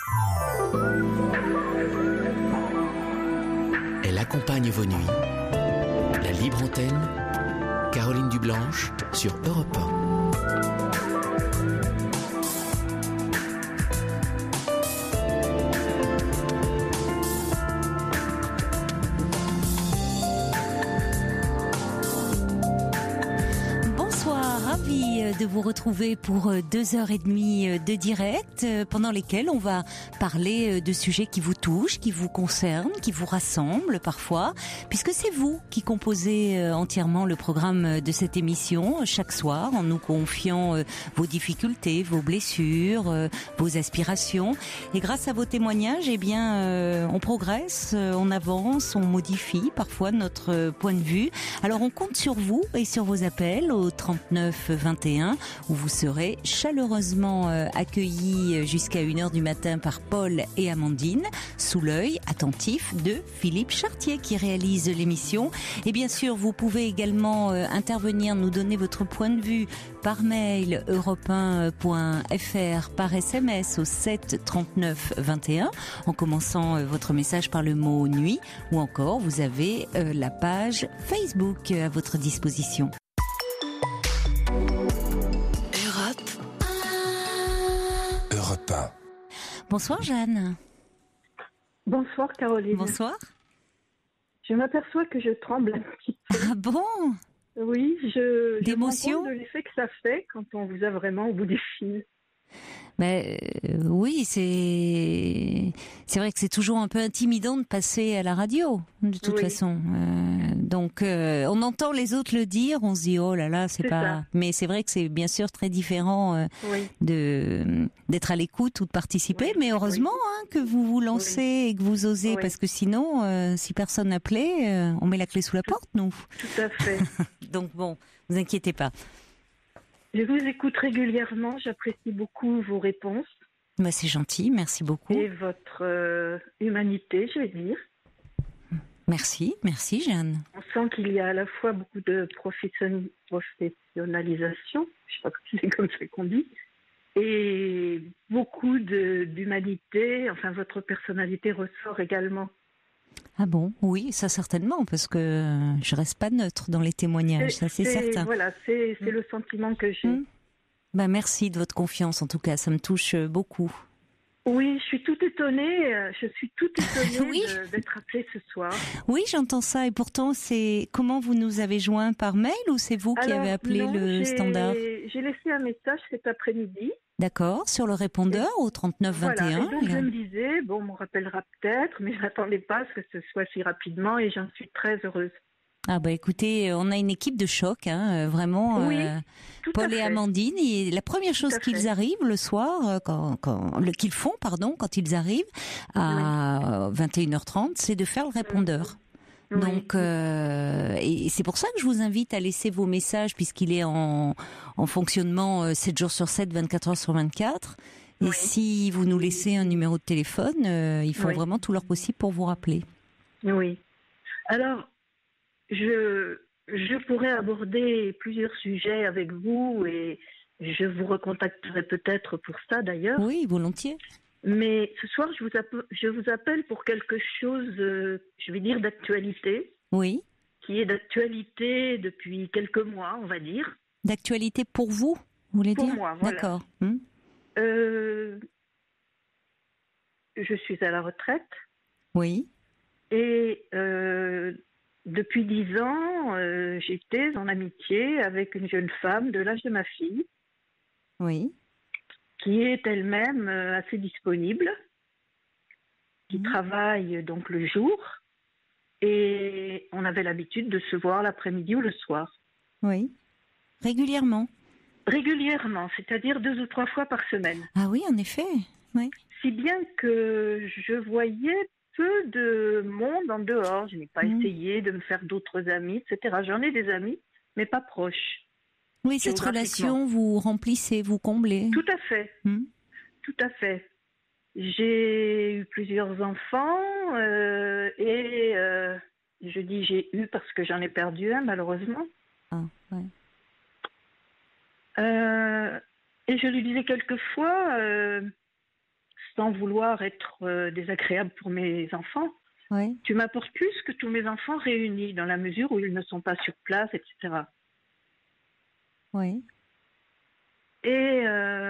Elle accompagne vos nuits. La libre antenne, Caroline Dublanche sur Europe 1. De vous retrouver pour 2h30 de direct pendant lesquels on va parler de sujets qui vous touchent, qui vous concernent, qui vous rassemblent parfois, puisque c'est vous qui composez entièrement le programme de cette émission chaque soir en nous confiant vos difficultés, vos blessures, vos aspirations. Et grâce à vos témoignages, eh bien, on progresse, on avance, on modifie parfois notre point de vue. Alors on compte sur vous et sur vos appels au 39 21 où vous serez chaleureusement accueillis jusqu'à 1h du matin par Paul et Amandine, sous l'œil attentif de Philippe Chartier qui réalise l'émission. Et bien sûr, vous pouvez également intervenir, nous donner votre point de vue par mail europe1.fr, par SMS au 7 39 21 en commençant votre message par le mot nuit, ou encore vous avez la page Facebook à votre disposition. Europe 1. Bonsoir Jeanne. Bonsoir Caroline. Bonsoir. Je m'aperçois que je tremble un petit peu. Ah bon? Oui, d'émotion, je me rends compte de l'effet que ça fait quand on vous a vraiment au bout des fils. Ben oui, c'est vrai que c'est toujours un peu intimidant de passer à la radio, de toute façon. Donc on entend les autres le dire, on se dit oh là là, c'est pas. Ça. Mais c'est vrai que c'est bien sûr très différent d'être à l'écoute ou de participer. Mais heureusement que vous vous lancez et que vous osez, parce que sinon, si personne n'appelait, on met la clé sous la porte, nous. Tout à fait. Donc bon, vous inquiétez pas. Je vous écoute régulièrement, j'apprécie beaucoup vos réponses. Bah, c'est gentil, merci beaucoup. Et votre humanité, je vais dire. Merci Jeanne. On sent qu'il y a à la fois beaucoup de professionnalisation, je sais pas si c'est comme ça qu'on dit, et beaucoup d'humanité, enfin votre personnalité ressort également. Ah bon, oui, ça certainement, parce que je reste pas neutre dans les témoignages, ça c'est certain. Voilà, c'est le sentiment que j'ai. Bah merci de votre confiance, en tout cas, ça me touche beaucoup. Oui, je suis tout étonnée oui. D'être appelée ce soir. Oui, j'entends ça, et pourtant, comment vous nous avez joint, par mail, ou c'est vous qui avez appelé le standard? J'ai laissé un message cet après-midi. D'accord, sur le répondeur au 39 21. Voilà, et donc je me disais, on me rappellera peut-être, mais je n'attendais pas que ce soit si rapidement et j'en suis très heureuse. Ah bah écoutez, on a une équipe de choc, vraiment. Oui, Paul et Amandine, et la première chose qu'ils arrivent le soir, qu'ils font, quand ils arrivent à 21h30, c'est de faire le répondeur. Oui. Donc, et c'est pour ça que je vous invite à laisser vos messages, puisqu'il est en fonctionnement 7 jours sur 7, 24 heures sur 24. Et si vous nous laissez un numéro de téléphone, ils font vraiment tout leur possible pour vous rappeler. Oui. Alors, je pourrais aborder plusieurs sujets avec vous et je vous recontacterai peut-être pour ça d'ailleurs. Oui, volontiers. Mais ce soir, je vous appelle pour quelque chose, je vais dire, d'actualité. Oui. Qui est d'actualité depuis quelques mois, on va dire. D'actualité pour vous voulez dire? Pour moi, voilà. D'accord. Je suis à la retraite. Oui. Et depuis 10 ans, j'étais en amitié avec une jeune femme de l'âge de ma fille. Oui. Qui est elle-même assez disponible, qui travaille donc le jour, et on avait l'habitude de se voir l'après-midi ou le soir. Oui. Régulièrement. Régulièrement, c'est-à-dire 2 ou 3 fois par semaine. Ah oui, en effet. Oui. Si bien que je voyais peu de monde en dehors. Je n'ai pas essayé de me faire d'autres amis, etc. J'en ai des amis, mais pas proches. Oui, cette relation, vous remplissez, vous comblez. Tout à fait. Tout à fait. J'ai eu plusieurs enfants et je dis j'ai eu parce que j'en ai perdu un, malheureusement. Ah, ouais. Et je lui disais quelquefois, sans vouloir être désagréable pour mes enfants, Oui. tu m'apportes plus que tous mes enfants réunis, dans la mesure où ils ne sont pas sur place, etc. Oui. Et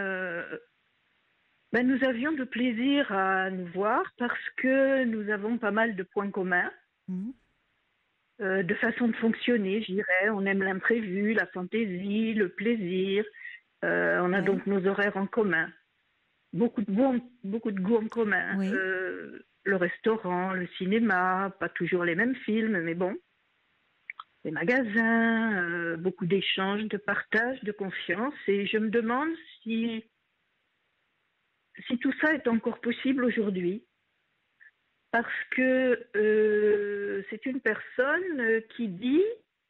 nous avions de plaisir à nous voir parce que nous avons pas mal de points communs, Mhm. de façon de fonctionner, je dirais. On aime l'imprévu, la fantaisie, le plaisir. On a Oui. donc nos horaires en commun. Beaucoup de goûts en commun. Oui. Le restaurant, le cinéma, pas toujours les mêmes films, mais bon. Les magasins, beaucoup d'échanges, de partage, de confiance. Et je me demande si tout ça est encore possible aujourd'hui. Parce que c'est une personne qui dit,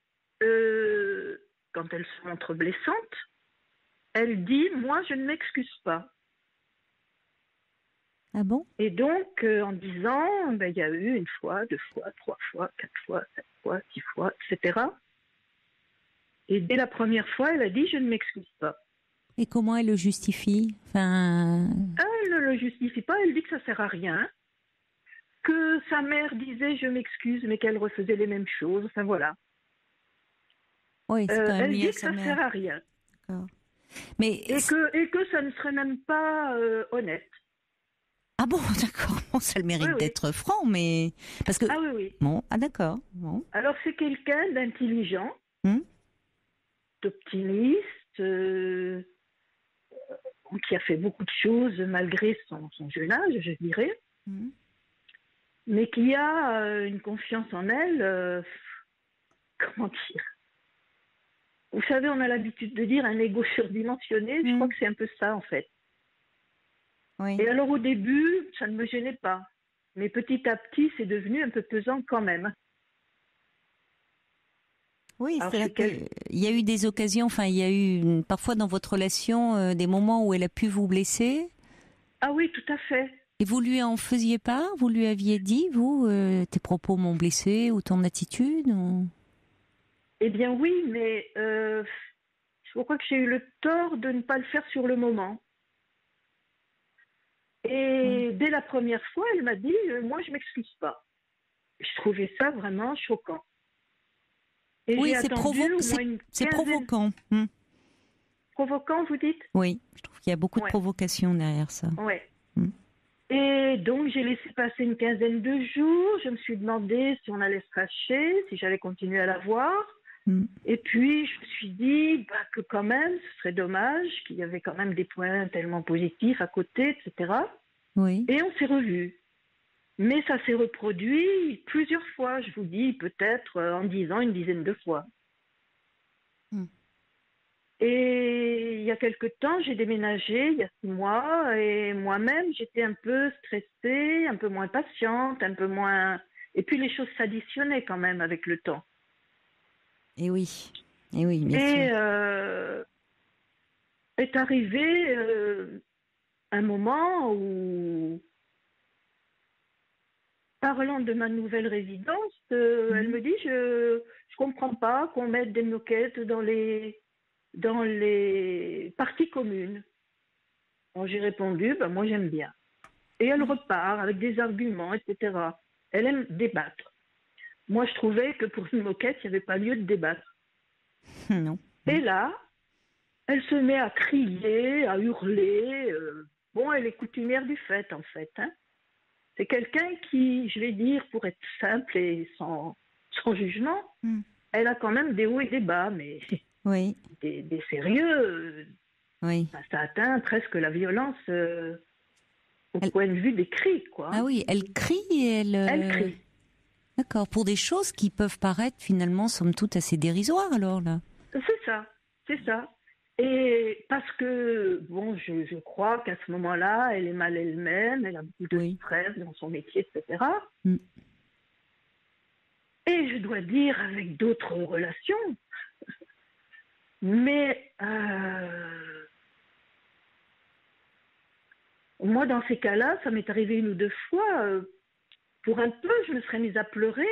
quand elle se montre blessante, elle dit « moi, je ne m'excuse pas ». Ah bon? Et donc, en disant, il y a eu 1 fois, 2 fois, 3 fois, 4 fois, 7 fois, 6 fois, etc. Et dès la première fois, elle a dit « je ne m'excuse pas ». Et comment elle le justifie? Enfin... Elle ne le justifie pas, elle dit que ça sert à rien, que sa mère disait « je m'excuse », mais qu'elle refaisait les mêmes choses, enfin voilà. Oui, c'est quand même Elle lié dit à que sa ça mère. sert à rien. D'accord. Mais Et que ça ne serait même pas honnête. ah bon, d'accord. Bon, ça le mérite Oui, oui. d'être franc, mais parce que Ah oui, oui. bon, ah d'accord. Bon. Alors c'est quelqu'un d'intelligent, Hum, d'optimiste, qui a fait beaucoup de choses malgré son jeune âge, je dirais, hum. mais qui a une confiance en elle, comment dire? Vous savez, on a l'habitude de dire un ego surdimensionné, je crois que c'est un peu ça en fait. Oui. Et alors au début, ça ne me gênait pas, mais petit à petit, c'est devenu un peu pesant quand même. Oui, Alors, c'est-à-dire qu'il y a eu des occasions, enfin, il y a eu parfois dans votre relation des moments où elle a pu vous blesser. Ah oui, tout à fait. Et vous lui en faisiez part? Vous lui aviez dit, vous, tes propos m'ont blessé ou ton attitude ou... Eh bien oui, mais je crois que j'ai eu le tort de ne pas le faire sur le moment. Et dès la première fois, elle m'a dit moi, je m'excuse pas. Je trouvais ça vraiment choquant. Et Oui, j'ai attendu au moins une c'est quinzaine. provoquant. Hum. Provoquant, vous dites? Oui, je trouve qu'il y a beaucoup de Ouais. provocation derrière ça. Ouais. Hum. Et donc, j'ai laissé passer une quinzaine de jours. Je me suis demandé si on allait se fâcher, si j'allais continuer à la voir. Hum. Et puis, je me suis dit que quand même, ce serait dommage, qu'il y avait quand même des points tellement positifs à côté, etc. Oui. Et on s'est revus. Mais ça s'est reproduit plusieurs fois, je vous dis, peut-être en 10 ans, une dizaine de fois. Hmm. Et il y a quelque temps, j'ai déménagé, il y a 6 mois, et moi-même, j'étais un peu stressée, un peu moins patiente, un peu moins... Et puis les choses s'additionnaient quand même avec le temps. Et oui, bien sûr. Est arrivé un moment où, parlant de ma nouvelle résidence, elle me dit je comprends pas qu'on mette des moquettes dans les parties communes. Bon, j'ai répondu moi j'aime bien. Et elle repart avec des arguments, etc. Elle aime débattre. Moi je trouvais que pour une moquette il n'y avait pas lieu de débattre. Non. Et là, elle se met à crier, à hurler. Elle est coutumière du fait en fait. Hein. C'est quelqu'un qui, je vais dire, pour être simple et sans jugement, elle a quand même des hauts et des bas, mais Oui. des sérieux. Oui. Ça atteint presque la violence au point de vue des cris, quoi. Ah oui, elle crie et elle... Elle crie. D'accord, pour des choses qui peuvent paraître finalement, somme toute, assez dérisoires alors là. C'est ça. Et parce que, je crois qu'à ce moment-là, elle est mal elle-même, elle a beaucoup de stress dans son métier, etc. Mm. Et je dois dire, avec d'autres relations, mais moi, dans ces cas-là, ça m'est arrivé 1 ou 2 fois, pour un peu, je me serais mise à pleurer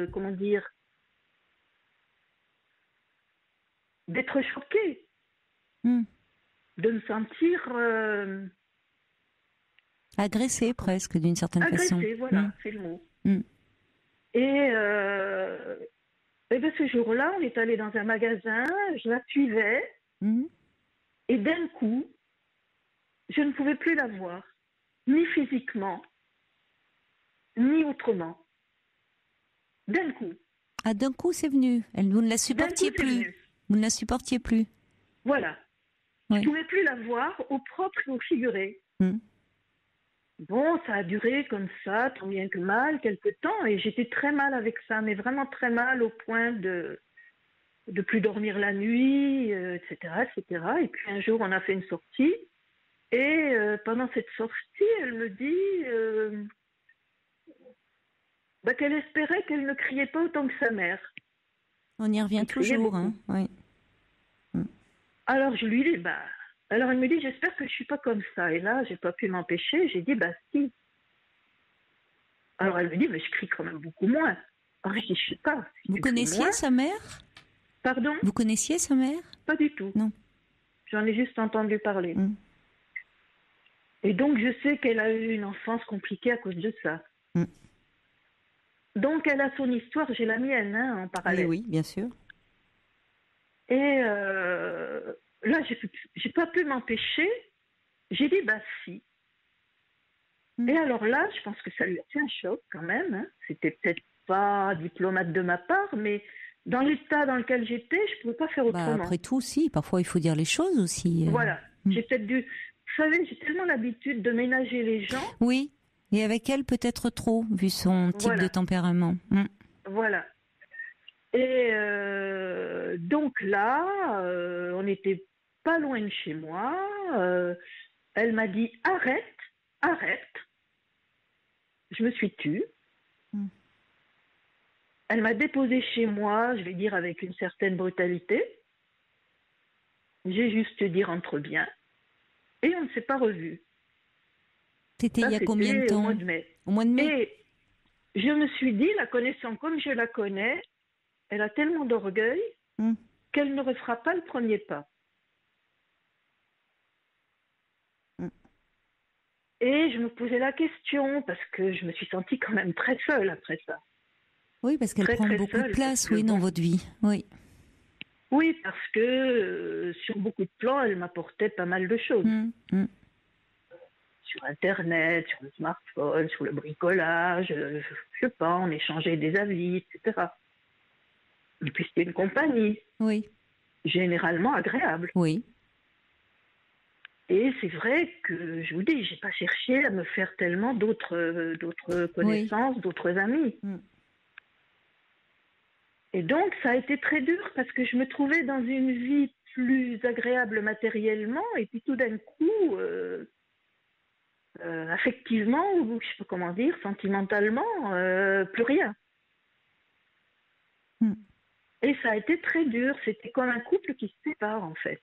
d'être choquée. De me sentir Agressé presque, d'une certaine façon. Agressé, voilà, c'est le mot. Mm. Et ben, ce jour-là, on est allé dans un magasin, je la suivais, et d'un coup, je ne pouvais plus la voir, ni physiquement, ni autrement. D'un coup. Ah, d'un coup, c'est venu. Vous ne la supportiez D'un coup, c'est plus. venu. Vous ne la supportiez plus. Voilà. Oui. Je ne pouvais plus la voir au propre et au figuré. Bon, ça a duré comme ça, tant bien que mal, quelque temps, et j'étais très mal avec ça, mais vraiment très mal au point de plus dormir la nuit, etc., etc. Et puis un jour, on a fait une sortie, et pendant cette sortie, elle me dit qu'elle espérait qu'elle ne criait pas autant que sa mère. On y revient toujours, hein. Oui. Alors je lui dis, alors elle me dit, j'espère que je suis pas comme ça. Et là, j'ai pas pu m'empêcher, j'ai dit, si. Alors elle me dit, mais je crie quand même beaucoup moins. Alors je dis, je sais pas. Si Vous connaissiez sa mère ? Pardon ? Vous connaissiez sa mère ? Pas du tout. Non. J'en ai juste entendu parler. Et donc je sais qu'elle a eu une enfance compliquée à cause de ça. Donc elle a son histoire, j'ai la mienne, en parallèle. Oui, bien sûr. Et là, j'ai pas pu m'empêcher. J'ai dit, si. Et alors là, je pense que ça lui a fait un choc quand même. C'était peut-être pas diplomate de ma part, mais dans l'état dans lequel j'étais, je pouvais pas faire autrement. Après tout, si. Parfois, il faut dire les choses aussi. Voilà. J'ai peut-être dû... Vous savez, j'ai tellement l'habitude de ménager les gens. Oui. Et avec elle, peut-être trop, vu son type de tempérament. Voilà. Et donc là, on n'était pas loin de chez moi. Elle m'a dit arrête. Je me suis tue. Elle m'a déposée chez moi, je vais dire avec une certaine brutalité. J'ai juste dit rentre bien. Et on ne s'est pas revus. C'était il y a combien de temps ? Au mois de mai. Au mois de mai. Et je me suis dit, la connaissant comme je la connais, elle a tellement d'orgueil qu'elle ne refera pas le premier pas. Et je me posais la question, parce que je me suis sentie quand même très seule après ça. Oui, parce qu'elle prend beaucoup de place, dans votre vie. Oui. Oui, parce que sur beaucoup de plans, elle m'apportait pas mal de choses. Sur Internet, sur le smartphone, sur le bricolage, je sais pas, on échangeait des avis, etc. Et puis c'était une compagnie. Oui. Généralement agréable. Oui. Et c'est vrai que, je vous dis, j'ai pas cherché à me faire tellement d'autres connaissances, d'autres amis. Et donc, ça a été très dur parce que je me trouvais dans une vie plus agréable matériellement et puis tout d'un coup, affectivement, ou je sais pas comment dire, sentimentalement, plus rien. Et ça a été très dur. C'était comme un couple qui se sépare, en fait.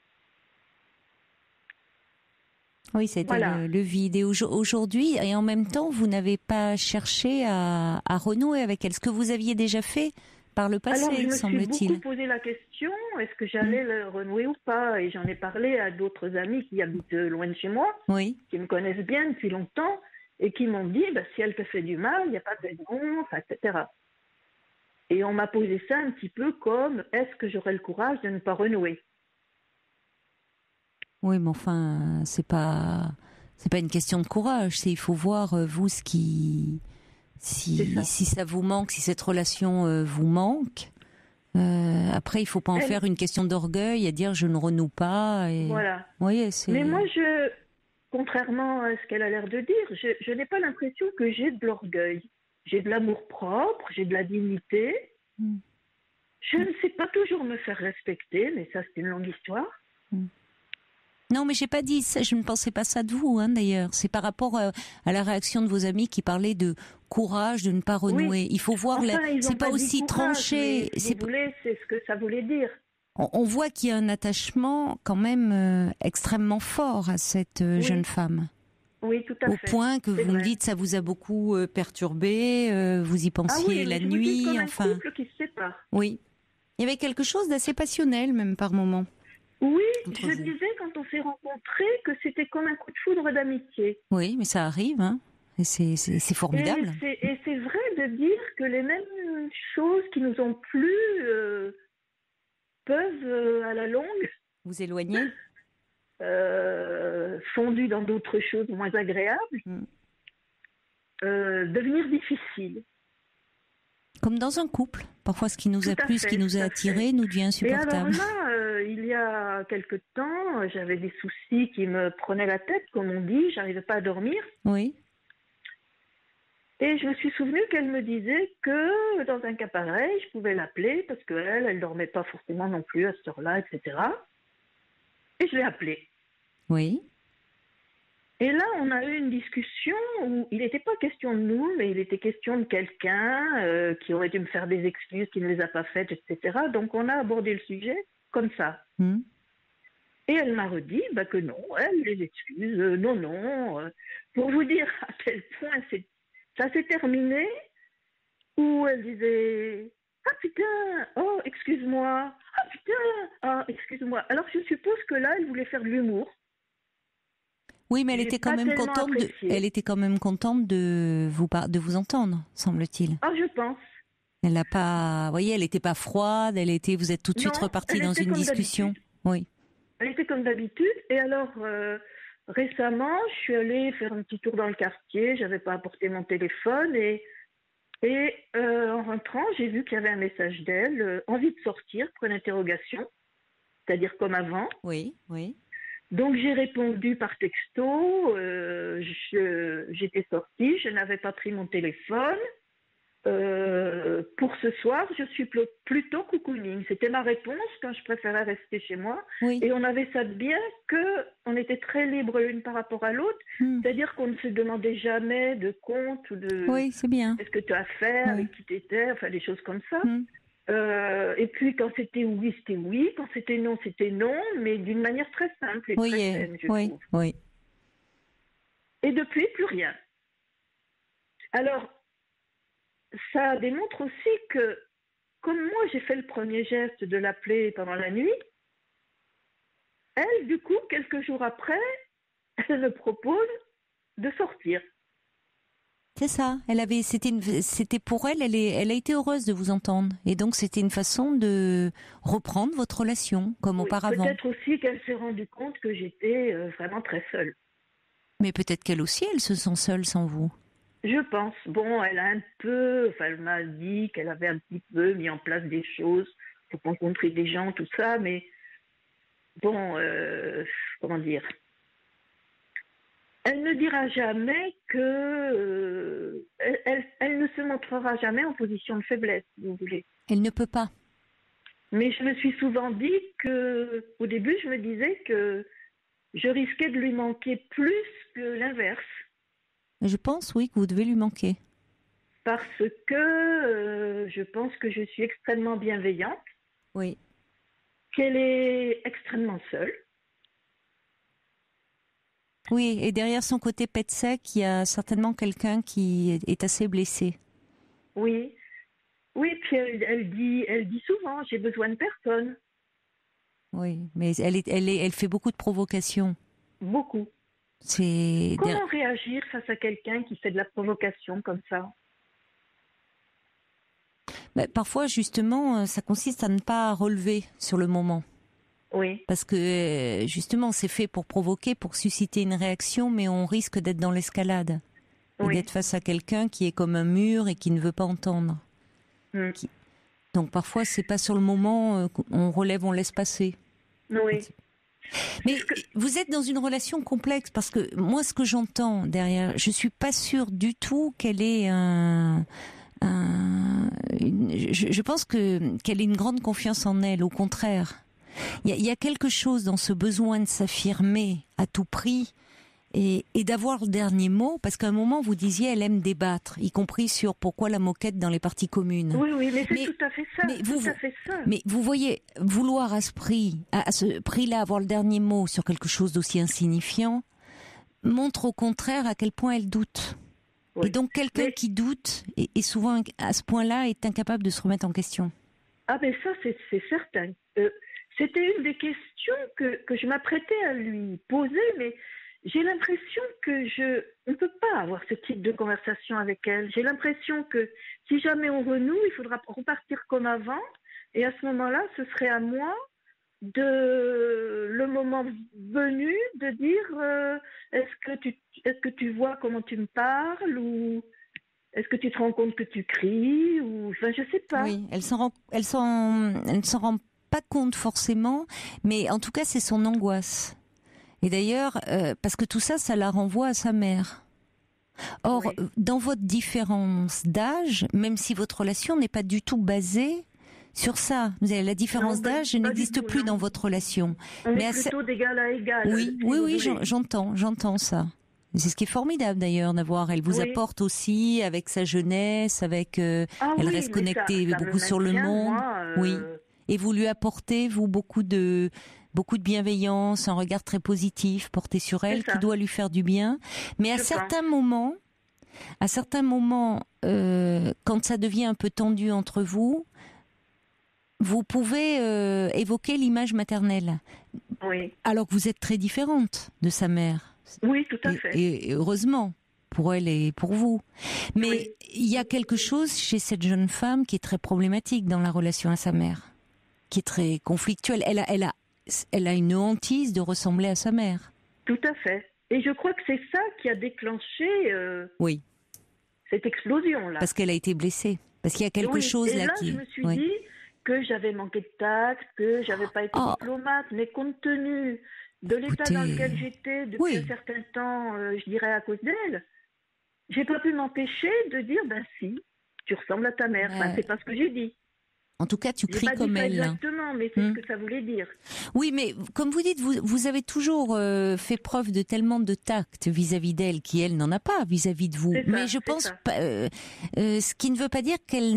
Oui, c'était le vide. Et aujourd'hui, et en même temps, vous n'avez pas cherché à renouer avec elle. Ce que vous aviez déjà fait par le passé, semble-t-il. Alors, je me suis beaucoup posé la question, est-ce que j'allais le renouer ou pas ? Et j'en ai parlé à d'autres amis qui habitent loin de chez moi, qui me connaissent bien depuis longtemps, et qui m'ont dit, si elle te fait du mal, il n'y a pas de raison, etc. Et on m'a posé ça un petit peu comme, est-ce que j'aurais le courage de ne pas renouer ? Oui, mais enfin, c'est pas une question de courage. Il faut voir, vous, si ça vous manque, si cette relation vous manque. Après, il faut pas en faire une question d'orgueil, à dire je ne renoue pas. Et... Voilà. Voyez, mais moi, contrairement à ce qu'elle a l'air de dire, je n'ai pas l'impression que j'ai de l'orgueil. J'ai de l'amour-propre, j'ai de la dignité. Je ne sais pas toujours me faire respecter, mais ça, c'est une longue histoire. Non, mais j'ai pas dit ça, je ne pensais pas ça de vous, d'ailleurs. C'est par rapport à la réaction de vos amis qui parlaient de courage, de ne pas renouer. Il faut voir, c'est pas aussi tranché. C'est ce que ça voulait dire. On voit qu'il y a un attachement quand même extrêmement fort à cette jeune femme. Oui, tout à fait. Au point que vous me dites ça vous a beaucoup perturbé, vous y pensiez la nuit, vous dites comme un couple qui se sépare. Oui. Il y avait quelque chose d'assez passionnel même par moment. Oui, entre je vous. disais quand on s'est rencontrés que c'était comme un coup de foudre d'amitié. Oui, mais ça arrive, hein. Et c'est formidable. Et c'est vrai de dire que les mêmes choses qui nous ont plu peuvent, à la longue, Vous éloignez. fondues dans d'autres choses moins agréables, Mm. devenir difficiles. Comme dans un couple. Parfois, ce qui nous a Tout à plu, ce qui fait, nous a tout à attiré, fait. nous devient Et alors insupportable. là, il y a quelque temps, j'avais des soucis qui me prenaient la tête, comme on dit, j'arrivais pas à dormir. Oui. Et je me suis souvenu qu'elle me disait que dans un cas pareil, je pouvais l'appeler parce qu'elle dormait pas forcément non plus à cette heure-là, etc. Et je l'ai appelée. Oui. Et là, on a eu une discussion où il n'était pas question de nous, mais il était question de quelqu'un qui aurait dû me faire des excuses, qui ne les a pas faites, etc. Donc on a abordé le sujet comme ça. Mm. Et elle m'a redit que non, elle, les excuses, non. Pour vous dire à quel point ça s'est terminé, où elle disait « Ah putain, oh, excuse-moi, ah putain, ah, excuse-moi ». Alors je suppose que là, elle voulait faire de l'humour. Oui, mais elle J'ai était quand pas même tellement contente apprécié. elle était quand même contente de vous entendre, semble-t-il. Ah, je pense. Elle n'a pas, vous voyez, elle n'était pas froide, vous êtes tout de suite Non, reparti elle dans était une comme discussion. d'habitude. Oui. Elle était comme d'habitude. Et alors, récemment, je suis allée faire un petit tour dans le quartier. J'avais pas apporté mon téléphone. Et en rentrant, j'ai vu qu'il y avait un message d'elle. Envie de sortir, point d'interrogation. C'est-à-dire comme avant. Oui, oui. Donc, j'ai répondu par texto. J'étais sortie. Je n'avais pas pris mon téléphone. Pour ce soir, je suis plutôt cocooning. C'était ma réponse quand je préférais rester chez moi. Oui. Et on avait ça de bien qu'on était très libres l'une par rapport à l'autre. Mm. C'est-à-dire qu'on ne se demandait jamais de compte ou de Oui, c'est bien. qu'est-ce que tu as fait, Oui. avec qui tu étais, enfin des choses comme ça. Mm. Et puis quand c'était oui, c'était oui. Quand c'était non, c'était non. Mais d'une manière très simple et Oui, très saine, je oui, trouve. oui. Et depuis, plus rien. Alors, ça démontre aussi que, comme moi j'ai fait le premier geste de l'appeler pendant la nuit, elle, du coup, quelques jours après, elle me propose de sortir. C'est ça. C'était pour elle, elle a été heureuse de vous entendre. Et donc, c'était une façon de reprendre votre relation, comme Oui, auparavant. peut-être aussi qu'elle s'est rendue compte que j'étais vraiment très seule. Mais peut-être qu'elle aussi, elle se sent seule sans vous. Je pense. Bon, elle m'a dit qu'elle avait un petit peu mis en place des choses pour rencontrer des gens, tout ça, mais bon, comment dire, elle ne dira jamais que... elle ne se montrera jamais en position de faiblesse, si vous voulez. Elle ne peut pas. Mais je me suis souvent dit que, au début, je me disais que je risquais de lui manquer plus que l'inverse. Je pense, oui, que vous devez lui manquer. Parce que je pense que je suis extrêmement bienveillante, Oui. qu'elle est extrêmement seule. Oui, et derrière son côté pet sec, il y a certainement quelqu'un qui est assez blessé. Oui. Oui, puis elle dit souvent, j'ai besoin de personne. Oui, mais elle fait beaucoup de provocations. Beaucoup. C'est Comment réagir face à quelqu'un qui fait de la provocation comme ça? Parfois, justement, ça consiste à ne pas relever sur le moment. Oui. Parce que, justement, c'est fait pour provoquer, pour susciter une réaction, mais on risque d'être dans l'escalade. Et Oui. d'être face à quelqu'un qui est comme un mur et qui ne veut pas entendre. Mm. Donc, parfois, c'est pas sur le moment qu'on relève, on laisse passer. Oui. Mais vous êtes dans une relation complexe parce que moi, ce que j'entends derrière, je suis pas sûre du tout qu'elle ait je pense qu'elle ait une grande confiance en elle. Au contraire, il y a quelque chose dans ce besoin de s'affirmer à tout prix et d'avoir le dernier mot. Parce qu'à un moment, vous disiez, elle aime débattre, y compris sur pourquoi la moquette dans les parties communes. Oui, mais c'est tout à fait ça. Mais vous voyez, vouloir à ce prix-là, avoir le dernier mot sur quelque chose d'aussi insignifiant, montre au contraire à quel point elle doute. Oui. Et donc quelqu'un qui doute, et souvent à ce point-là, est incapable de se remettre en question. Ah, mais ça, c'est certain. c'était une des questions que je m'apprêtais à lui poser, mais j'ai l'impression on ne peut pas avoir ce type de conversation avec elle. J'ai l'impression que si jamais on renoue, il faudra repartir comme avant. Et à ce moment-là, ce serait à moi, le moment venu, de dire est-ce que tu vois comment tu me parles, ou est-ce que tu te rends compte que tu cries, ou enfin, je sais pas. Oui, elle ne s'en rend pas compte forcément, mais en tout cas, c'est son angoisse. Et d'ailleurs, parce que tout ça, ça la renvoie à sa mère. Or, Oui. dans votre différence d'âge, même si votre relation n'est pas du tout basée sur ça, la différence Non, pas d'âge du n'existe tout, plus non. dans votre relation. On Mais est plutôt d'égal à égal. oui, si oui, vous oui, voulez. j'entends ça. C'est ce qui est formidable d'ailleurs d'avoir. Elle vous Oui. apporte aussi avec sa jeunesse, avec. Ah Elle oui, reste mais connectée ça beaucoup me sur le maintient, monde. moi, Oui. Et vous lui apportez, vous, beaucoup de bienveillance, un regard très positif porté sur elle, C'est ça. qui doit lui faire du bien. Mais à Je certains moments, quand ça devient un peu tendu entre vous, vous pouvez évoquer l'image maternelle, Oui, alors que vous êtes très différente de sa mère. oui, tout à fait. Et heureusement, pour elle et pour vous. Mais Oui. il y a quelque chose chez cette jeune femme qui est très problématique dans la relation à sa mère, qui est très conflictuelle. Elle a une hantise de ressembler à sa mère. Tout à fait. Et je crois que c'est ça qui a déclenché Oui, cette explosion-là. parce qu'elle a été blessée. Parce qu'il y a quelque Oui. chose Et là là, qui... je me suis Oui. dit que j'avais manqué de tact, que j'avais pas été Oh. diplomate, mais compte tenu de l'état Écoutez, dans lequel j'étais depuis oui. un certain temps, je dirais à cause d'elle, j'ai pas pu m'empêcher de dire, ben si, tu ressembles à ta mère. Enfin, Ouais. c'est pas ce que j'ai dit. En tout cas, tu J'ai cries pas comme dit ça elle. exactement, mais c'est Hmm. ce que ça voulait dire. Oui, mais comme vous dites, vous avez toujours fait preuve de tellement de tact vis-à-vis d'elle, qui elle n'en a pas vis-à-vis de vous. C'est ça, Mais je c'est pense ça. pas, ce qui ne veut pas dire qu'elle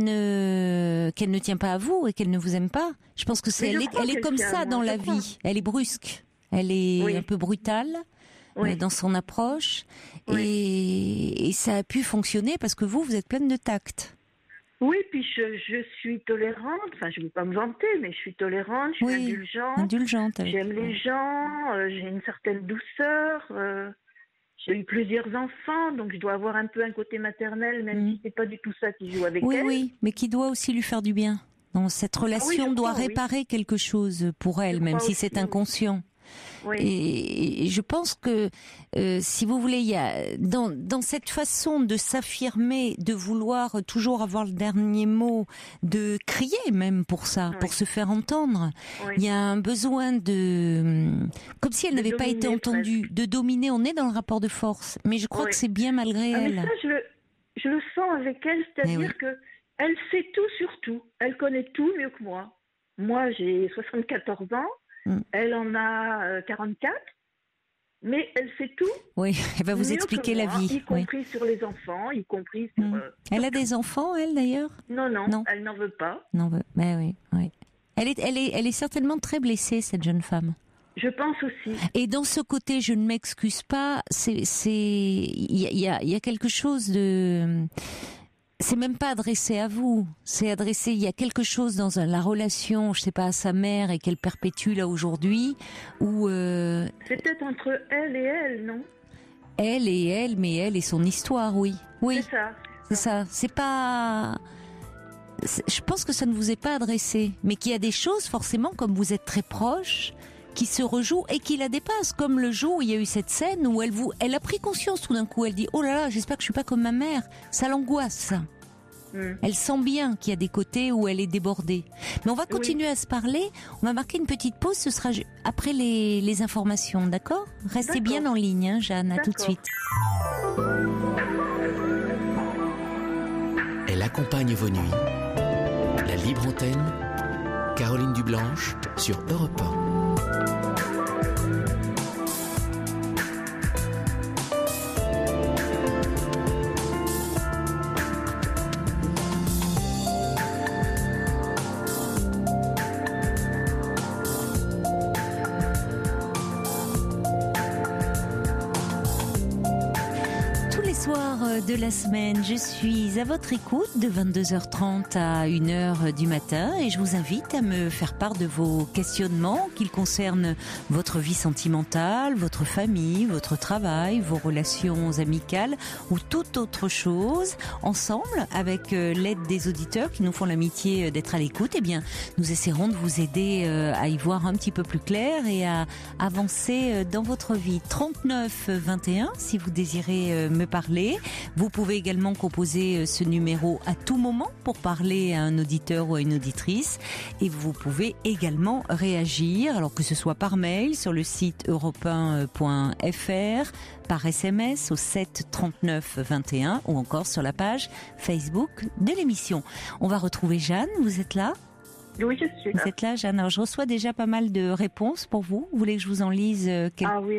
ne tient pas à vous et qu'elle ne vous aime pas. Je pense que Mais je elle crois est qu'elle comme tient à ça moi, dans je la crois. vie. Elle est brusque. Elle est Oui. un peu brutale. Oui. Dans son approche, Oui. et ça a pu fonctionner parce que vous êtes pleine de tact. Oui, puis je suis tolérante, enfin je ne veux pas me vanter, mais je suis tolérante, je suis indulgente, Indulgente. j'aime les gens, j'ai une certaine douceur, j'ai eu plusieurs enfants, donc je dois avoir un peu un côté maternel, même si c'est pas du tout ça qui joue avec elle. Oui, mais qui doit aussi lui faire du bien. Donc, cette relation je doit crois, oui. réparer quelque chose pour elle, Je même crois si aussi, c'est oui. inconscient. Oui. Et je pense que, si vous voulez, il y a dans cette façon de s'affirmer, de vouloir toujours avoir le dernier mot, de crier même pour ça, Oui. pour se faire entendre, Oui. il y a un besoin comme si elle De n'avait pas été dominer, entendue, presque. de dominer. On est dans le rapport de force, mais je crois Oui. que c'est bien malgré Ah, mais elle. ça, je le sens avec elle, c'est-à-dire oui. que elle sait tout sur tout, elle connaît tout mieux que moi. Moi, j'ai 74 ans, elle en a 44, mais elle sait tout. Oui, elle va vous mieux expliquer que la moi, vie. y compris sur les enfants, y compris sur... Elle a des enfants, elle d'ailleurs? Non, Non. elle n'en veut pas. Non, mais oui. Elle est certainement très blessée, cette jeune femme. Je pense aussi. Et dans ce côté, je ne m'excuse pas. Il y a quelque chose de. C'est même pas adressé à vous. C'est adressé. Il y a quelque chose dans la relation, je sais pas, à sa mère et qu'elle perpétue là aujourd'hui, où. C'est peut-être entre elle et elle, non? Elle et elle, mais elle et son histoire, oui. Oui. C'est ça. C'est ça. C'est pas. Je pense que ça ne vous est pas adressé, mais qu'il y a des choses, forcément, comme vous êtes très proches, qui se rejouent et qui la dépassent. Comme le jour où il y a eu cette scène où elle a pris conscience tout d'un coup. Elle dit, oh là là, j'espère que je suis pas comme ma mère. Ça l'angoisse. Elle sent bien qu'il y a des côtés où elle est débordée. Mais on va continuer à se parler. On va marquer une petite pause. Ce sera après les informations, d'accord? Restez bien en ligne, hein, Jeanne. À tout de suite. Elle accompagne vos nuits. La libre antenne, Caroline Dublanche sur Europe 1. de la semaine. Je suis à votre écoute de 22h30 à 1h du matin et je vous invite à me faire part de vos questionnements qu'ils concernent votre vie sentimentale, votre famille, votre travail, vos relations amicales ou toute autre chose. Ensemble, avec l'aide des auditeurs qui nous font l'amitié d'être à l'écoute, eh bien, nous essaierons de vous aider à y voir un petit peu plus clair et à avancer dans votre vie. 39 21 si vous désirez me parler. Vous pouvez également composer ce numéro à tout moment pour parler à un auditeur ou à une auditrice. Et vous pouvez également réagir, alors que ce soit par mail sur le site europe1.fr, par SMS au 7 39 21 ou encore sur la page Facebook de l'émission. On va retrouver Jeanne, vous êtes là ? Oui, je suis là. Vous êtes là, Jeanne. Alors, je reçois déjà pas mal de réponses pour vous. Vous voulez que je vous en lise quelques-unes ?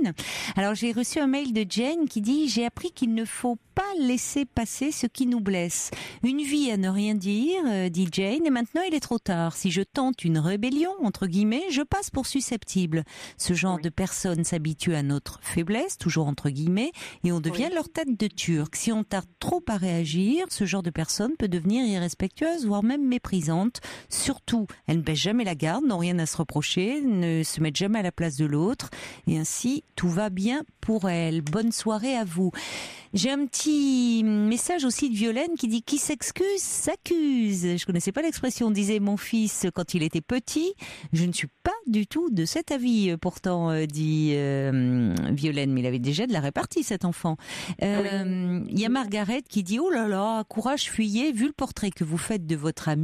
Alors, j'ai reçu un mail de Jane qui dit « J'ai appris qu'il ne faut pas laisser passer ce qui nous blesse. Une vie à ne rien dire, dit Jane, et maintenant il est trop tard. Si je tente une rébellion, entre guillemets, je passe pour susceptible. Ce genre de personnes s'habitue à notre faiblesse, toujours entre guillemets, et on devient leur tête de turc. Si on tarde trop à réagir, ce genre de personne peut devenir irrespectueuse, voire même méprisante. Surtout, elles ne baissent jamais la garde, n'ont rien à se reprocher, ne se mettent jamais à la place de l'autre, et ainsi, tout va bien pour elles. Bonne soirée à vous. » J'ai un petit message aussi de Violaine qui dit « Qui s'excuse, s'accuse ». Je connaissais pas l'expression, disait mon fils quand il était petit. Je ne suis pas du tout de cet avis, pourtant, dit Violaine. Mais il avait déjà de la répartie, cet enfant. Il y a Margaret qui dit « Oh là là, courage, fuyez, vu le portrait que vous faites de votre amie ».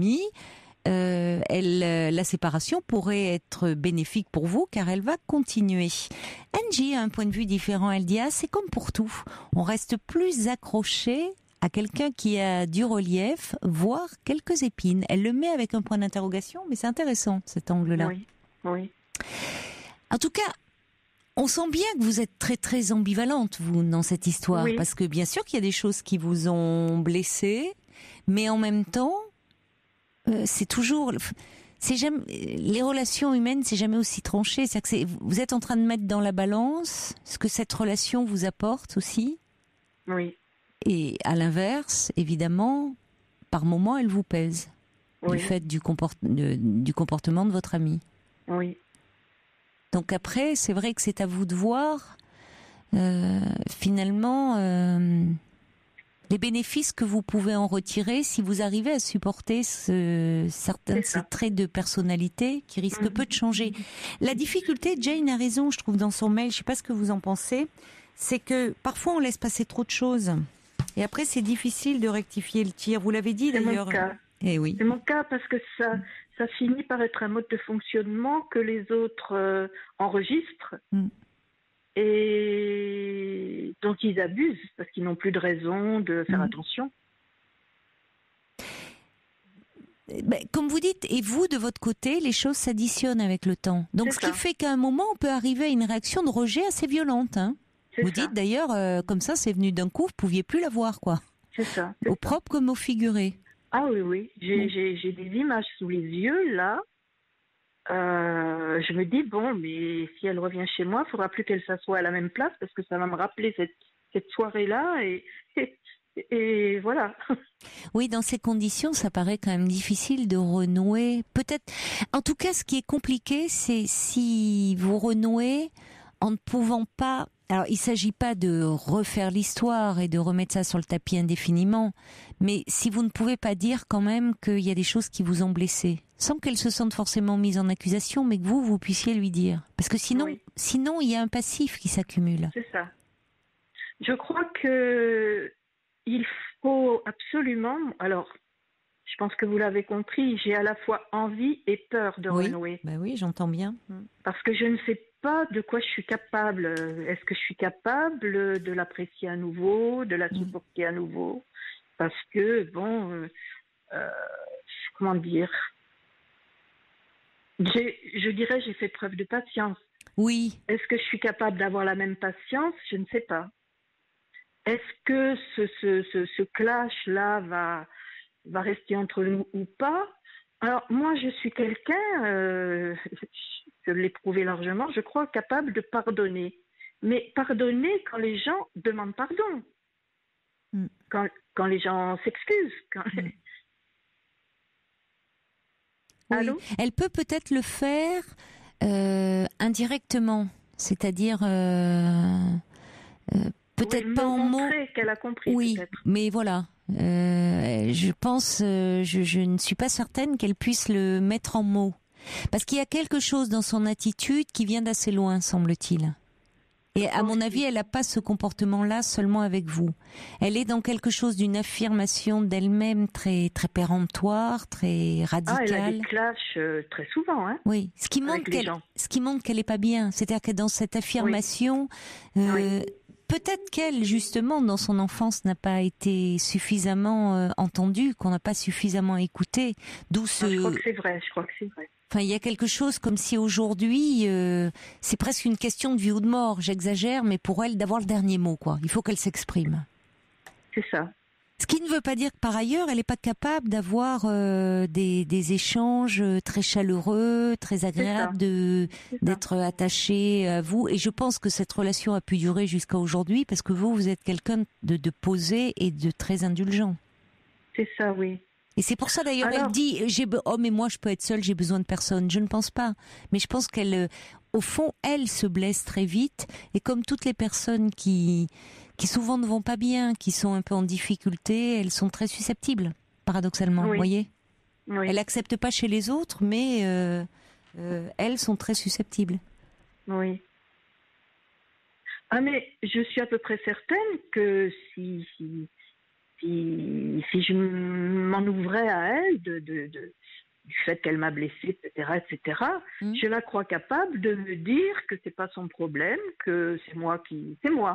La séparation pourrait être bénéfique pour vous car elle va continuer. Angie a un point de vue différent. Elle dit c'est comme pour tout. On reste plus accroché à quelqu'un qui a du relief, voire quelques épines. Elle le met avec un point d'interrogation, mais c'est intéressant cet angle-là. Oui. En tout cas, on sent bien que vous êtes très très ambivalente, vous, dans cette histoire, parce que bien sûr qu'il y a des choses qui vous ont blessé, mais en même temps, c'est toujours, les relations humaines, c'est jamais aussi tranché. C'est-à-dire que vous êtes en train de mettre dans la balance ce que cette relation vous apporte aussi. Oui. Et à l'inverse, évidemment, par moments, elle vous pèse du fait du comportement de votre ami. Oui. Donc après, c'est vrai que c'est à vous de voir finalement. Les bénéfices que vous pouvez en retirer si vous arrivez à supporter certains de ces traits de personnalité qui risquent peu de changer. La difficulté, Jane a raison, je trouve, dans son mail, je ne sais pas ce que vous en pensez, c'est que parfois on laisse passer trop de choses. Et après, c'est difficile de rectifier le tir. Vous l'avez dit d'ailleurs. C'est mon cas. Eh oui. C'est mon cas parce que ça finit par être un mode de fonctionnement que les autres enregistrent. Et dont ils abusent parce qu'ils n'ont plus de raison de faire attention. Comme vous dites, et vous, de votre côté, les choses s'additionnent avec le temps. Donc, qui fait qu'à un moment, on peut arriver à une réaction de rejet assez violente. Hein. Vous dites d'ailleurs, comme ça, c'est venu d'un coup, vous ne pouviez plus la voir, quoi. C'est ça. Au propre comme au figuré. Ah oui. J'ai des images sous les yeux, là. Je me dis, bon, mais si elle revient chez moi, il ne faudra plus qu'elle s'assoie à la même place parce que ça va me rappeler cette soirée-là et voilà. Oui, dans ces conditions, ça paraît quand même difficile de renouer. Peut-être, en tout cas, ce qui est compliqué, c'est si vous renouez en ne pouvant pas... Alors, il ne s'agit pas de refaire l'histoire et de remettre ça sur le tapis indéfiniment, mais si vous ne pouvez pas dire quand même qu'il y a des choses qui vous ont blessé, sans qu'elle se sente forcément mise en accusation, mais que vous puissiez lui dire. Parce que sinon, il y a un passif qui s'accumule. C'est ça. Je crois que il faut absolument... Alors, je pense que vous l'avez compris, j'ai à la fois envie et peur de renouer. Oui, j'entends bien. Parce que je ne sais pas de quoi je suis capable. Est-ce que je suis capable de l'apprécier à nouveau, de la supporter à nouveau? Parce que, comment dire, je dirais j'ai fait preuve de patience. Oui. Est-ce que je suis capable d'avoir la même patience? Je ne sais pas. Est-ce que ce clash-là va rester entre nous ou pas? Alors, moi, je suis quelqu'un, je l'ai prouvé largement, je crois, capable de pardonner. Mais pardonner quand les gens demandent pardon. quand les gens s'excusent. Oui. Allô? Elle peut peut-être le faire indirectement, c'est-à-dire peut-être pas en mots. Montrer qu'elle a compris, Oui, peut-être. mais voilà. Je pense, je ne suis pas certaine qu'elle puisse le mettre en mots. Parce qu'il y a quelque chose dans son attitude qui vient d'assez loin, semble-t-il. Et à mon avis, elle n'a pas ce comportement-là seulement avec vous. Elle est dans quelque chose d'une affirmation d'elle-même très, très péremptoire, très radicale. Elle a des clashs très souvent, hein. Oui, ce qui montre qu'elle n'est pas bien. C'est-à-dire que dans cette affirmation, peut-être qu'elle, justement, dans son enfance, n'a pas été suffisamment entendue, qu'on n'a pas suffisamment écouté. D'où ce... Je crois que c'est vrai. Enfin, il y a quelque chose comme si aujourd'hui, c'est presque une question de vie ou de mort. J'exagère, mais pour elle, d'avoir le dernier mot, quoi. Il faut qu'elle s'exprime. C'est ça. Ce qui ne veut pas dire que par ailleurs, elle n'est pas capable d'avoir des échanges très chaleureux, très agréables, d'être attachée à vous. Et je pense que cette relation a pu durer jusqu'à aujourd'hui parce que vous êtes quelqu'un de posé et de très indulgent. C'est ça, oui. Et c'est pour ça d'ailleurs elle dit oh mais moi je peux être seule, j'ai besoin de personne. Je ne pense pas, mais je pense qu'elle au fond elle se blesse très vite et comme toutes les personnes qui souvent ne vont pas bien, qui sont un peu en difficulté, elles sont très susceptibles paradoxalement, vous voyez. Oui. Elle accepte pas chez les autres mais elles sont très susceptibles. Oui. Ah mais je suis à peu près certaine que si je m'en ouvrais à elle du fait qu'elle m'a blessée, etc., je la crois capable de me dire que c'est pas son problème, que c'est moi qui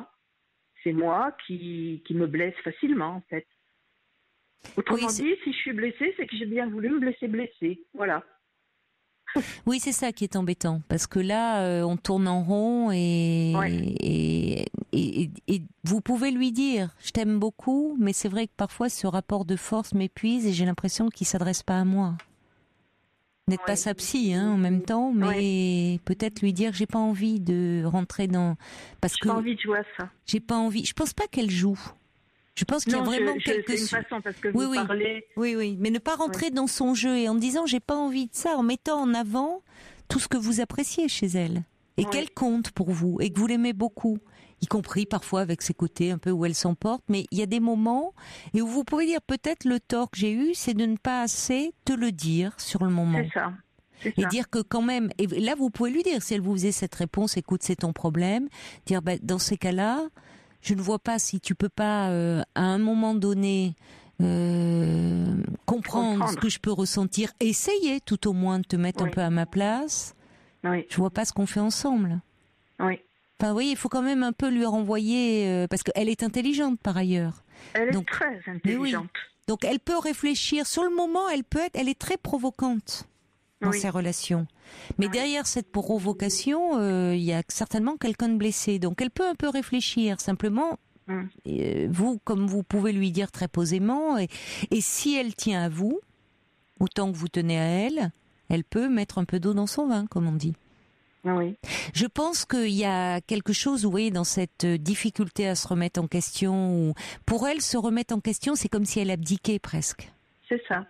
me blesse facilement, en fait. Autrement dit, si je suis blessée, c'est que j'ai bien voulu me blesser. Voilà. Oui, c'est ça qui est embêtant, parce que là, on tourne en rond et vous pouvez lui dire « je t'aime beaucoup », mais c'est vrai que parfois ce rapport de force m'épuise et j'ai l'impression qu'il ne s'adresse pas à moi. Vous n'êtes pas sa psy en même temps, mais peut-être lui dire « j'ai pas envie de rentrer dans… » J'ai pas envie de jouer à ça. J'ai pas envie. Je pense pas qu'elle joue. Je pense qu'il y a vraiment quelque chose. C'est une façon parce que vous parlez. Oui, mais ne pas rentrer dans son jeu et en disant j'ai pas envie de ça, en mettant en avant tout ce que vous appréciez chez elle et qu'elle compte pour vous et que vous l'aimez beaucoup, y compris parfois avec ses côtés un peu où elle s'emporte. Mais il y a des moments et où vous pouvez dire peut-être le tort que j'ai eu, c'est de ne pas assez te le dire sur le moment. C'est ça. Et dire que quand même, et là vous pouvez lui dire si elle vous faisait cette réponse, écoute c'est ton problème, dire dans ces cas-là. Je ne vois pas si tu peux pas, à un moment donné, comprendre ce que je peux ressentir, essayer tout au moins de te mettre un peu à ma place. Oui. Je vois pas ce qu'on fait ensemble. Oui. Enfin, vous voyez, il faut quand même un peu lui renvoyer, parce qu'elle est intelligente par ailleurs. Elle est très intelligente. Donc elle peut réfléchir. Sur le moment, elle est très provocante dans ses relations. Mais derrière cette provocation, il y a certainement quelqu'un de blessé. Donc elle peut un peu réfléchir. Simplement, vous, comme vous pouvez lui dire très posément, et si elle tient à vous, autant que vous tenez à elle, elle peut mettre un peu d'eau dans son vin, comme on dit. Oui. Je pense qu'il y a quelque chose, vous voyez, dans cette difficulté à se remettre en question. Où, pour elle, se remettre en question, c'est comme si elle abdiquait presque. C'est ça.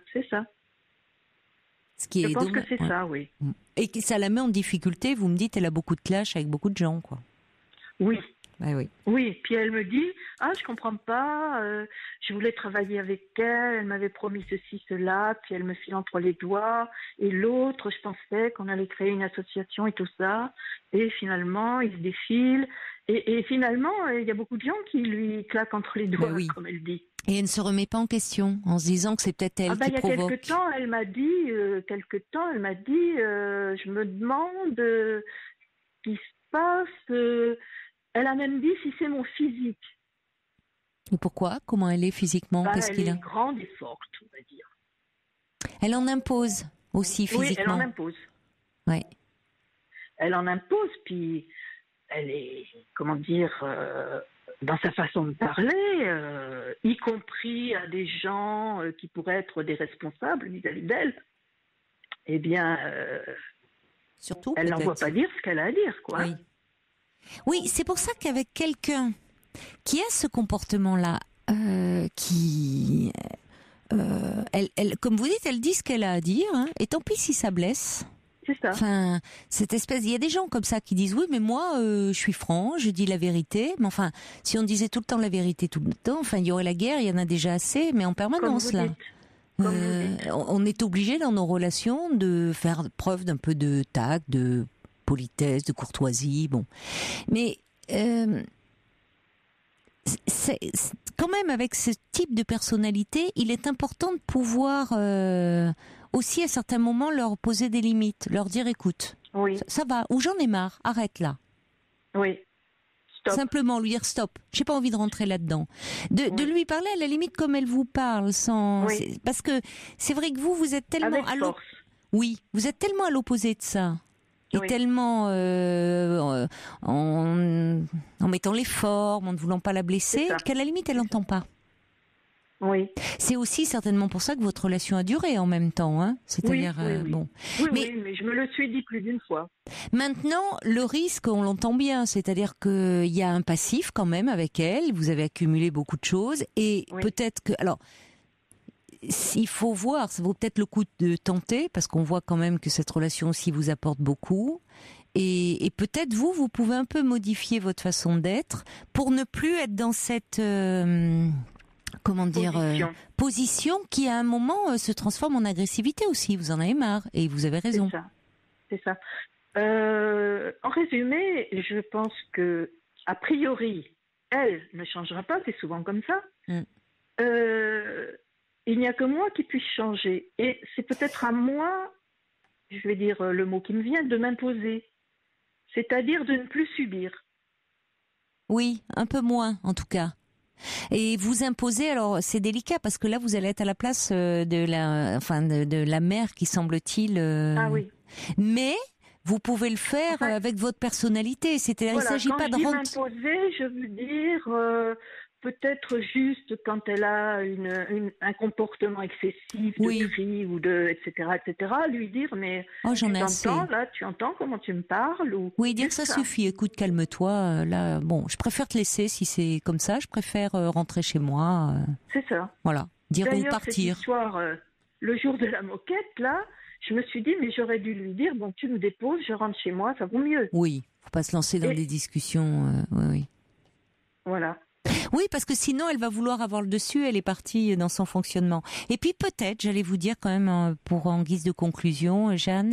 Je pense que c'est ça, oui. Et que ça la met en difficulté, vous me dites, elle a beaucoup de clash avec beaucoup de gens, quoi. Oui. Oui. Oui, puis elle me dit, je comprends pas, je voulais travailler avec elle m'avait promis ceci, cela, puis elle me file entre les doigts, et l'autre, je pensais qu'on allait créer une association et tout ça, et finalement, il se défile, et finalement, il y a beaucoup de gens qui lui claquent entre les doigts, comme elle dit. Et elle ne se remet pas en question, en se disant que c'est peut-être elle qui provoque. Il y a quelque temps, elle m'a dit, je me demande ce qui se passe. Elle a même dit si c'est mon physique. Et pourquoi ? Comment elle est physiquement ? Elle est grande et forte, on va dire. Elle en impose aussi physiquement. Oui, elle en impose. Oui. Elle en impose, puis elle est, dans sa façon de parler, y compris à des gens qui pourraient être des responsables vis-à-vis d'elle, eh bien, surtout, elle n'envoie pas dire ce qu'elle a à dire, quoi. Oui, c'est pour ça qu'avec quelqu'un qui a ce comportement-là, qui comme vous dites, elle dit ce qu'elle a à dire, hein, et tant pis si ça blesse. C'est ça. Enfin, cette espèce, il y a des gens comme ça qui disent oui, mais moi, je suis franc, je dis la vérité. Mais enfin, si on disait tout le temps la vérité tout le temps, enfin, il y aurait la guerre, il y en a déjà assez, mais en permanence là. On est obligé dans nos relations de faire preuve d'un peu de tact, de politesse, de courtoisie, bon. Mais c'est quand même avec ce type de personnalité, il est important de pouvoir aussi à certains moments leur poser des limites, leur dire écoute, ça va, ou j'en ai marre, arrête là. Oui. Stop. Simplement lui dire stop, j'ai pas envie de rentrer là-dedans. De lui parler à la limite comme elle vous parle, sans parce que c'est vrai que vous êtes tellement vous êtes tellement à l'opposé de ça. Et tellement en mettant les formes, en ne voulant pas la blesser, qu'à la limite elle n'entend pas. Oui. C'est aussi certainement pour ça que votre relation a duré en même temps, hein. C'est-à-dire bon. Mais je me le suis dit plus d'une fois. Maintenant, le risque, on l'entend bien, c'est-à-dire qu'il y a un passif quand même avec elle. Vous avez accumulé beaucoup de choses et peut-être que alors. Il faut voir, ça vaut peut-être le coup de tenter, parce qu'on voit quand même que cette relation aussi vous apporte beaucoup. Et peut-être vous pouvez un peu modifier votre façon d'être pour ne plus être dans cette position qui à un moment se transforme en agressivité aussi. Vous en avez marre et vous avez raison. C'est ça. En résumé, je pense que a priori, elle ne changera pas. C'est souvent comme ça. Il n'y a que moi qui puisse changer. Et c'est peut-être à moi, je vais dire le mot qui me vient, de m'imposer. C'est-à-dire de ne plus subir. Oui, un peu moins en tout cas. Et vous imposer, alors c'est délicat parce que là vous allez être à la place de la mère qui semble-t-il. Ah oui. Mais vous pouvez le faire avec votre personnalité. C'est-à-dire il ne s'agit pas de m'imposer, je veux dire. Peut-être juste quand elle a un comportement excessif de cri ou etc., lui dire mais tu entends comment tu me parles ou dire ça suffit, écoute, calme-toi, là, bon, je préfère te laisser si c'est comme ça, je préfère rentrer chez moi. C'est ça. Voilà, dire ou partir. Cette histoire, le jour de la moquette, là, je me suis dit, mais j'aurais dû lui dire, bon, tu me déposes, je rentre chez moi, ça vaut mieux. Oui, faut pas se lancer dans des discussions, Voilà. Oui, parce que sinon, elle va vouloir avoir le dessus, elle est partie dans son fonctionnement. Et puis peut-être, j'allais vous dire quand même, pour en guise de conclusion, Jeanne,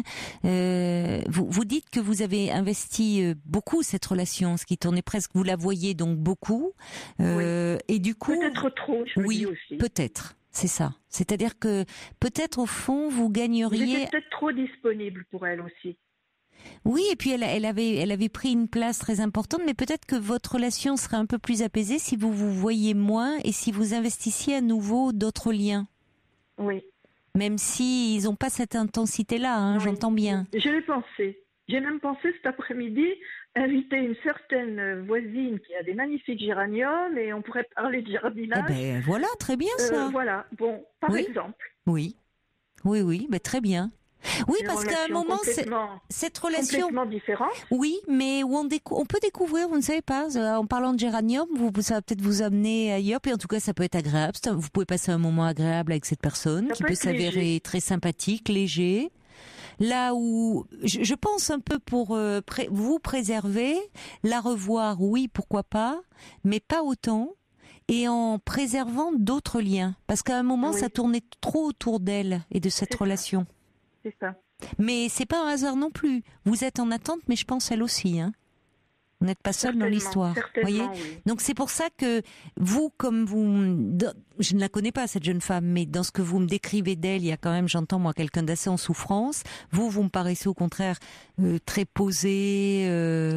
vous dites que vous avez investi beaucoup cette relation, ce qui tournait presque, vous la voyez donc beaucoup, et du coup... Peut-être trop, je me dis aussi. Peut-être, c'est ça. C'est-à-dire que peut-être au fond, vous gagneriez... J'étais peut-être trop disponible pour elle aussi. Oui, et puis elle avait pris une place très importante, mais peut-être que votre relation serait un peu plus apaisée si vous vous voyiez moins et si vous investissiez à nouveau d'autres liens. Oui. Même s'ils n'ont pas cette intensité-là, j'entends bien. Je l'ai pensé. J'ai même pensé cet après-midi inviter une certaine voisine qui a des magnifiques géraniums et on pourrait parler de jardinage. Eh ben voilà, très bien ça. Voilà, bon, par exemple. Oui, très bien. Oui, parce qu'à un moment, cette relation complètement différente. Oui, mais où on peut découvrir, vous ne savez pas, en parlant de géranium, ça va peut-être vous amener ailleurs, puis en tout cas, ça peut être agréable. Vous pouvez passer un moment agréable avec cette personne qui peut s'avérer très sympathique, léger. Là où je pense un peu pour vous préserver, la revoir, oui, pourquoi pas, mais pas autant. Et en préservant d'autres liens, parce qu'à un moment, ça tournait trop autour d'elle et de cette relation. C'est ça. Mais c'est pas un hasard non plus. Vous êtes en attente, mais je pense elle aussi. Vous n'êtes pas seul dans l'histoire. Voyez. Oui. Donc c'est pour ça que vous, je ne la connais pas cette jeune femme, mais dans ce que vous me décrivez d'elle, il y a quand même, j'entends moi, quelqu'un d'assez en souffrance. Vous me paraissez au contraire très posé,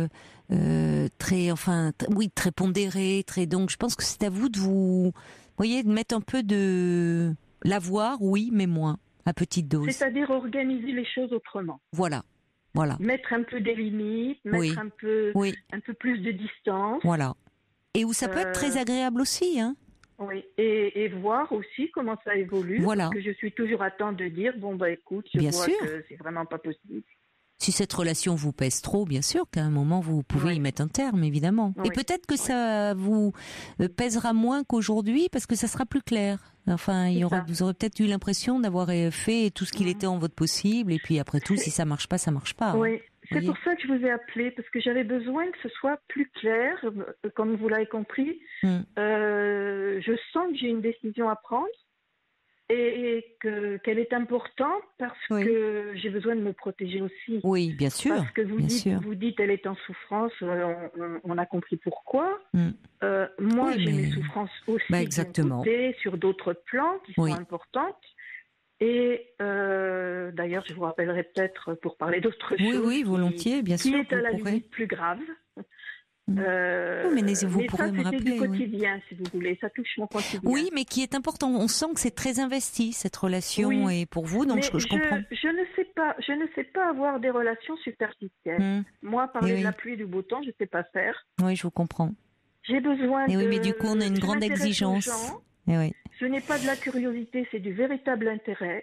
très pondéré, donc je pense que c'est à vous de de mettre un peu de l'avoir, oui, mais moins. À petite dose. C'est-à-dire organiser les choses autrement. Voilà. Mettre un peu des limites, mettre un peu plus de distance. Voilà. Et où ça peut être très agréable aussi, Oui, et voir aussi comment ça évolue. Voilà. Parce que je suis toujours à temps de dire, écoute, je vois que c'est vraiment pas possible. Si cette relation vous pèse trop, bien sûr qu'à un moment vous pouvez y mettre un terme, évidemment. Oui. Et peut-être que ça vous pèsera moins qu'aujourd'hui parce que ça sera plus clair. Enfin, vous aurez peut-être eu l'impression d'avoir fait tout ce qu'il était en votre possible, et puis après tout, si ça marche pas, ça marche pas. Oui, c'est voyez. pour ça que je vous ai appelé, parce que j'avais besoin que ce soit plus clair, comme vous l'avez compris. Je sens que j'ai une décision à prendre et qu'elle est importante parce que j'ai besoin de me protéger aussi. Oui, bien sûr. Parce que vous dites elle est en souffrance, on a compris pourquoi. Moi, j'ai mes souffrances aussi de mon côté, sur d'autres plans qui sont importantes. Et d'ailleurs, je vous rappellerai peut-être pour parler d'autres choses. Oui, volontiers, bien sûr. Qui est à la limite plus grave. Mais vous pourrez me rappeler. Du quotidien, si vous voulez. Ça touche mon quotidien. Oui, mais qui est important. On sent que c'est très investi, cette relation, et pour vous, donc je comprends. Je ne sais pas avoir des relations superficielles. Moi, parler de la pluie et du beau temps, je ne sais pas faire. Oui, je vous comprends. J'ai besoin de... Oui, mais du coup, on a une grande exigence. Ce n'est pas de la curiosité, c'est du véritable intérêt.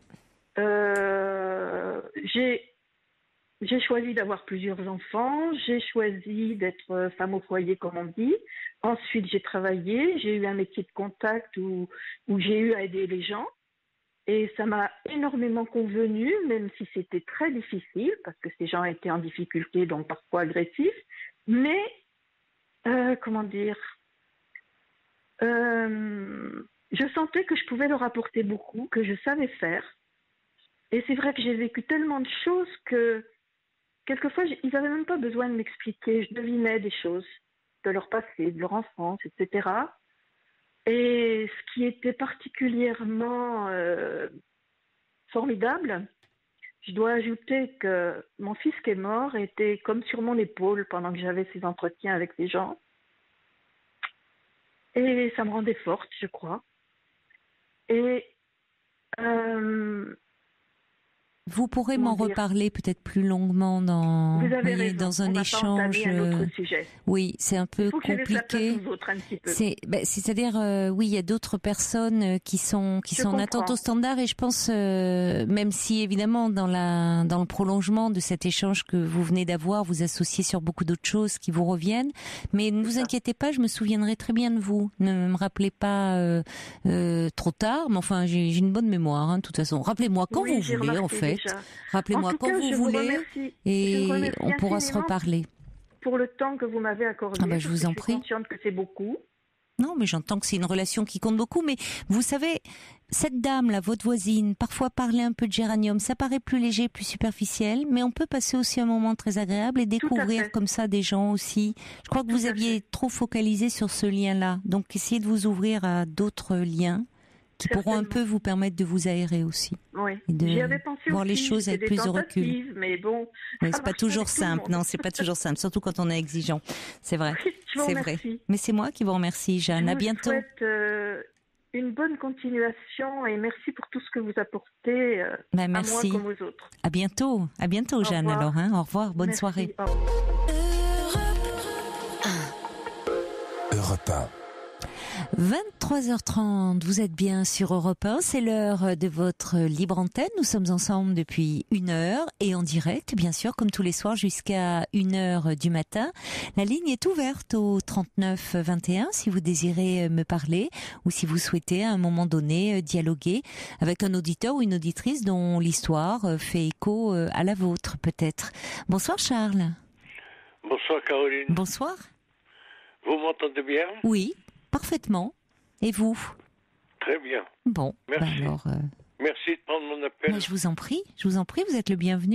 J'ai choisi d'avoir plusieurs enfants, j'ai choisi d'être femme au foyer, comme on dit. Ensuite, j'ai travaillé, j'ai eu un métier de contact où j'ai eu à aider les gens. Et ça m'a énormément convenu, même si c'était très difficile, parce que ces gens étaient en difficulté, donc parfois agressifs. Mais, comment dire, je sentais que je pouvais leur apporter beaucoup, que je savais faire. Et c'est vrai que j'ai vécu tellement de choses que quelquefois, ils n'avaient même pas besoin de m'expliquer. Je devinais des choses de leur passé, de leur enfance, etc. Et ce qui était particulièrement formidable, je dois ajouter que mon fils qui est mort était comme sur mon épaule pendant que j'avais ces entretiens avec les gens. Et ça me rendait forte, je crois. Et vous pourrez m'en reparler peut-être plus longuement dans un échange. Oui, c'est un peu compliqué. C'est-à-dire, oui, il y a d'autres personnes qui sont en attente au standard, et je pense, même si évidemment dans le prolongement de cet échange que vous venez d'avoir, vous associez sur beaucoup d'autres choses qui vous reviennent. Mais ne vous inquiétez pas, je me souviendrai très bien de vous. Ne me rappelez pas trop tard, mais enfin, j'ai une bonne mémoire, de toute façon. Rappelez-moi quand vous voulez, en fait. Rappelez-moi quand vous voulez, et on pourra se reparler. Pour le temps que vous m'avez accordé, je vous en prie. Je suis consciente que c'est beaucoup. Non, mais j'entends que c'est une relation qui compte beaucoup. Mais vous savez, cette dame-là, votre voisine, parfois parler un peu de géranium, ça paraît plus léger, plus superficiel, mais on peut passer aussi un moment très agréable et découvrir comme ça des gens aussi. Je crois que vous aviez trop focalisé sur ce lien-là. Donc, essayez de vous ouvrir à d'autres liens qui pourront un peu vous permettre de vous aérer aussi. Oui, et de voir les choses avec plus de recul. Mais bon, oui, c'est pas toujours simple. Non, c'est pas toujours simple, surtout quand on est exigeant. C'est vrai. C'est vrai. Mais c'est moi qui vous remercie, Jeanne. À bientôt. Je vous souhaite une bonne continuation et merci pour tout ce que vous apportez à moi comme aux autres. À bientôt, Jeanne. Alors, au revoir, bonne soirée. Europe 1. 23h30, vous êtes bien sur Europe 1, c'est l'heure de votre libre antenne. Nous sommes ensemble depuis 1 heure et en direct, bien sûr, comme tous les soirs jusqu'à 1h du matin. La ligne est ouverte au 39 21 si vous désirez me parler ou si vous souhaitez à un moment donné dialoguer avec un auditeur ou une auditrice dont l'histoire fait écho à la vôtre peut-être. Bonsoir Charles. Bonsoir Caroline. Bonsoir. Vous m'entendez bien ? Oui. Parfaitement. Et vous ? Très bien. Bon, merci. Alors, merci de prendre mon appel. Je vous en prie, vous êtes le bienvenu.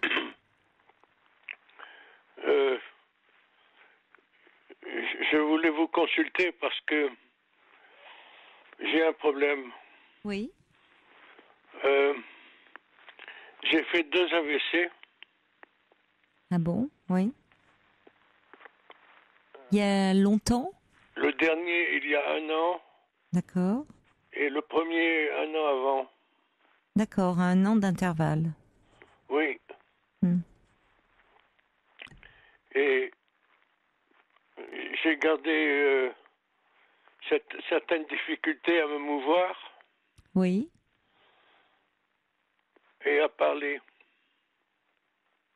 Je voulais vous consulter parce que j'ai un problème. Oui. J'ai fait 2 AVC. Ah bon ? Oui. Il y a longtemps ? Le dernier, il y a 1 an. D'accord. Et le premier, 1 an avant. D'accord, 1 an d'intervalle. Oui. Et j'ai gardé certaines difficultés à me mouvoir. Oui. Et à parler.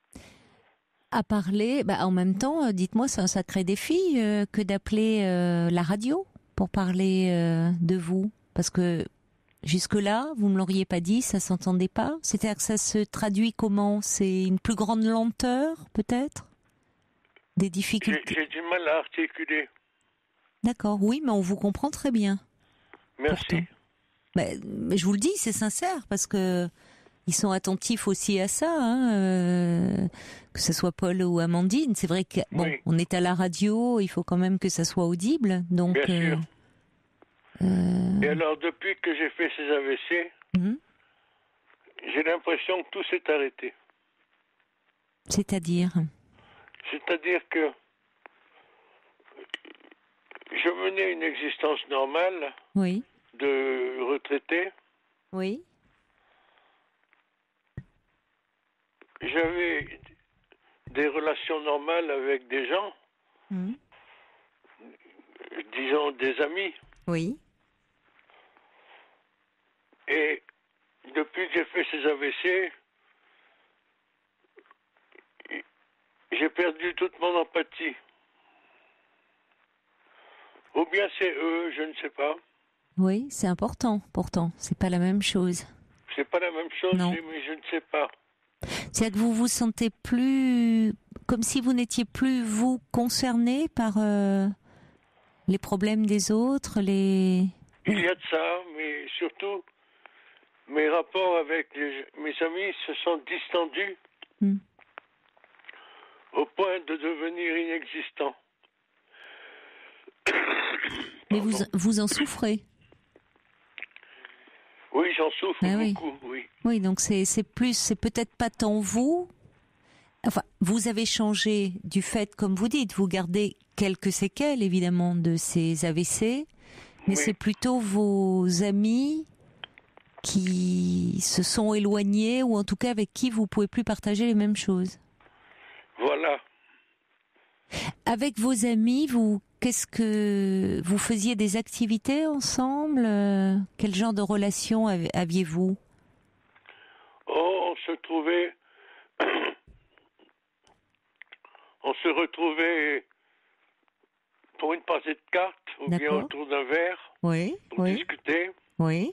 à parler. En même temps, dites-moi, c'est un sacré défi que d'appeler la radio pour parler de vous, parce que jusque-là, vous me l'auriez pas dit, ça s'entendait pas. C'est-à-dire que ça se traduit comment? C'est une plus grande lenteur, peut-être? Des difficultés? J'ai du mal à articuler. D'accord, oui, mais on vous comprend très bien. Merci. Pourtant. Mais je vous le dis, c'est sincère, parce que ils sont attentifs aussi à ça, que ce soit Paul ou Amandine. C'est vrai que Oui. on est à la radio, il faut quand même que ça soit audible. Donc, Bien sûr. Et alors, depuis que j'ai fait ces AVC, j'ai l'impression que tout s'est arrêté. C'est-à-dire C'est-à-dire que je menais une existence normale Oui, de retraité. oui, J'avais des relations normales avec des gens, disons des amis. oui. Et depuis que j'ai fait ces AVC, j'ai perdu toute mon empathie. Ou bien c'est eux, je ne sais pas. Oui, c'est important, pourtant. C'est pas la même chose. C'est pas la même chose, Non. mais je ne sais pas. C'est-à-dire que vous vous sentez plus... comme si vous n'étiez plus, vous, concerné par les problèmes des autres, les... Il y a de ça, mais surtout, mes rapports avec mes amis se sont distendus au point de devenir inexistants. Mais vous en souffrez. Oui, j'en souffre beaucoup, oui. Oui, donc c'est peut-être pas tant vous. Enfin, vous avez changé du fait, comme vous dites, vous gardez quelques séquelles évidemment de ces AVC, mais c'est plutôt vos amis qui se sont éloignés, ou en tout cas avec qui vous pouvez plus partager les mêmes choses. Voilà. Avec vos amis, qu'est-ce que vous faisiez, des activités ensemble? Quel genre de relation aviez-vous? Oh, on se retrouvait pour une partie de cartes ou bien autour d'un verre pour discuter. Oui.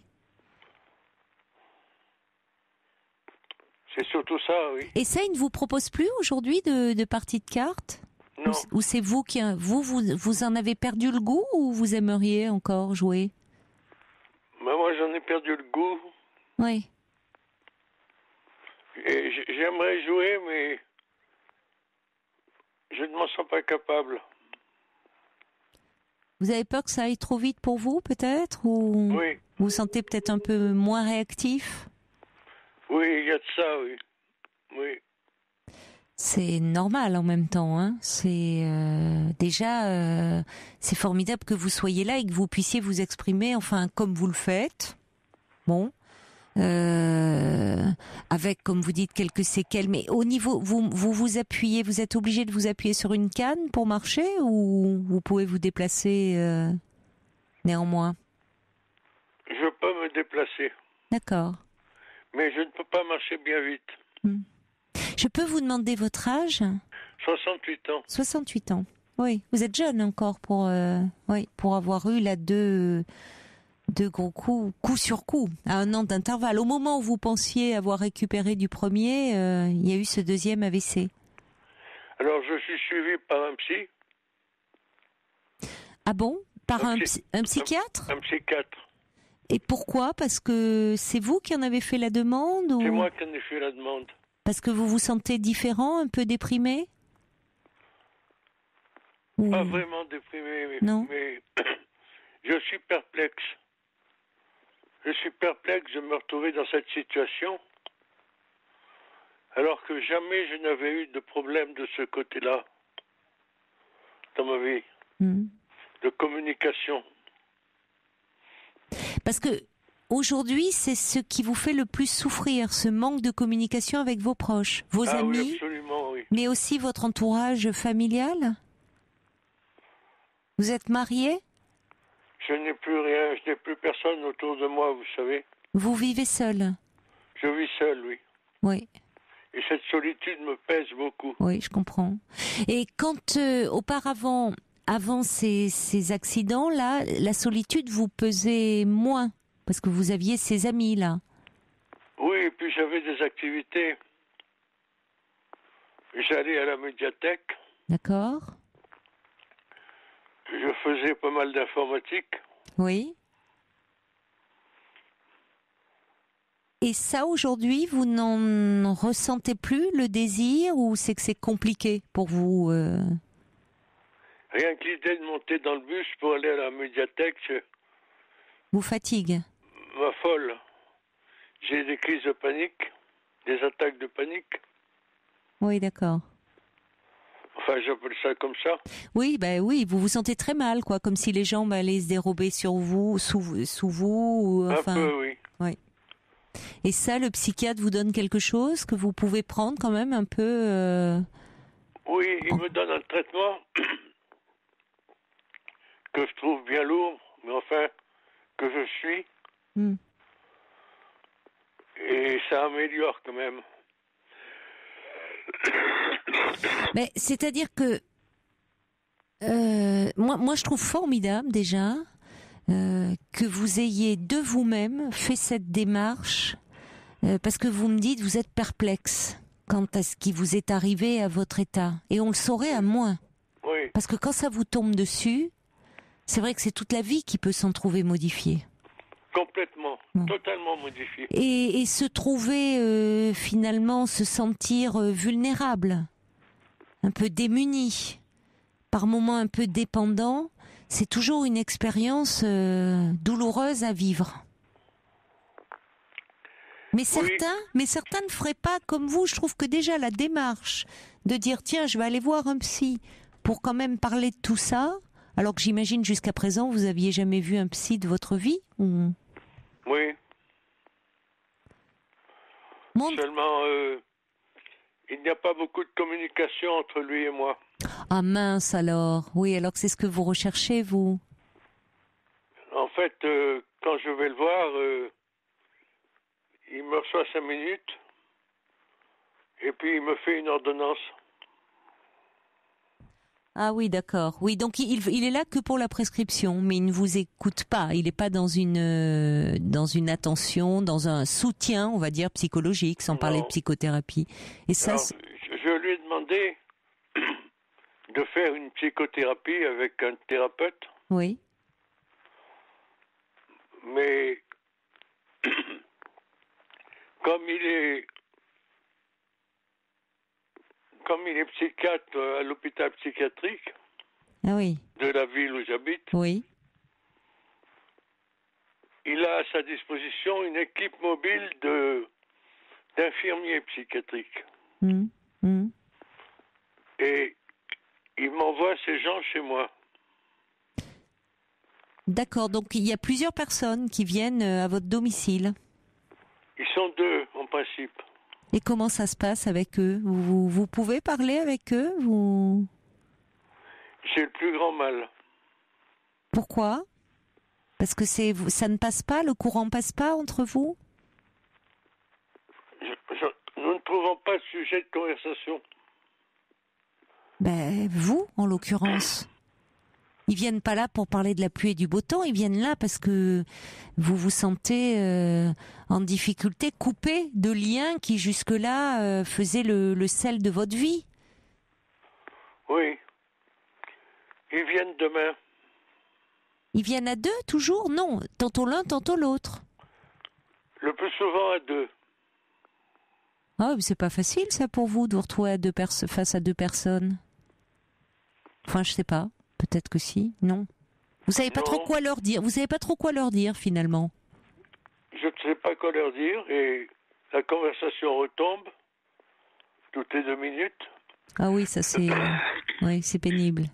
C'est surtout ça, oui. Et ça, il ne vous propose plus aujourd'hui de partie de cartes? Non. Ou c'est vous qui vous en avez perdu le goût, ou vous aimeriez encore jouer? Moi, j'en ai perdu le goût. Oui. Et j'aimerais jouer, mais je ne m'en sens pas capable. Vous avez peur que ça aille trop vite pour vous, peut-être? Ou oui. Vous vous sentez peut-être un peu moins réactif? Oui, il y a de ça, oui. Oui. C'est normal en même temps, hein. C'est déjà c'est formidable que vous soyez là et que vous puissiez vous exprimer, enfin comme vous le faites. Bon, avec, comme vous dites, quelques séquelles. Mais au niveau, vous appuyez, vous êtes obligé de vous appuyer sur une canne pour marcher, ou vous pouvez vous déplacer néanmoins? Je peux me déplacer. D'accord. Mais je ne peux pas marcher bien vite. Je peux vous demander votre âge? 68 ans. 68 ans. Oui, vous êtes jeune encore pour avoir eu là deux gros coups, coup sur coup, à 1 an d'intervalle. Au moment où vous pensiez avoir récupéré du premier, il y a eu ce deuxième AVC. Alors, je suis suivi par un psy. Ah bon? Par un psychiatre? Un psychiatre. Et pourquoi? Parce que c'est vous qui en avez fait la demande, ou... C'est moi qui en ai fait la demande. Parce que vous vous sentez différent, un peu déprimé? Pas vraiment déprimé, non. Mais je suis perplexe. Je suis perplexe de me retrouver dans cette situation, alors que jamais je n'avais eu de problème de ce côté-là dans ma vie, de communication. Parce que aujourd'hui, c'est ce qui vous fait le plus souffrir, ce manque de communication avec vos proches, vos amis, oui, absolument, oui. Mais aussi votre entourage familial. Vous êtes marié? Je n'ai plus rien, je n'ai plus personne autour de moi, vous savez. Vous vivez seul? Je vis seul, oui. Oui. Et cette solitude me pèse beaucoup. Oui, je comprends. Et quand auparavant, avant ces accidents-là, la solitude vous pesait moins parce que vous aviez ces amis-là. Oui, et puis j'avais des activités. J'allais à la médiathèque. D'accord. Je faisais pas mal d'informatique. Oui. Et ça, aujourd'hui, vous n'en ressentez plus le désir ou c'est que c'est compliqué pour vous Rien que l'idée de monter dans le bus pour aller à la médiathèque, vous fatigue? m'affole. J'ai des crises de panique, des attaques de panique. Oui, d'accord. Enfin, j'appelle ça comme ça. Oui, oui, vous vous sentez très mal, quoi, comme si les gens allaient se dérober sur vous, sous vous. Ou, enfin... Un peu, oui. Oui. Et ça, le psychiatre vous donne quelque chose que vous pouvez prendre quand même un peu Oui, il me donne un traitement que je trouve bien lourd, mais enfin, que je suis. Et ça améliore quand même. Mais c'est-à-dire que moi, je trouve formidable déjà que vous ayez de vous-même fait cette démarche, parce que vous me dites vous êtes perplexe quant à ce qui vous est arrivé à votre état, et on le saurait à moins. Oui. Parce que quand ça vous tombe dessus, c'est vrai que c'est toute la vie qui peut s'en trouver modifiée. Complètement, totalement modifié. Et se trouver finalement, se sentir vulnérable, un peu démuni, par moments un peu dépendant, c'est toujours une expérience douloureuse à vivre. Mais certains ne feraient pas comme vous. Je trouve que déjà la démarche de dire tiens, je vais aller voir un psy pour quand même parler de tout ça, alors que j'imagine jusqu'à présent vous aviez jamais vu un psy de votre vie ou... Oui. Seulement, il n'y a pas beaucoup de communication entre lui et moi. Ah mince alors. Oui, alors que c'est ce que vous recherchez, vous. En fait, quand je vais le voir, il me reçoit 5 minutes et puis il me fait une ordonnance. Ah oui, d'accord. Oui, donc il est là que pour la prescription, mais il ne vous écoute pas. Il n'est pas dans une attention, dans un soutien, on va dire, psychologique, sans parler de psychothérapie. Et ça, alors, je lui ai demandé de faire une psychothérapie avec un thérapeute. Oui. Mais comme il est psychiatre à l'hôpital psychiatrique de la ville où j'habite, oui. Il a à sa disposition une équipe mobile d'infirmiers psychiatriques. Et il m'envoie ces gens chez moi. D'accord, donc il y a plusieurs personnes qui viennent à votre domicile. Ils sont 2 en principe. Et comment ça se passe avec eux? Vous pouvez parler avec eux? J'ai le plus grand mal. Pourquoi? Parce que ça ne passe pas, le courant passe pas entre vous? Nous ne trouvons pas de sujet de conversation. Vous, en l'occurrence. Ils viennent pas là pour parler de la pluie et du beau temps, ils viennent là parce que vous vous sentez en difficulté, coupé de liens qui jusque-là faisaient le sel de votre vie. Oui. Ils viennent demain. Ils viennent à 2 toujours? Non, tantôt l'un, tantôt l'autre. Le plus souvent à 2. Ah, mais c'est pas facile ça pour vous de vous retrouver face à 2 personnes. Enfin, je sais pas. Peut-être que si, non. Vous savez pas trop quoi leur dire. Vous savez pas trop quoi leur dire finalement. Je ne sais pas quoi leur dire et la conversation retombe toutes les 2 minutes. Ah oui, ça c'est, c'est pénible.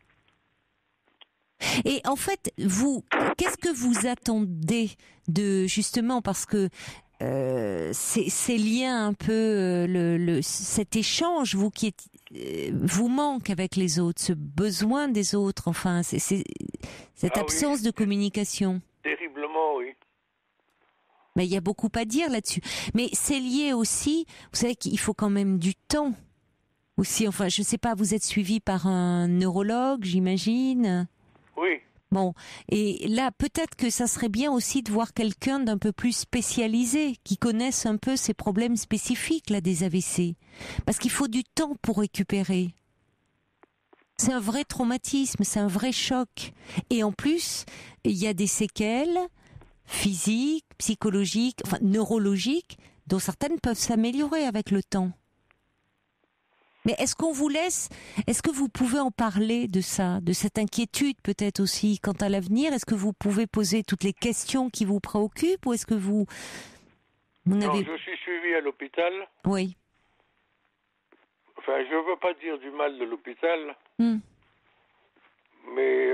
Et en fait, vous, qu'est-ce que vous attendez de justement parce que ces liens un peu, cet échange, vous qui êtes, vous manque avec les autres, ce besoin des autres, enfin, cette absence de communication. Terriblement, oui. Mais il y a beaucoup à dire là-dessus. Mais c'est lié aussi, vous savez qu'il faut quand même du temps aussi. Enfin, je sais pas, vous êtes suivi par un neurologue, j'imagine. Oui. Bon, et là, peut-être que ça serait bien aussi de voir quelqu'un d'un peu plus spécialisé, qui connaisse un peu ces problèmes spécifiques là des AVC. Parce qu'il faut du temps pour récupérer. C'est un vrai traumatisme, c'est un vrai choc. Et en plus, il y a des séquelles physiques, psychologiques, enfin neurologiques, dont certaines peuvent s'améliorer avec le temps. Mais est-ce que vous pouvez en parler de ça, de cette inquiétude peut-être aussi quant à l'avenir? Est-ce que vous pouvez poser toutes les questions qui vous préoccupent ou est-ce que vous n'avez... Non, je suis suivi à l'hôpital. Oui. Enfin, je ne veux pas dire du mal de l'hôpital, Hmm. mais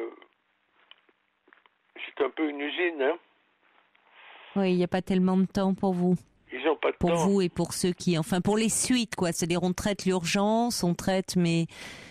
c'est un peu une usine, hein. Oui, il n'y a pas tellement de temps pour vous. Ils n'ont pas de Pour temps. vous et pour ceux qui... Enfin, pour les suites, quoi. C'est-à-dire, on traite l'urgence, on traite, mais...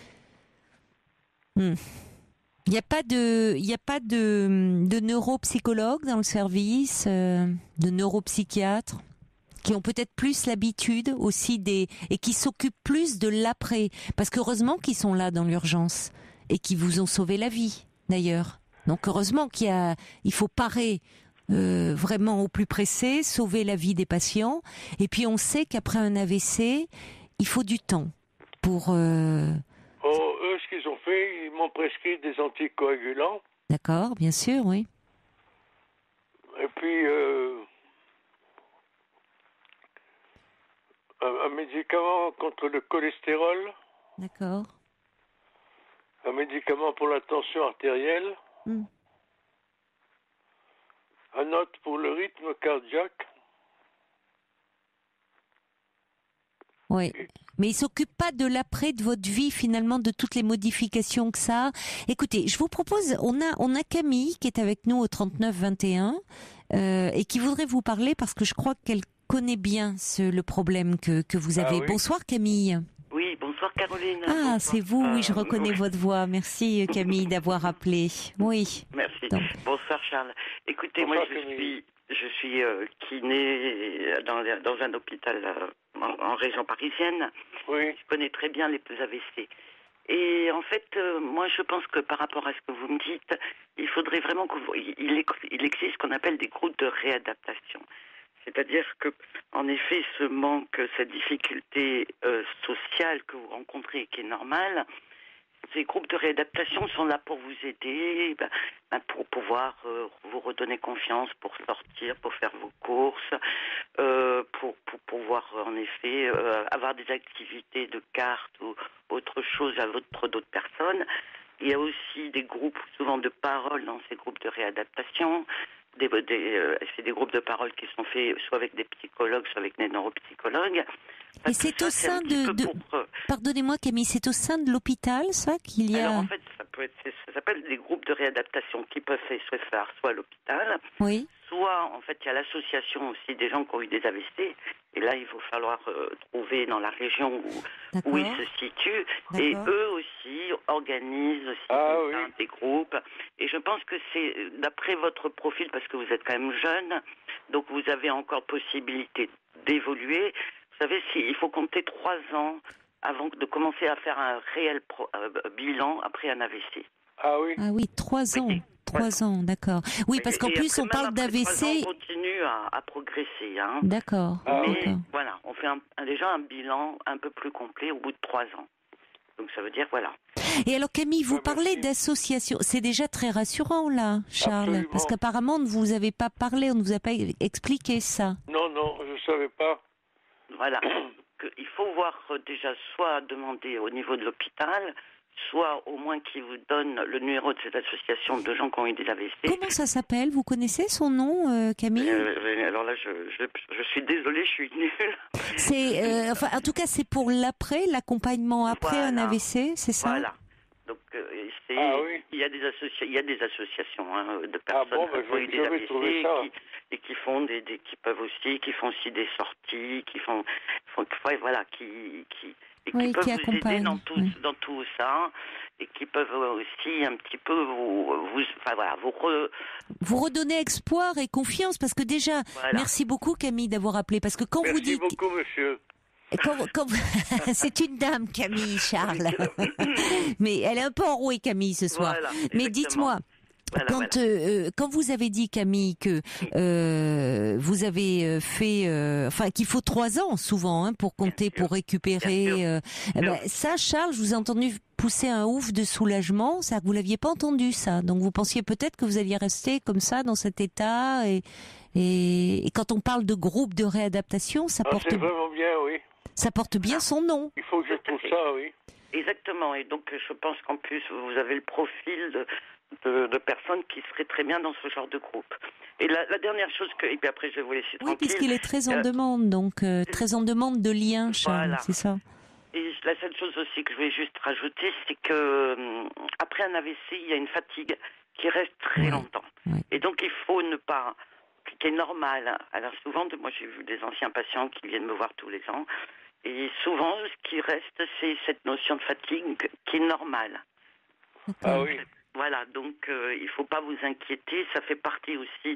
Il n'y a pas de neuropsychologue dans le service, de neuropsychiatres qui ont peut-être plus l'habitude aussi et qui s'occupent plus de l'après. Parce qu'heureusement qu'ils sont là dans l'urgence et qui vous ont sauvé la vie, d'ailleurs. Donc heureusement il faut parer vraiment au plus pressé, sauver la vie des patients. Et puis on sait qu'après un AVC, il faut du temps pour... Oh, eux, ce qu'ils ont fait, ils m'ont prescrit des anticoagulants. D'accord, bien sûr, oui. Et puis, un médicament contre le cholestérol, D'accord. un médicament pour la tension artérielle, Hmm. un autre pour le rythme cardiaque. Oui. Mais il s'occupe pas de l'après de votre vie, finalement, de toutes les modifications que ça a. Écoutez, je vous propose, on a Camille qui est avec nous au 3921 et qui voudrait vous parler parce que je crois qu'elle connaît bien le problème que vous avez. Ah oui. Bonsoir Camille. Oui, bonsoir Caroline. Ah, Bonsoir. c'est vous, oui, je reconnais Oui. votre voix. Merci Camille d'avoir appelé. Oui. Merci. Donc. Bonsoir Charles. Écoutez, Bonsoir, moi Camille. je suis kiné dans un hôpital en région parisienne. Oui. Je connais très bien les AVC. Et en fait, moi je pense que par rapport à ce que vous me dites, il faudrait vraiment il existe ce qu'on appelle des groupes de réadaptation. C'est-à-dire que, en effet, ce manque, cette difficulté sociale que vous rencontrez, qui est normale, ces groupes de réadaptation sont là pour vous aider, pour pouvoir vous redonner confiance, pour sortir, pour faire vos courses, pour pouvoir, en effet, avoir des activités de cartes ou autre chose à d'autres personnes. Il y a aussi des groupes, souvent de parole dans ces groupes de réadaptation. C'est des groupes de parole qui sont faits soit avec des psychologues, soit avec des neuropsychologues. Et c'est au sein Pardonnez-moi Camille, c'est au sein de l'hôpital, ça, qu'il y a... Alors en fait, ça s'appelle des groupes de réadaptation qui peuvent se faire soit à l'hôpital, Oui. soit en fait il y a l'association aussi des gens qui ont eu des AVC. Et là, il va falloir trouver dans la région où ils se situent. Et eux aussi organisent aussi des groupes. Et je pense que c'est, d'après votre profil, parce que vous êtes quand même jeune, donc vous avez encore possibilité d'évoluer. Vous savez, il faut compter 3 ans avant de commencer à faire un réel bilan après un AVC. Ah oui. Ah oui, 3 ans. 3 ans, d'accord. Oui, parce qu'en plus, on parle d'AVC. On continue à progresser. Hein. D'accord. Mais voilà, on fait déjà un bilan un peu plus complet au bout de 3 ans. Donc ça veut dire, voilà. Et alors Camille, vous parlez d'association. C'est déjà très rassurant là, Charles. Absolument. Parce qu'apparemment, on ne vous avez pas parlé, on ne vous a pas expliqué ça. Non, je ne savais pas. Voilà. Il faut voir déjà soit demander au niveau de l'hôpital, soit au moins qu'ils vous donnent le numéro de cette association de gens qui ont eu des AVC. Comment ça s'appelle? Vous connaissez son nom, Camille? Alors là, je suis désolée, je suis nulle. C'est, en tout cas, c'est pour l'accompagnement après un AVC, c'est ça? Voilà. Donc, il y a des associations de personnes qui ont eu des AVC et qui font qui peuvent aussi, qui font aussi des sorties, qui et qui peuvent vous aider accompagnent. dans tout ça, et qui peuvent aussi un petit peu vous redonner espoir et confiance, parce que déjà, merci beaucoup Camille d'avoir appelé, parce que quand vous dites... Merci beaucoup, monsieur. C'est une dame, Camille, Charles. Mais elle est un peu enrouée, Camille, ce soir. Voilà, mais dites-moi, quand vous avez dit, Camille, que vous avez fait, qu'il faut 3 ans souvent pour compter, pour récupérer. Ça, Charles, je vous ai entendu pousser un ouf de soulagement. Ça, vous l'aviez pas entendu, ça. Donc vous pensiez peut-être que vous alliez rester comme ça dans cet état. Et quand on parle de groupe de réadaptation, ça porte. C'est vraiment bien, oui. Ça porte bien son nom. Il faut que je trouve ça, oui. Exactement. Et donc, je pense qu'en plus, vous avez le profil de personnes qui seraient très bien dans ce genre de groupe. Et la dernière chose et puis après je vais vous laisser tranquille. Oui, puisqu'il est très en demande, donc très en demande de liens, Charles, c'est ça. Et la seule chose aussi que je vais juste rajouter, c'est que après un AVC, il y a une fatigue qui reste très longtemps. Oui. Et donc il faut ne pas, qui est normal. Alors souvent, moi j'ai vu des anciens patients qui viennent me voir tous les ans, et souvent ce qui reste, c'est cette notion de fatigue qui est normale. Ah oui. Voilà, donc il ne faut pas vous inquiéter, ça fait partie aussi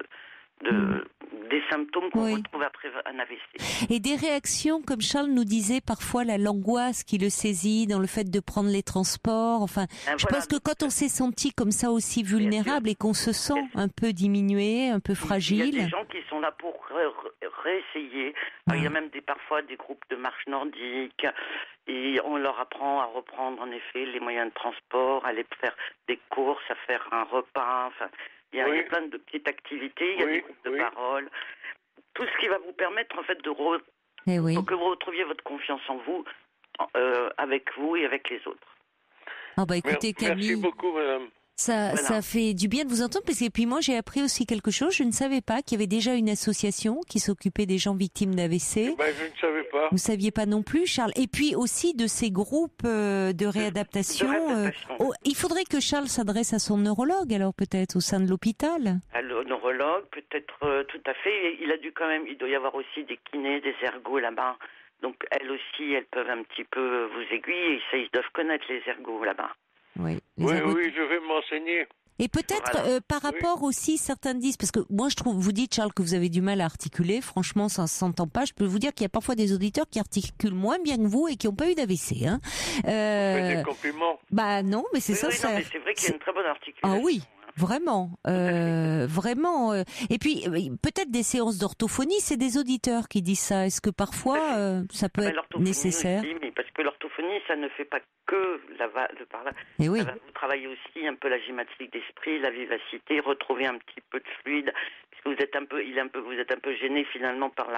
des symptômes qu'on retrouve après un AVC. Et des réactions, comme Charles nous disait, parfois l'angoisse qui le saisit dans le fait de prendre les transports. Enfin, je pense que quand on s'est senti comme ça aussi vulnérable et qu'on se sent un peu diminué, un peu fragile... Il y a des gens qui sont là pour réessayer. Alors, il y a même parfois des groupes de marche nordique et on leur apprend à reprendre en effet les moyens de transport, à aller faire des courses, à faire un repas, enfin... Il y a plein de petites activités, il y a des groupes de parole. Tout ce qui va vous permettre, en fait, pour que vous retrouviez votre confiance en vous, avec vous et avec les autres. Ah bah écoutez, Camille, merci beaucoup, madame. Ça fait du bien de vous entendre, parce que puis moi j'ai appris aussi quelque chose. Je ne savais pas qu'il y avait déjà une association qui s'occupait des gens victimes d'AVC. Je ne savais pas. Vous saviez pas non plus, Charles. Et puis aussi de ces groupes de réadaptation. Il faudrait que Charles s'adresse à son neurologue, alors peut-être au sein de l'hôpital. À le neurologue, peut-être tout à fait. Il doit y avoir aussi des kinés, des ergos là-bas. Donc elles aussi, elles peuvent un petit peu vous aiguiller. Ils doivent connaître les ergos là-bas. Oui, je vais m'enseigner. Et peut-être par rapport aussi, certains disent, parce que moi je trouve, vous dites Charles que vous avez du mal à articuler, franchement ça ne s'entend pas, je peux vous dire qu'il y a parfois des auditeurs qui articulent moins bien que vous et qui n'ont pas eu d'AVC. Hein. Des compliments. Bah non, mais c'est ça. Non, mais c'est vrai qu'il y a une très bonne articulation. Ah oui. Vraiment, vraiment. Et puis peut-être des séances d'orthophonie, c'est des auditeurs qui disent ça. Est-ce que parfois ça peut être nécessaire? Aussi, mais parce que l'orthophonie, ça ne fait pas que le parler. Et oui. Ça va vous travailler aussi un peu la gymnastique d'esprit, la vivacité, retrouver un petit peu de fluide, puisque vous êtes vous êtes un peu gêné finalement par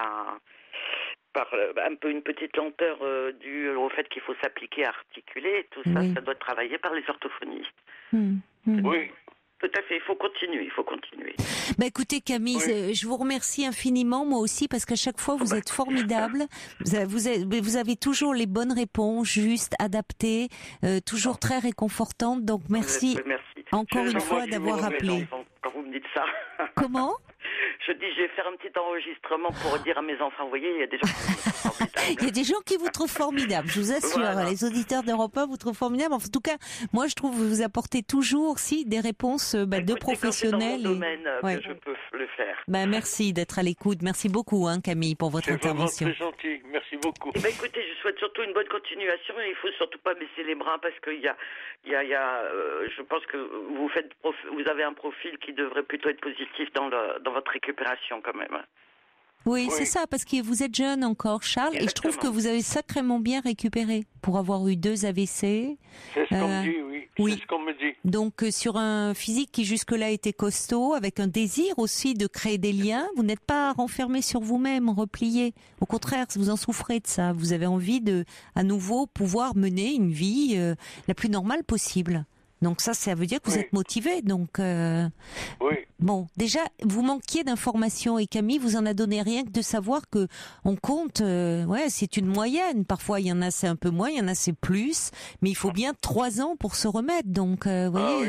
un peu une petite lenteur due au fait qu'il faut s'appliquer à articuler. Tout ça, ça doit être travaillé par les orthophonistes. Oui. Tout à fait, il faut continuer. Bah écoutez Camille, je vous remercie infiniment, moi aussi, parce qu'à chaque fois vous êtes formidable. Vous avez toujours les bonnes réponses, justes, adaptées, toujours très réconfortantes. Donc merci encore une fois d'avoir appelé. Quand vous me dites ça. Comment? Je dis, je vais faire un petit enregistrement pour dire à mes enfants, vous voyez, il y a des gens qui vous trouvent formidable. Il y a des gens qui vous trouvent formidable, je vous assure. Voilà. Les auditeurs d'Europe 1 vous trouvent formidable. En tout cas, moi je trouve que vous apportez toujours des réponses de professionnels. C'est dans mon domaine que je peux le faire. Merci d'être à l'écoute. Merci beaucoup Camille pour votre intervention. C'est vraiment très gentil, merci beaucoup. Écoutez, je souhaite surtout une bonne continuation et il faut surtout pas baisser les bras parce qu'il y a je pense que vous avez un profil qui devrait plutôt être positif dans votre récupération quand même. Oui, c'est ça, parce que vous êtes jeune encore, Charles, et je trouve que vous avez sacrément bien récupéré pour avoir eu 2 AVC. C'est ce qu'on me dit, oui. C'est ce qu'on me dit. Donc, sur un physique qui jusque-là était costaud, avec un désir aussi de créer des liens, vous n'êtes pas renfermé sur vous-même, replié. Au contraire, vous en souffrez de ça. Vous avez envie de, à nouveau, pouvoir mener une vie la plus normale possible. Donc ça veut dire que vous êtes motivé. Donc bon, déjà vous manquiez d'informations et Camille vous en a donné rien que de savoir que on compte. C'est une moyenne. Parfois il y en a c'est un peu moins, il y en a c'est plus, mais il faut bien 3 ans pour se remettre. Donc voyez,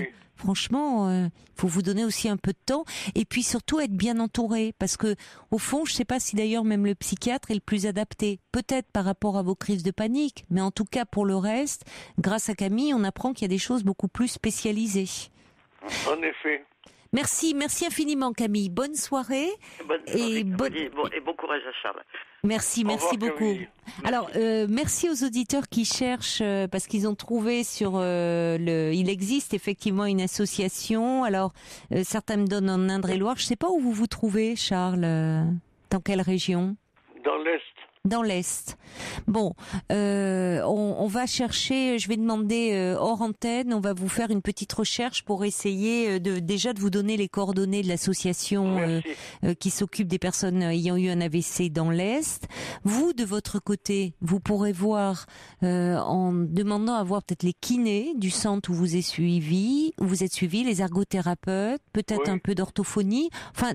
franchement, il faut vous donner aussi un peu de temps et puis surtout être bien entouré parce que au fond, je sais pas si d'ailleurs même le psychiatre est le plus adapté. Peut-être par rapport à vos crises de panique, mais en tout cas pour le reste, grâce à Camille, on apprend qu'il y a des choses beaucoup plus spécialisées. En effet. Merci infiniment Camille. Bonne soirée. Et bon courage à Charles. Merci Au revoir, beaucoup. Camille. Alors, merci aux auditeurs qui cherchent, parce qu'ils ont trouvé sur il existe effectivement une association. Alors, certains me donnent en Indre-et-Loire. Je sais pas où vous vous trouvez, Charles. Dans quelle région ? Dans l'Est. Dans l'Est. Bon, on va chercher, je vais demander hors antenne, on va vous faire une petite recherche pour essayer déjà de vous donner les coordonnées de l'association qui s'occupe des personnes ayant eu un AVC dans l'Est. Vous, de votre côté, vous pourrez voir en demandant à voir peut-être les kinés du centre où vous êtes suivi, les ergothérapeutes, peut-être un peu d'orthophonie, enfin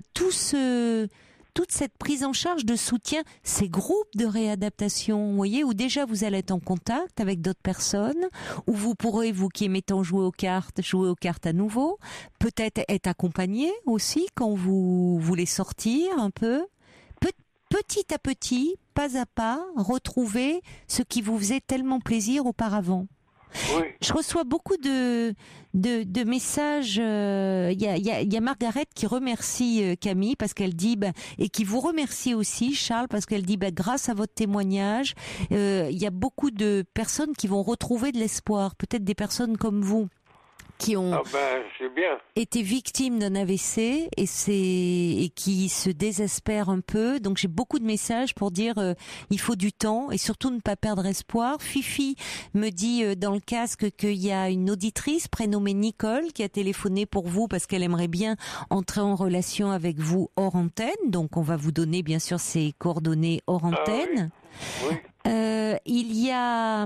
toute cette prise en charge de soutien, ces groupes de réadaptation, vous voyez, où déjà vous allez être en contact avec d'autres personnes, où vous pourrez, vous qui aimez tant jouer aux cartes à nouveau, peut-être être accompagné aussi quand vous voulez sortir un peu, petit à petit, pas à pas, retrouver ce qui vous faisait tellement plaisir auparavant. Oui. Je reçois beaucoup de messages. Il y a Margaret qui remercie Camille parce qu'elle dit et qui vous remercie aussi Charles parce qu'elle dit grâce à votre témoignage, il y a beaucoup de personnes qui vont retrouver de l'espoir. Peut-être des personnes comme vous qui ont c'est bien. été victimes d'un AVC et qui se désespèrent un peu. Donc j'ai beaucoup de messages pour dire il faut du temps et surtout ne pas perdre espoir. Fifi me dit dans le casque qu'il y a une auditrice prénommée Nicole qui a téléphoné pour vous parce qu'elle aimerait bien entrer en relation avec vous hors antenne. Donc on va vous donner bien sûr ses coordonnées hors antenne. Oui. Il y a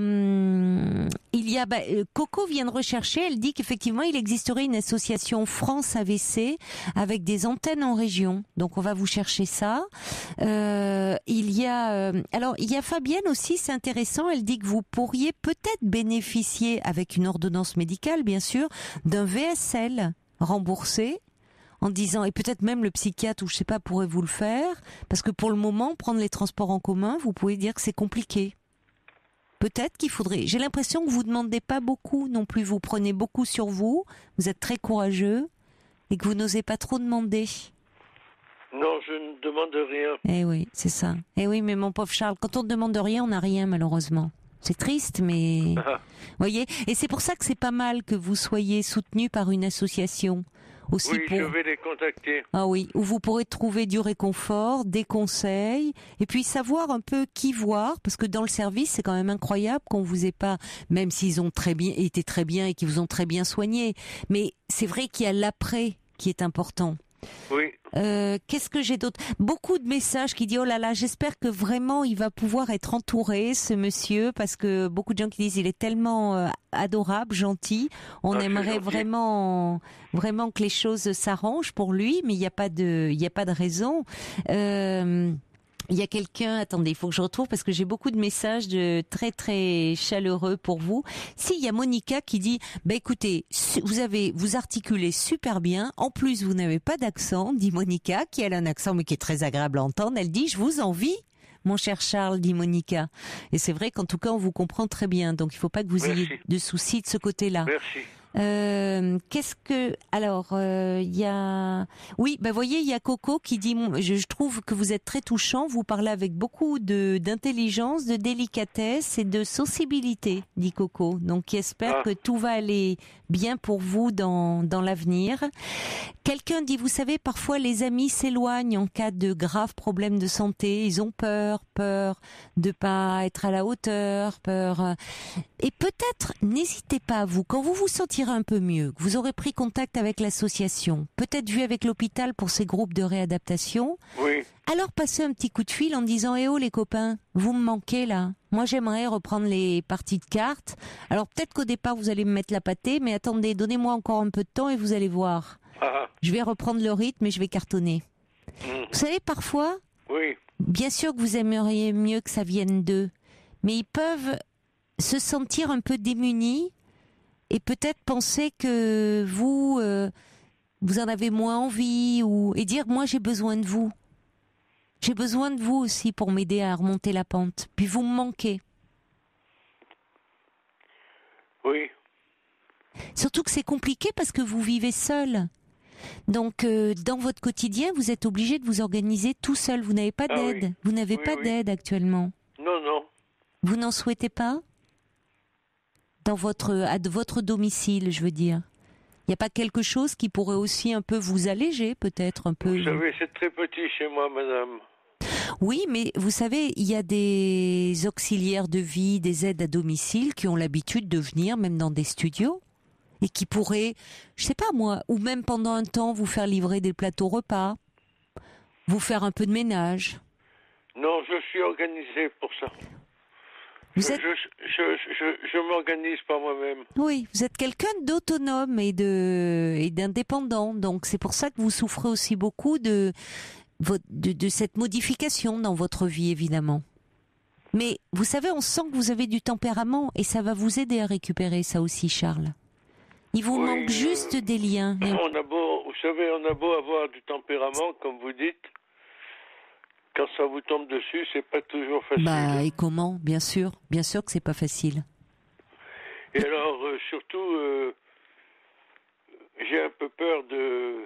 Coco vient de rechercher, elle dit qu'effectivement il existerait une association France AVC avec des antennes en région. Donc on va vous chercher ça. Il y a Fabienne aussi, c'est intéressant, elle dit que vous pourriez peut-être bénéficier avec une ordonnance médicale bien sûr d'un VSL remboursé. En disant, et peut-être même le psychiatre ou je sais pas pourrait vous le faire, parce que pour le moment, prendre les transports en commun, vous pouvez dire que c'est compliqué. Peut-être qu'il faudrait. J'ai l'impression que vous demandez pas beaucoup non plus. Vous prenez beaucoup sur vous. Vous êtes très courageux et que vous n'osez pas trop demander. Non, je ne demande rien. Eh oui, c'est ça. Eh oui, mais mon pauvre Charles, quand on ne demande rien, on n'a rien malheureusement. C'est triste, mais voyez. Et c'est pour ça que c'est pas mal que vous soyez soutenu par une association. Aussi je vais les contacter. Ah oui, où vous pourrez trouver du réconfort, des conseils, et puis savoir un peu qui voir, parce que dans le service, c'est quand même incroyable qu'on vous ait pas, même s'ils ont été très bien et qu'ils vous ont très bien soigné, mais c'est vrai qu'il y a l'après qui est important. Oui. Qu'est-ce que j'ai d'autre ? Beaucoup de messages qui disent oh là là, j'espère que vraiment il va pouvoir être entouré ce monsieur parce que beaucoup de gens qui disent il est tellement adorable, gentil. On aimerait vraiment que les choses s'arrangent pour lui, mais il n'y a pas de raison. Il y a quelqu'un, attendez, il faut que je retrouve parce que j'ai beaucoup de messages très très chaleureux pour vous. Si, il y a Monica qui dit, écoutez, vous articulez super bien. En plus, vous n'avez pas d'accent, dit Monica, qui a un accent mais qui est très agréable à entendre. Elle dit, je vous envie, mon cher Charles, dit Monica. Et c'est vrai qu'en tout cas, on vous comprend très bien. Donc, il ne faut pas que vous ayez de soucis de ce côté-là. Merci. Il y a, voyez, il y a Coco qui dit, je trouve que vous êtes très touchant, vous parlez avec beaucoup d'intelligence, de délicatesse et de sensibilité, dit Coco. Donc, qui espère que tout va aller bien pour vous dans l'avenir. Quelqu'un dit, vous savez, parfois les amis s'éloignent en cas de graves problèmes de santé, ils ont peur de pas être à la hauteur, et peut-être, n'hésitez pas vous, quand vous vous sentirez un peu mieux, que vous aurez pris contact avec l'association, peut-être vu avec l'hôpital pour ces groupes de réadaptation, alors passez un petit coup de fil en disant eh oh les copains, vous me manquez là, moi j'aimerais reprendre les parties de cartes, alors peut-être qu'au départ vous allez me mettre la pâtée, mais attendez, donnez-moi encore un peu de temps et vous allez voir, je vais reprendre le rythme et je vais cartonner. Vous savez, parfois, bien sûr que vous aimeriez mieux que ça vienne d'eux, mais ils peuvent se sentir un peu démunis et peut-être penser que vous en avez moins envie, et dire moi j'ai besoin de vous. J'ai besoin de vous aussi pour m'aider à remonter la pente. Puis vous me manquez. Oui. Surtout que c'est compliqué parce que vous vivez seul. Donc, dans votre quotidien, vous êtes obligé de vous organiser tout seul. Vous n'avez pas d'aide. Oui. Vous n'avez pas d'aide actuellement. Non. Vous n'en souhaitez pas ? À votre domicile, je veux dire. Il n'y a pas quelque chose qui pourrait aussi un peu vous alléger, peut-être un peu. Vous savez, c'est très petit chez moi, madame. Oui, mais vous savez, il y a des auxiliaires de vie, des aides à domicile qui ont l'habitude de venir même dans des studios et qui pourraient, je sais pas moi, ou même pendant un temps vous faire livrer des plateaux repas, vous faire un peu de ménage. Non, je suis organisé pour ça. Je m'organise par moi-même. Oui, vous êtes quelqu'un d'autonome et d'indépendant, donc c'est pour ça que vous souffrez aussi beaucoup de cette modification dans votre vie, évidemment. Mais vous savez, on sent que vous avez du tempérament et ça va vous aider à récupérer ça aussi, Charles. Il vous manque juste des liens. Vous savez, on a beau avoir du tempérament, comme vous dites, quand ça vous tombe dessus, c'est pas toujours facile. Et comment ? Bien sûr que c'est pas facile. Et alors, surtout, j'ai un peu peur de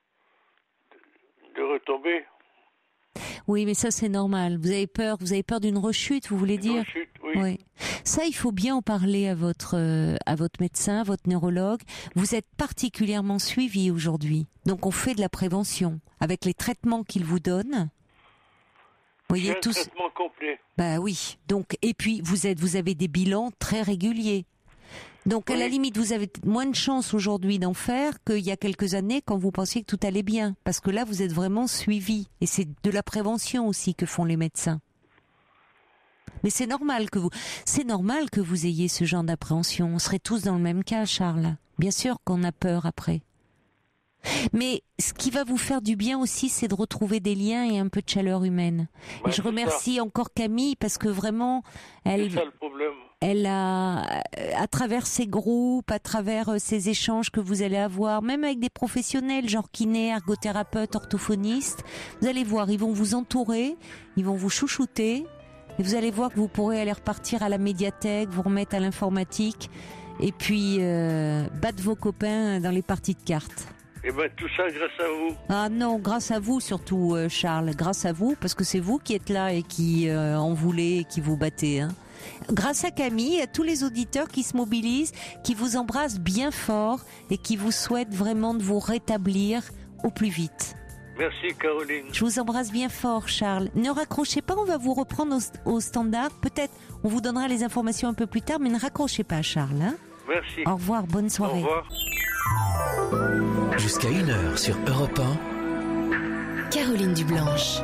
retomber. Oui, mais ça c'est normal. Vous avez peur d'une rechute, vous voulez dire ? Rechute, oui. Ça, il faut bien en parler à votre médecin, votre neurologue. Vous êtes particulièrement suivi aujourd'hui. Donc on fait de la prévention avec les traitements qu'il vous donne. J'ai un traitement complet. Oui. Donc, et puis vous avez des bilans très réguliers. Donc à la limite, vous avez moins de chance aujourd'hui d'en faire qu'il y a quelques années quand vous pensiez que tout allait bien. Parce que là, vous êtes vraiment suivi. Et c'est de la prévention aussi que font les médecins. Mais c'est normal que vous ayez ce genre d'appréhension. On serait tous dans le même cas, Charles. Bien sûr qu'on a peur après. Mais ce qui va vous faire du bien aussi, c'est de retrouver des liens et un peu de chaleur humaine. Et je remercie encore Camille parce que vraiment, c'est ça le problème. Elle a, à travers ces groupes, à travers ces échanges que vous allez avoir, même avec des professionnels, genre kiné, ergothérapeute, orthophoniste, vous allez voir, ils vont vous entourer, ils vont vous chouchouter, et vous allez voir que vous pourrez aller repartir à la médiathèque, vous remettre à l'informatique, et puis battre vos copains dans les parties de cartes. Et tout ça grâce à vous. Ah non, grâce à vous surtout, Charles, grâce à vous, parce que c'est vous qui êtes là et qui en voulez et qui vous battez, hein. Grâce à Camille, à tous les auditeurs qui se mobilisent, qui vous embrassent bien fort et qui vous souhaitent vraiment de vous rétablir au plus vite. Merci Caroline. Je vous embrasse bien fort, Charles. Ne raccrochez pas, on va vous reprendre au standard. Peut-être on vous donnera les informations un peu plus tard, mais ne raccrochez pas, Charles. Hein ? Merci. Au revoir, bonne soirée. Au revoir. Jusqu'à 1h sur Europe 1. Caroline Dublanche.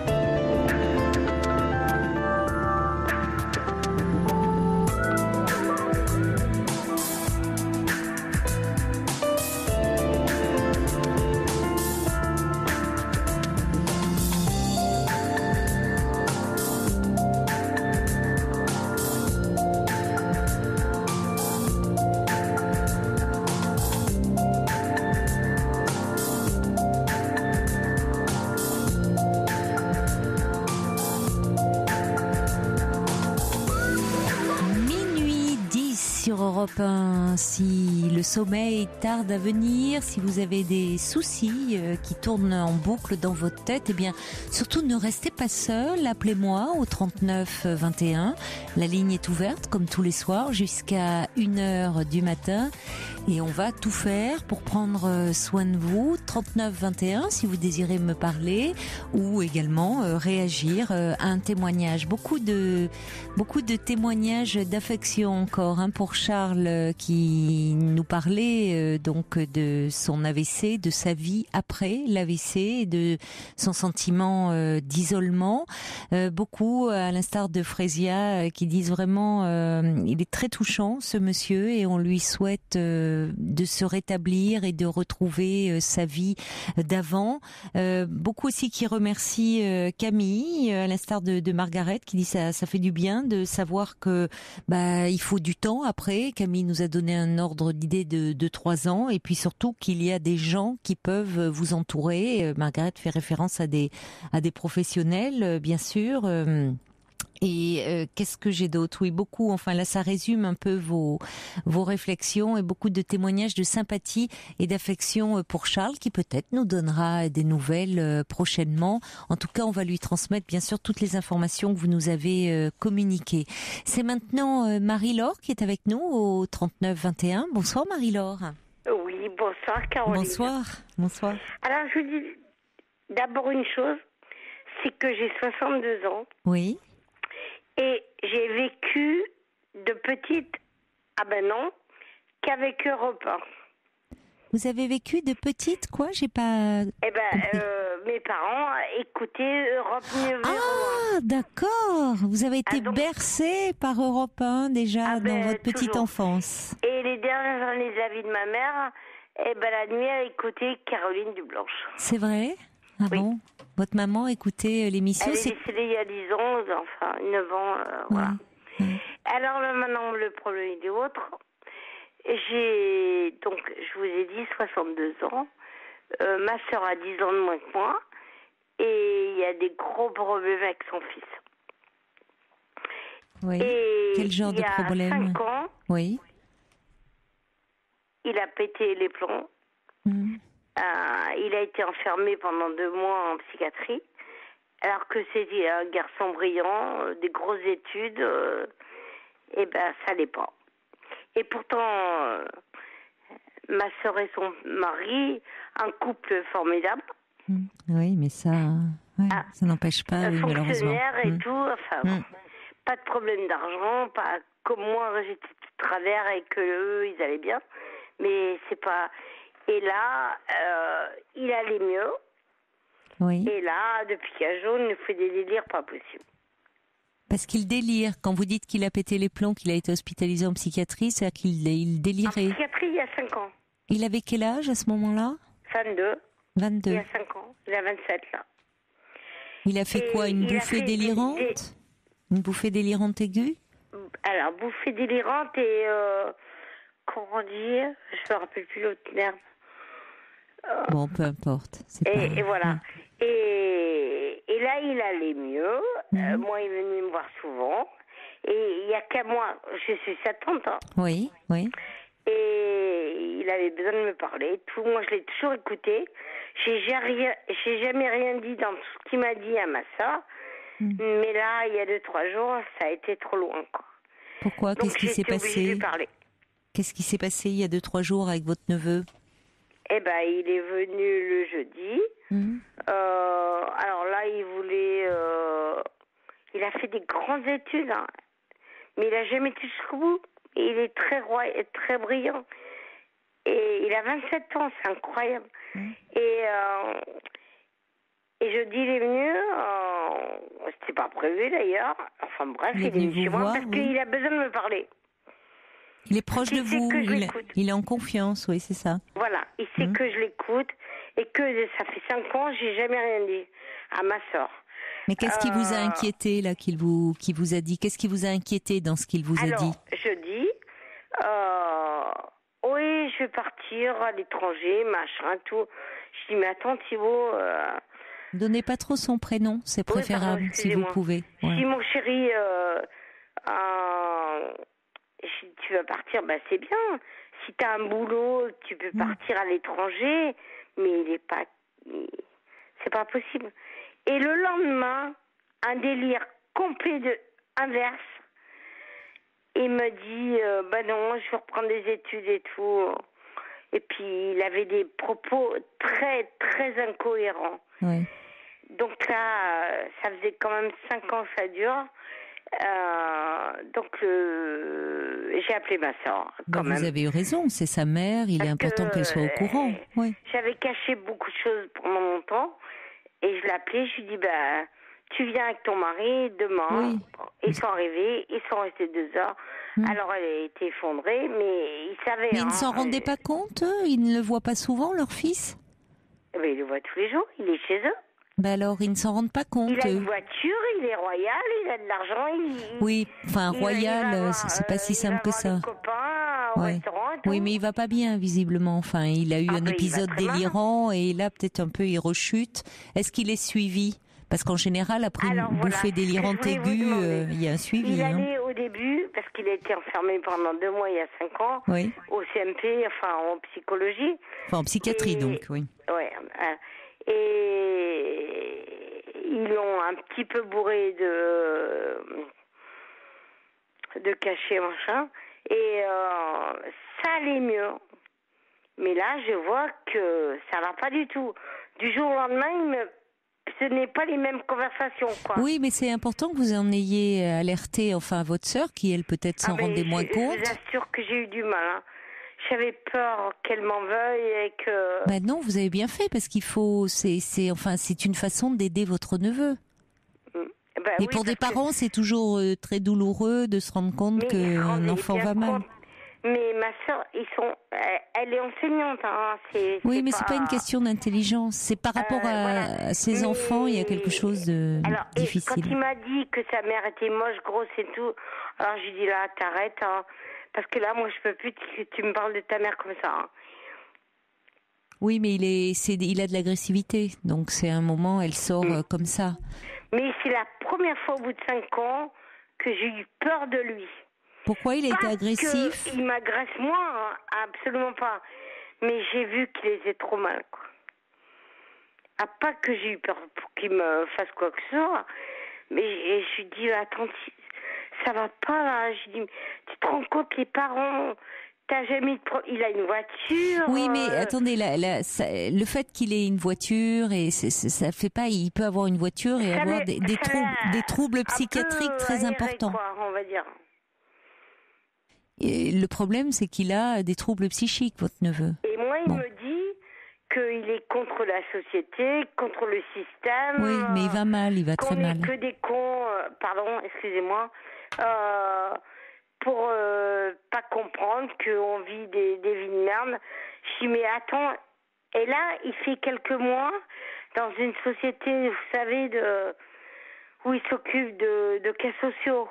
Sur Europe 1, si le sommeil tarde à venir, si vous avez des soucis qui tournent en boucle dans votre tête, eh bien, surtout ne restez pas seul, appelez-moi au 39 21. La ligne est ouverte comme tous les soirs jusqu'à 1h du matin et on va tout faire pour prendre soin de vous. 39 21 si vous désirez me parler ou également réagir à un témoignage. Beaucoup de témoignages d'affection encore pour Charles qui nous parlait donc de son AVC, de sa vie après l'AVC et de son sentiment d'isolement. Beaucoup, à l'instar de Frésia, qui disent vraiment il est très touchant ce monsieur et on lui souhaite de se rétablir et de retrouver sa vie d'avant. Beaucoup aussi qui remercient Camille, à l'instar de Margaret, qui dit ça fait du bien de savoir que il faut du temps après près. Camille nous a donné un ordre d'idée de 3 ans, et puis surtout qu'il y a des gens qui peuvent vous entourer. Margaret fait référence à des professionnels, bien sûr. Et qu'est-ce que j'ai d'autre? Oui, beaucoup. Enfin là, ça résume un peu vos réflexions et beaucoup de témoignages de sympathie et d'affection pour Charles, qui peut-être nous donnera des nouvelles prochainement. En tout cas, on va lui transmettre bien sûr toutes les informations que vous nous avez communiquées. C'est maintenant Marie-Laure qui est avec nous au 3921. Bonsoir Marie-Laure. Oui, bonsoir Caroline. Bonsoir. Alors je vous dis d'abord une chose, c'est que j'ai 62 ans. Oui. Et j'ai vécu de petite, qu'avec Europe 1. Vous avez vécu de petite, quoi? J'ai pas... Mes parents écoutaient Europe numéro 1. Ah, d'accord. Vous avez été bercée par Europe 1 déjà dans votre petite toujours. enfance. Et les dernières années de la vie de ma mère, la nuit, elle écoutait Caroline Dublanche. C'est vrai? Ah oui. Bon? Votre maman écoutait l'émission? Elle est décédée il y a 10 ans, enfin 9 ans, voilà. Oui. Alors là, maintenant, le problème est autre. J'ai, donc, je vous ai dit, 62 ans. Ma sœur a 10 ans de moins que moi. Et il y a des gros problèmes avec son fils. Oui. Et quel genre de problème? Il y a 5 ans, oui. Il a pété les plombs. Il a été enfermé pendant 2 mois en psychiatrie, alors que c'était un garçon brillant, des grosses études, ça l'est pas. Et pourtant, ma sœur et son mari, un couple formidable. Oui, mais ça n'empêche pas, oui, malheureusement. Fonctionnaire et tout, pas de problème d'argent, pas comme moi, j'étais de travers et que eux, ils allaient bien, mais c'est pas... Et là, il allait mieux. Oui. Et là, depuis 15 jours, il nous fait des délires pas possibles. Parce qu'il délire. Quand vous dites qu'il a pété les plombs, qu'il a été hospitalisé en psychiatrie, c'est-à-dire qu'il délirait. En psychiatrie, il y a 5 ans. Il avait quel âge à ce moment-là? 22. 22. Il y a 5 ans. Il a 27 là. Il a fait quoi? Une bouffée délirante? Une bouffée délirante aiguë? Alors, bouffée délirante et... comment dire? Je me rappelle plus l'autre terme. Bon, peu importe. Et voilà. Et là, il allait mieux. Moi, il venait me voir souvent. Et il n'y a qu'à moi. Je suis sa tante. Hein. Oui. Et il avait besoin de me parler. Moi, je l'ai toujours écouté. J'ai jamais rien dit dans tout ce qu'il m'a dit à ma soeur. Mais là, il y a 2-3 jours, ça a été trop loin. Quoi. Pourquoi? Qu'est-ce qui s'est passé? Qu'est-ce qui s'est passé il y a 2-3 jours avec votre neveu? Il est venu le jeudi. Alors là, il voulait... il a fait des grandes études, hein, mais il n'a jamais été jusqu'au bout. Et il est très brillant. Et il a 27 ans, c'est incroyable. Et jeudi, il est venu. C'était pas prévu d'ailleurs. Enfin bref, il est venu chez moi parce qu'il a besoin de me parler. Il est proche de vous, il est en confiance, oui, c'est ça. Voilà, il sait que je l'écoute et que ça fait 5 ans, j'ai jamais rien dit à ma sœur. Mais qu'est-ce qui vous a inquiété, là, qui vous a dit? Qu'est-ce qui vous a inquiété dans ce qu'il vous a dit? Alors, je dis, oui, je vais partir à l'étranger, machin, tout. Je dis, mais attends, Thibaut... Donnez pas trop son prénom, c'est préférable, si vous pouvez. Ouais. Si mon chéri... tu vas partir, c'est bien. Si tu as un boulot, tu peux partir à l'étranger, mais c'est pas possible. Et le lendemain, un délire complet inverse. Il me dit, non, je vais reprendre des études et tout. Et puis, il avait des propos très, très incohérents. Oui. Donc là, ça faisait quand même 5 ans que ça dure. Donc, j'ai appelé ma soeur. Vous avez eu raison, c'est sa mère, il est important qu'elle soit au courant. Oui. J'avais caché beaucoup de choses pendant longtemps et je l'ai appelé, je lui ai dit, tu viens avec ton mari demain. Oui. Ils sont arrivés, ils sont restés 2 heures. Alors, elle était effondrée, mais ils savaient... Mais ils ne s'en rendaient pas compte, eux? Ils ne le voient pas souvent, leur fils? Ils le voient tous les jours, il est chez eux. Ben alors, ils ne s'en rendent pas compte. Il a une voiture, il est royal, il a de l'argent. Oui, enfin, royal, c'est pas si simple que ça. Il va voir des copains au restaurant et tout. Oui, mais il va pas bien, visiblement. Enfin, il a eu un épisode délirant et là, peut-être un peu, il rechute. Est-ce qu'il est suivi ? Parce qu'en général, après une bouffée délirante aiguë, il y a un suivi. Il allait au début, parce qu'il a été enfermé pendant 2 mois il y a 5 ans, au CMP, enfin en psychologie. Enfin en psychiatrie donc, oui. Ouais. Et ils l'ont un petit peu bourré de cachets, machin. Et ça allait mieux. Mais là, je vois que ça va pas du tout. Du jour au lendemain, ce n'est pas les mêmes conversations, quoi. Oui, mais c'est important que vous en ayez alerté, enfin, votre sœur, qui elle peut-être s'en rendait moins compte. Je vous assure que j'ai eu du mal. Hein. J'avais peur qu'elle m'en veuille et que. Ben non, vous avez bien fait parce qu'il faut, c'est une façon d'aider votre neveu. Et pour des parents, c'est toujours très douloureux de se rendre compte qu'un enfant va mal. Mais ma sœur, elle est enseignante. Hein. Oui, mais c'est pas une question d'intelligence. C'est par rapport à ses enfants, il y a quelque chose de difficile. Quand il m'a dit que sa mère était moche, grosse et tout, alors je lui dis là, t'arrêtes, hein, parce que là, moi, je peux plus que tu me parles de ta mère comme ça. Hein. Oui, mais il a de l'agressivité, donc c'est un moment, elle sort comme ça. Mais c'est la première fois au bout de 5 ans que j'ai eu peur de lui. Pourquoi il a été agressif ? Il m'agresse moi, hein, absolument pas. Mais j'ai vu qu'il était trop mal, quoi. Ah, pas que j'ai eu peur pour qu'il me fasse quoi que ce soit, mais je lui dis, attends, ça va pas là. Je lui dis, tu te rends compte, les parents, t'as jamais il a une voiture. Oui, mais attendez, le fait qu'il ait une voiture et ça fait pas, il peut avoir une voiture et avoir des troubles psychiatriques très importants. Quoi, on va dire. Et le problème, c'est qu'il a des troubles psychiques, votre neveu. Et moi, il me dit qu'il est contre la société, contre le système. Oui, mais il va mal, il va très mal. Qu'on est que des cons, pardon, excusez-moi, pour pas comprendre qu'on vit des vies de merde. Je dis, mais attends, et là, il fait quelques mois, dans une société, vous savez, où il s'occupe de cas sociaux.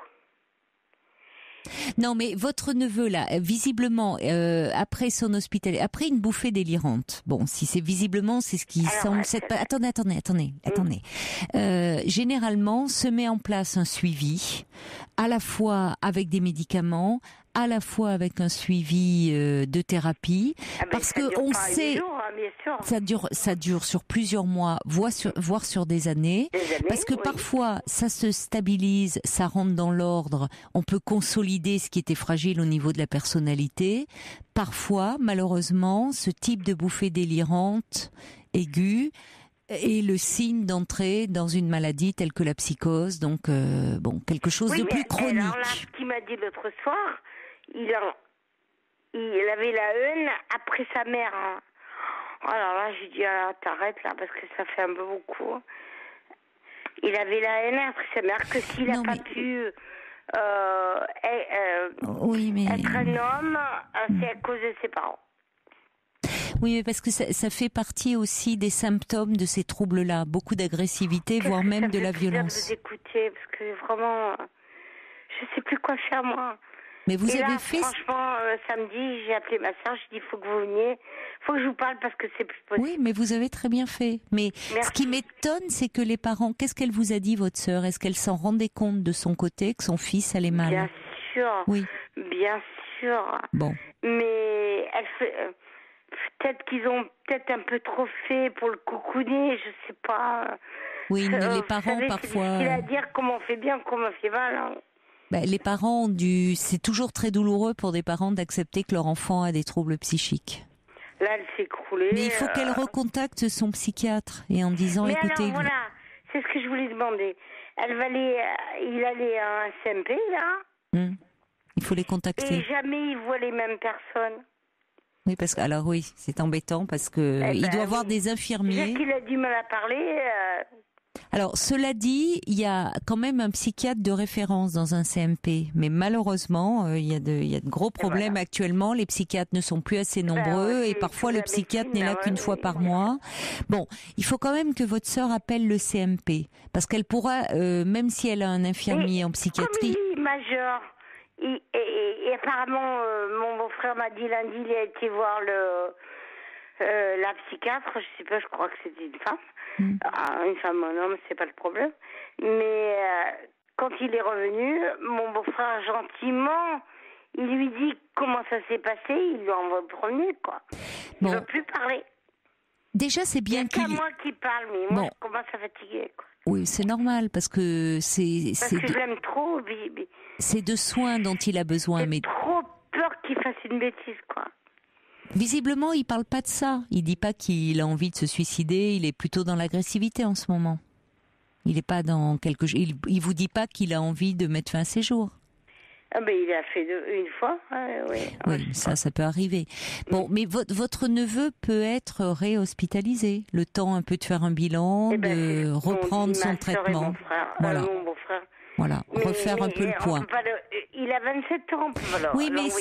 Non, mais votre neveu là, visiblement, après son hospitalisation, après une bouffée délirante. Bon, si c'est visiblement, c'est ce qui semble. Attendez. Généralement, se met en place un suivi, à la fois avec des médicaments, à la fois avec un suivi de thérapie, parce que on sait, ça dure sur plusieurs mois, voire sur des années, parce que parfois ça se stabilise, ça rentre dans l'ordre, on peut consolider ce qui était fragile au niveau de la personnalité. Parfois, malheureusement, ce type de bouffée délirante aiguë est le signe d'entrer dans une maladie telle que la psychose, donc quelque chose de plus chronique. Alors là, ce qu'il m'a dit l'autre soir, il avait la haine après sa mère. Hein. Alors là, j'ai dit, t'arrêtes là, parce que ça fait un peu beaucoup. Il avait la haine après sa mère, que s'il n'a pas pu être un homme, c'est à cause de ses parents. Oui, mais parce que ça fait partie aussi des symptômes de ces troubles-là. Beaucoup d'agressivité, voire même de la violence. Je vais vous écouter, parce que vraiment, je ne sais plus quoi faire, moi. Mais vous avez fait... Franchement, samedi, j'ai appelé ma soeur, j'ai dit, il faut que vous veniez, il faut que je vous parle parce que c'est plus possible. Oui, mais vous avez très bien fait. Mais ce qui m'étonne, c'est que les parents, qu'est-ce qu'elle vous a dit, votre sœur ? Est-ce qu'elle s'en rendait compte de son côté, que son fils allait mal ? Bien sûr. Oui. Bien sûr. Bon. Mais elle fait... peut-être qu'ils ont un peu trop fait pour le coucouner, je sais pas. Oui, mais les parents, savez, parfois... C'est difficile à dire comment on fait bien, comment on fait mal. Hein. Les parents c'est toujours très douloureux pour des parents d'accepter que leur enfant a des troubles psychiques. Là, elle s'est écroulée. Mais il faut qu'elle recontacte son psychiatre et en disant, mais écoutez... alors, voilà, c'est ce que je voulais demander. Il allait à un CMP, là. Il faut les contacter. Et jamais il voit les mêmes personnes. Oui, parce que c'est embêtant parce que il doit avoir des infirmiers. Déjà qu'il a du mal à parler. Alors, cela dit, il y a quand même un psychiatre de référence dans un CMP. Mais malheureusement, il y a de gros problèmes actuellement. Les psychiatres ne sont plus assez nombreux et parfois le psychiatre n'est là qu'une fois par mois. Bon, il faut quand même que votre sœur appelle le CMP. Parce qu'elle pourra, même si elle a un infirmier en psychiatrie... Comme il est majeur, et apparemment, mon beau-frère m'a dit lundi, il a été voir la psychiatre, je sais pas, je crois que c'était une femme. Une femme ou un homme, c'est pas le problème. Mais quand il est revenu, mon beau-frère, gentiment, il lui dit comment ça s'est passé, il lui envoie le premier, quoi. Il ne veut plus parler. Déjà, c'est bien qu'il... C'est pas moi qui parle, mais moi, je commence à fatiguer, quoi. Oui, c'est normal, parce que Parce que je l'aime trop, c'est de soins dont il a besoin. J'ai mais trop peur qu'il fasse une bêtise, quoi. Visiblement, il parle pas de ça. Il dit pas qu'il a envie de se suicider. Il est plutôt dans l'agressivité en ce moment. Il est pas dans quelque chose. Il vous dit pas qu'il a envie de mettre fin à ses jours. Ah ben il a fait une fois. Oui. Oui, ça peut arriver. Bon, mais votre neveu peut être réhospitalisé. Le temps un peu de faire un bilan, de reprendre son traitement. Mon frère, voilà. Mon beau-frère. Voilà, refaire un peu le point. Il a 27 ans, on peut pas oui, mais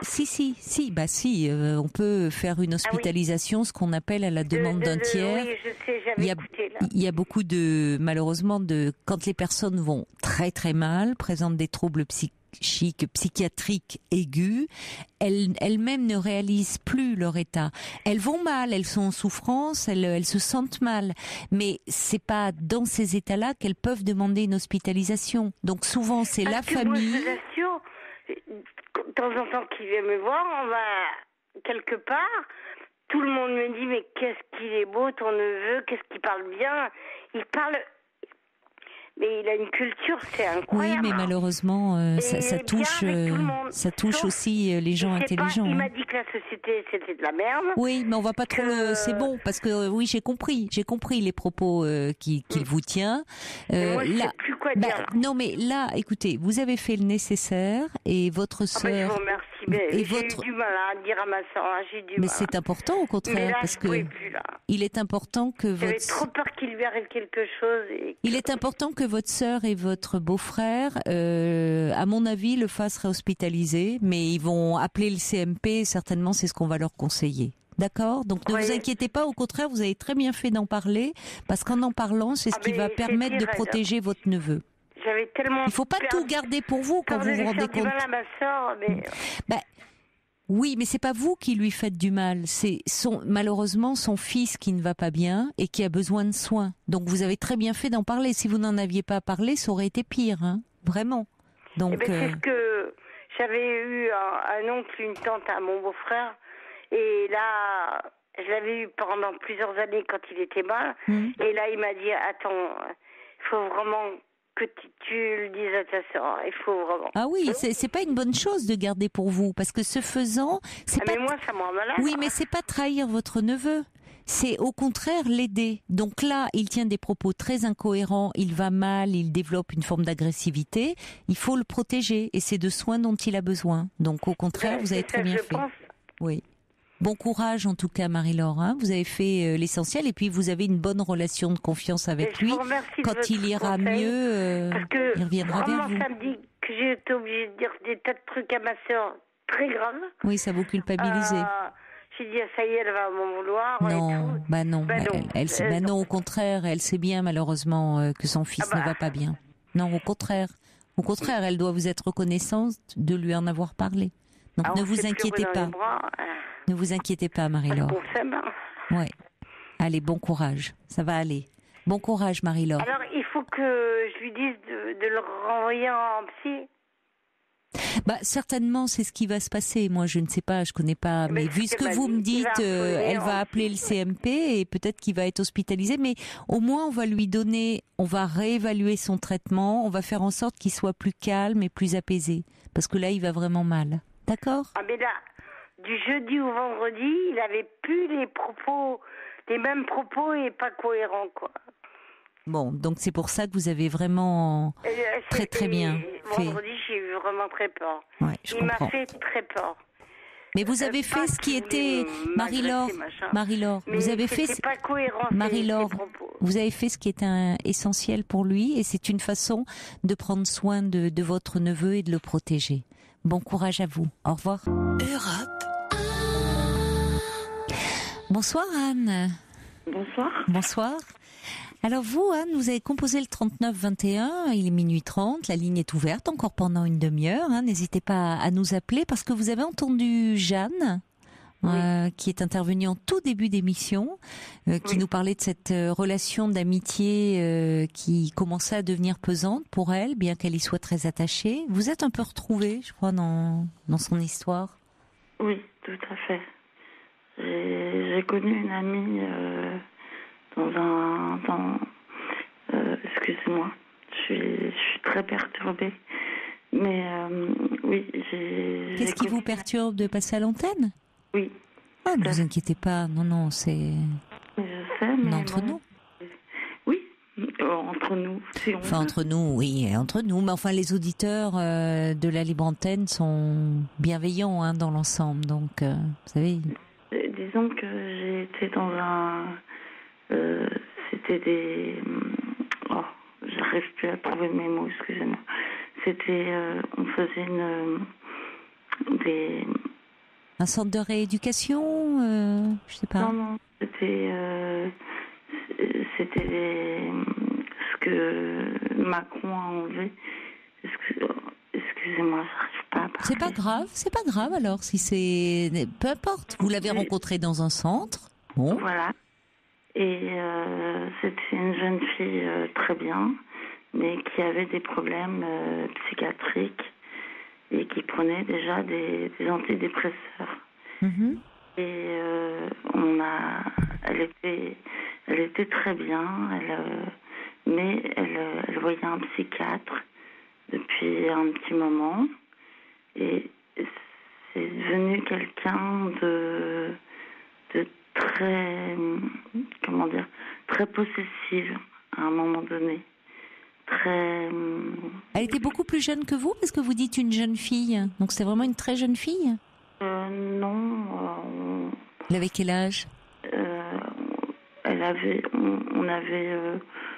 si, on peut faire une hospitalisation, ce qu'on appelle à la demande d'un tiers. Oui, je sais, j'avais écouté, là. Il y a beaucoup malheureusement, quand les personnes vont très très mal, présentent des troubles psychiatriques aigus, elles-mêmes ne réalisent plus leur état. Elles vont mal, elles sont en souffrance, elles se sentent mal, mais c'est pas dans ces états-là qu'elles peuvent demander une hospitalisation. Donc souvent c'est la famille. Moi, je vous assure, de temps en temps qu'il vient me voir, on va quelque part, tout le monde me dit mais qu'est-ce qu'il est beau ton neveu, qu'est-ce qu'il parle bien, il parle. Mais il a une culture, c'est incroyable. Oui, mais malheureusement, ça touche aussi les gens intelligents. Il m'a dit que la société, c'était de la merde. Oui, mais on va pas trop... C'est bon, parce que oui, j'ai compris les propos qu'il vous tient. Moi, je sais plus quoi dire. Non, mais là, écoutez, vous avez fait le nécessaire et votre sœur... je vous remercie. J'ai eu du mal à dire à ma sœur, Mais c'est important, au contraire, parce que il est important que J'avais trop peur qu'il lui arrive quelque chose. Il est important que votre sœur et votre beau-frère, à mon avis, le fassent réhospitaliser, mais ils vont appeler le CMP, certainement c'est ce qu'on va leur conseiller. D'accord ? Donc ne vous inquiétez pas, au contraire, vous avez très bien fait d'en parler, parce qu'en en parlant, c'est ce qui va permettre de protéger votre neveu. J'avais tellement... Il ne faut pas tout garder pour vous quand vous vous rendez compte. Mal à ma sœur, mais... Oui, mais c'est pas vous qui lui faites du mal. C'est malheureusement son fils qui ne va pas bien et qui a besoin de soins. Donc vous avez très bien fait d'en parler. Si vous n'en aviez pas parlé, ça aurait été pire, hein, vraiment. Donc c'est ce que j'avais eu un oncle, une tante à mon beau-frère, et là je l'avais eu pendant plusieurs années quand il était mal. Et là il m'a dit attends, il faut vraiment que tu le dises à ta sœur, il faut vraiment. Ah oui, c'est pas une bonne chose de garder pour vous, parce que ce faisant, c'est pas. Mais moi, ça me rend malade. Oui, mais c'est pas trahir votre neveu. C'est au contraire l'aider. Donc là, il tient des propos très incohérents, il va mal, il développe une forme d'agressivité. Il faut le protéger, et c'est de soins dont il a besoin. Donc au contraire, vous avez très bien fait. Oui. Bon courage en tout cas, Marie-Laure. Hein. Vous avez fait l'essentiel et puis vous avez une bonne relation de confiance avec lui. Quand il ira mieux, il reviendra vers vous. Ça me dit que j'ai été obligée de dire des tas de trucs à ma sœur très graves. Oui, ça vous culpabilise. J'ai dit ça y est, elle va m'en vouloir. Non, et tout. Non, au contraire, elle sait bien malheureusement que son fils ne va pas bien. Non, au contraire, elle doit vous être reconnaissante de lui en avoir parlé. Donc ne vous inquiétez pas. Ne vous inquiétez pas, Marie-Laure. Ouais. Allez, bon courage. Ça va aller. Bon courage, Marie-Laure. Alors, il faut que je lui dise de le renvoyer en psy. Certainement, c'est ce qui va se passer. Moi, je ne sais pas, je connais pas. Mais vu ce que vous me dites, elle va appeler le CMP et peut-être qu'il va être hospitalisé. Mais au moins, on va réévaluer son traitement. On va faire en sorte qu'il soit plus calme et plus apaisé. Parce que là, il va vraiment mal. D'accord ? Ah, mais là, du jeudi au vendredi, il avait plus les mêmes propos et pas cohérents, quoi. Bon, donc c'est pour ça que vous avez vraiment très très bien fait. Vendredi, j'ai eu vraiment très peur. Ouais, il m'a fait très peur. Mais vous avez fait ce qui était, Marie-Laure, vous avez fait, pas cohérent, Marie-Laure, ces propos. vous avez fait ce qui est essentiel pour lui, et c'est une façon de prendre soin de votre neveu et de le protéger. Bon courage à vous. Au revoir. Europe. Bonsoir Anne. Bonsoir. Bonsoir. Alors vous, Anne, vous avez composé le 3921, il est minuit 30, la ligne est ouverte encore pendant une demi-heure. N'hésitez pas à nous appeler parce que vous avez entendu Jeanne, qui est intervenue en tout début d'émission, qui nous parlait de cette relation d'amitié qui commençait à devenir pesante pour elle, bien qu'elle y soit très attachée. Vous êtes un peu retrouvée, je crois, dans son histoire. Oui, tout à fait. J'ai connu une amie excusez-moi, je suis très perturbée. Mais oui, Qu'est-ce qui vous perturbe de passer à l'antenne? Oui. Ah, ne vous inquiétez pas, non, c'est... Je sais, mais... entre nous. Oui, entre nous. Si on enfin, entre nous, oui, entre nous. Mais enfin, les auditeurs de la Libre Antenne sont bienveillants dans l'ensemble. Donc, vous savez... Disons que j'ai été dans un... c'était des... Oh, j'arrive plus à trouver mes mots, excusez-moi. C'était... on faisait un centre de rééducation, je sais pas. Non, c'était ce que Macron a enlevé. Excusez-moi, j'arrive pas à parler. C'est pas grave alors, si c'est... Peu importe, vous l'avez rencontré dans un centre. Bon. Voilà. Et c'était une jeune fille très bien, mais qui avait des problèmes psychiatriques et qui prenait déjà des antidépresseurs. Mm-hmm. Et elle était très bien, mais elle voyait un psychiatre depuis un petit moment, et c'est devenu quelqu'un de très, comment dire, très possessive à un moment donné. Elle était beaucoup plus jeune que vous, parce que vous dites une jeune fille. Donc c'est vraiment une très jeune fille? Non. Elle avait quel âge? On avait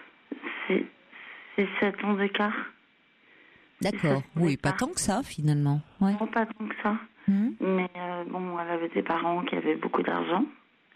7 ans d'écart. D'accord. Oui, pas tant que ça finalement. Ouais. Non, pas tant que ça. Mais bon, elle avait des parents qui avaient beaucoup d'argent.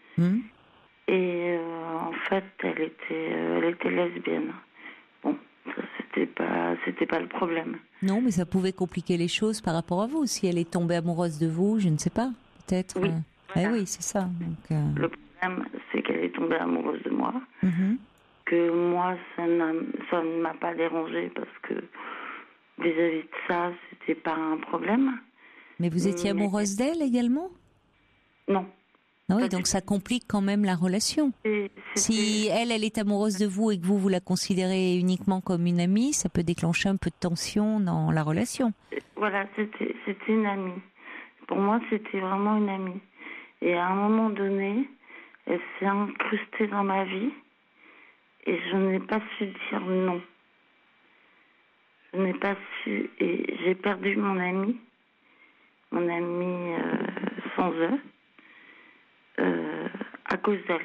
Et en fait, elle était lesbienne. Bon, ça c'était pas le problème. Non, mais ça pouvait compliquer les choses par rapport à vous. Si elle est tombée amoureuse de vous, je ne sais pas, peut-être. Oui, voilà. Oui, c'est ça. Donc, le problème, c'est qu'elle est tombée amoureuse de moi. Que moi, ça ne m'a pas dérangée parce que vis-à-vis de ça, c'était pas un problème. Mais vous étiez amoureuse d'elle également? Non. Ah oui, donc ça complique quand même la relation. Si elle est amoureuse de vous et que vous la considérez uniquement comme une amie, ça peut déclencher un peu de tension dans la relation. Voilà, c'était une amie. Pour moi, c'était vraiment une amie. Et à un moment donné, elle s'est incrustée dans ma vie et je n'ai pas su dire non. Je n'ai pas su, et j'ai perdu mon amie sans eux. À cause d'elle.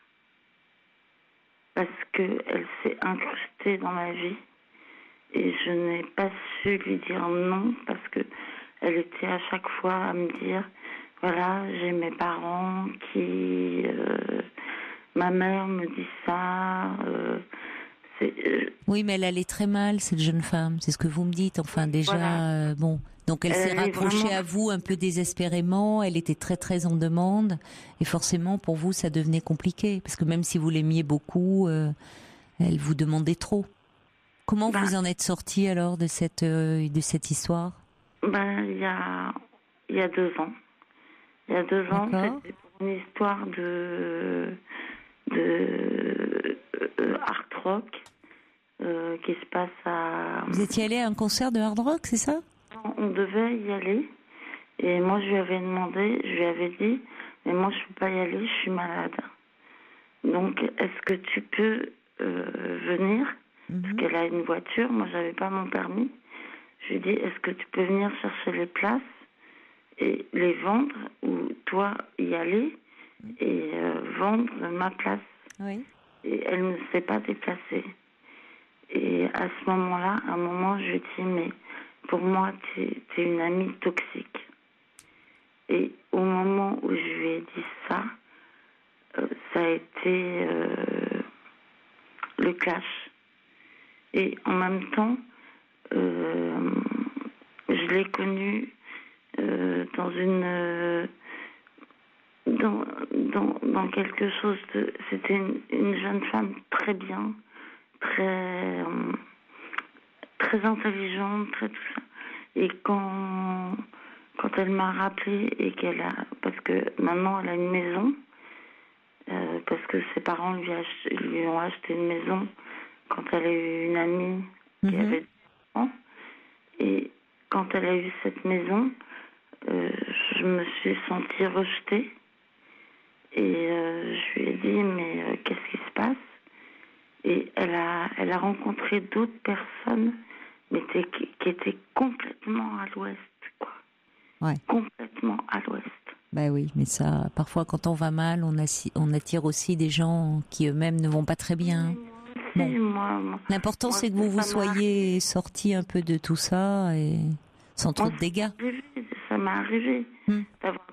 Parce qu'elle s'est incrustée dans ma vie et je n'ai pas su lui dire non parce qu'elle était à chaque fois à me dire voilà, j'ai mes parents qui... ma mère me dit ça... Oui, mais elle allait très mal, cette jeune femme, c'est ce que vous me dites. Enfin, déjà, voilà. Bon... Donc elle s'est raccrochée vraiment à vous un peu désespérément, elle était très très en demande et forcément pour vous ça devenait compliqué parce que même si vous l'aimiez beaucoup, elle vous demandait trop. Comment vous en êtes sortie alors de cette histoire? Il y a 2 ans. Il y a 2 ans, c'était pour une histoire de hard rock qui se passe à... Vous étiez allé à un concert de hard rock, c'est ça? On devait y aller et moi je lui avais dit mais moi je peux pas y aller, je suis malade, donc est-ce que tu peux venir parce qu'elle a une voiture, moi j'avais pas mon permis. Je lui ai dit est-ce que tu peux venir chercher les places et les vendre, ou toi y aller et vendre ma place. Oui. Et elle ne s'est pas déplacée. Et à ce moment-là, à un moment, je lui ai dit, mais pour moi, t'es une amie toxique. Et au moment où je lui ai dit ça, ça a été le clash. Et en même temps, je l'ai connue dans dans quelque chose de... C'était une jeune femme très bien, très intelligente, très tout ça. Et quand elle m'a rappelé et parce que maintenant elle a une maison, parce que ses parents lui ont acheté une maison quand elle a eu une amie qui avait 10 ans. Et quand elle a eu cette maison, je me suis sentie rejetée. Et je lui ai dit, mais qu'est-ce qui se passe? Et elle a rencontré d'autres personnes, mais qui étaient complètement à l'ouest, quoi. Ouais. Complètement à l'ouest. Ben oui, mais ça, parfois quand on va mal, on attire aussi des gens qui eux-mêmes ne vont pas très bien. Bon. L'important, c'est que vous soyez sortis un peu de tout ça et sans trop de dégâts. Ça m'est arrivé d'avoir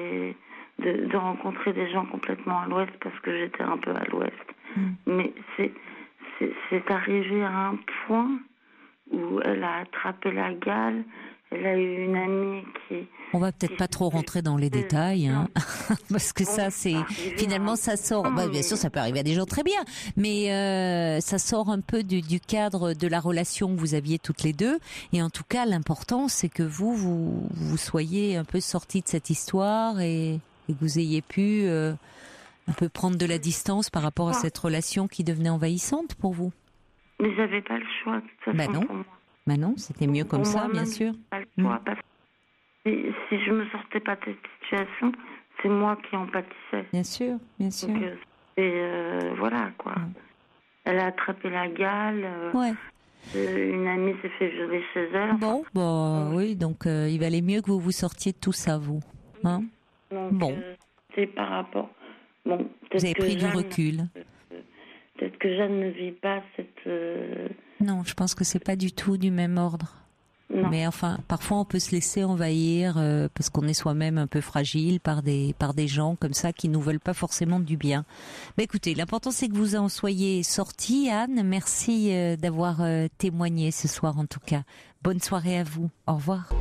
de rencontrer des gens complètement à l'ouest parce que j'étais un peu à l'ouest. Mais c'est arrivé à un point où elle a attrapé la gale. Elle a eu une amie qui... On va peut-être pas trop rentrer dans les détails, hein, parce que ça, c'est finalement ça sort. Bah, bien sûr, ça peut arriver à des gens très bien, mais ça sort un peu du cadre de la relation que vous aviez toutes les deux. Et en tout cas, l'important, c'est que vous soyez un peu sortis de cette histoire et que vous ayez pu un peu prendre de la distance par rapport à cette relation qui devenait envahissante pour vous. Mais j'avais pas le choix. De toute façon, non. pour moi. Bah non, c'était mieux comme ça, bien sûr. Pas le choix, parce que si je me sortais pas de cette situation, c'est moi qui en pâtissais. Bien sûr, bien sûr. Donc, voilà, quoi. Elle a attrapé la gale. Une amie s'est fait violer chez elle. Oui, donc il valait mieux que vous sortiez de tout ça, vous. Hein? Donc, c'est par rapport... Vous avez pris du recul. Peut-être que Jeanne ne vit pas cette... Non, je pense que c'est pas du tout du même ordre. Non. Mais enfin, parfois on peut se laisser envahir parce qu'on est soi-même un peu fragile par des gens comme ça qui nous veulent pas forcément du bien. Mais écoutez, l'important c'est que vous en soyez sortis, Anne. Merci d'avoir témoigné ce soir en tout cas. Bonne soirée à vous. Au revoir.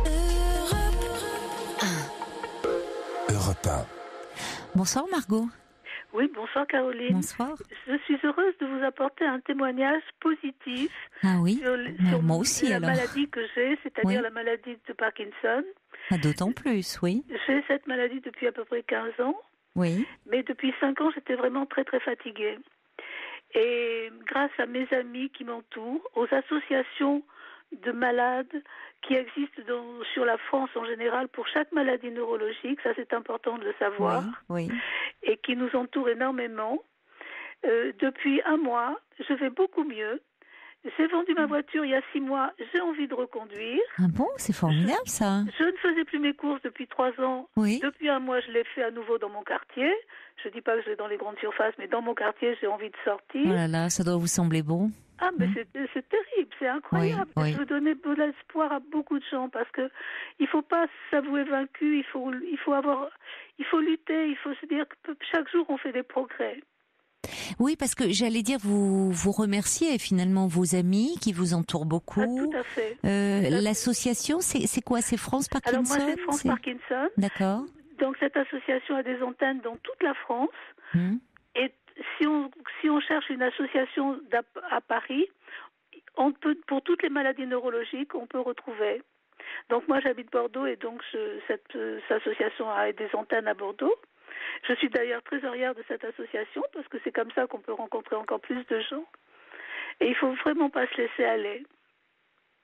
Europe 1. Bonsoir Margot. Oui, bonsoir Caroline. Bonsoir. Je suis heureuse de vous apporter un témoignage positif sur moi aussi, la maladie que j'ai, c'est-à-dire la maladie de Parkinson. D'autant plus, oui. J'ai cette maladie depuis à peu près 15 ans. Oui. Mais depuis 5 ans, j'étais vraiment très très fatiguée. Et grâce à mes amis qui m'entourent, aux associations de malades qui existent sur la France en général pour chaque maladie neurologique, ça c'est important de le savoir, et qui nous entourent énormément. Depuis 1 mois, je vais beaucoup mieux. J'ai vendu ma voiture il y a 6 mois, j'ai envie de reconduire. Ah bon, c'est formidable ça. Je ne faisais plus mes courses depuis 3 ans. Oui. Depuis 1 mois, je l'ai fait à nouveau dans mon quartier. Je ne dis pas que je vais dans les grandes surfaces, mais dans mon quartier, j'ai envie de sortir. Oh là là, ça doit vous sembler bon. Ah, mais c'est terrible, c'est incroyable. Je veux donner de l'espoir à beaucoup de gens parce que il faut pas s'avouer vaincu, il faut lutter, il faut se dire que chaque jour on fait des progrès. Oui, parce que j'allais dire, vous remerciez finalement vos amis qui vous entourent beaucoup. Tout à fait. L'association, c'est quoi? C'est France Parkinson? Alors moi, c'est France Parkinson. D'accord. Donc cette association a des antennes dans toute la France. Et si on cherche une association à Paris, on peut, pour toutes les maladies neurologiques, on peut retrouver. Donc moi, j'habite Bordeaux et donc cette association a des antennes à Bordeaux. Je suis d'ailleurs trésorière de cette association parce que c'est comme ça qu'on peut rencontrer encore plus de gens. Et il faut vraiment pas se laisser aller.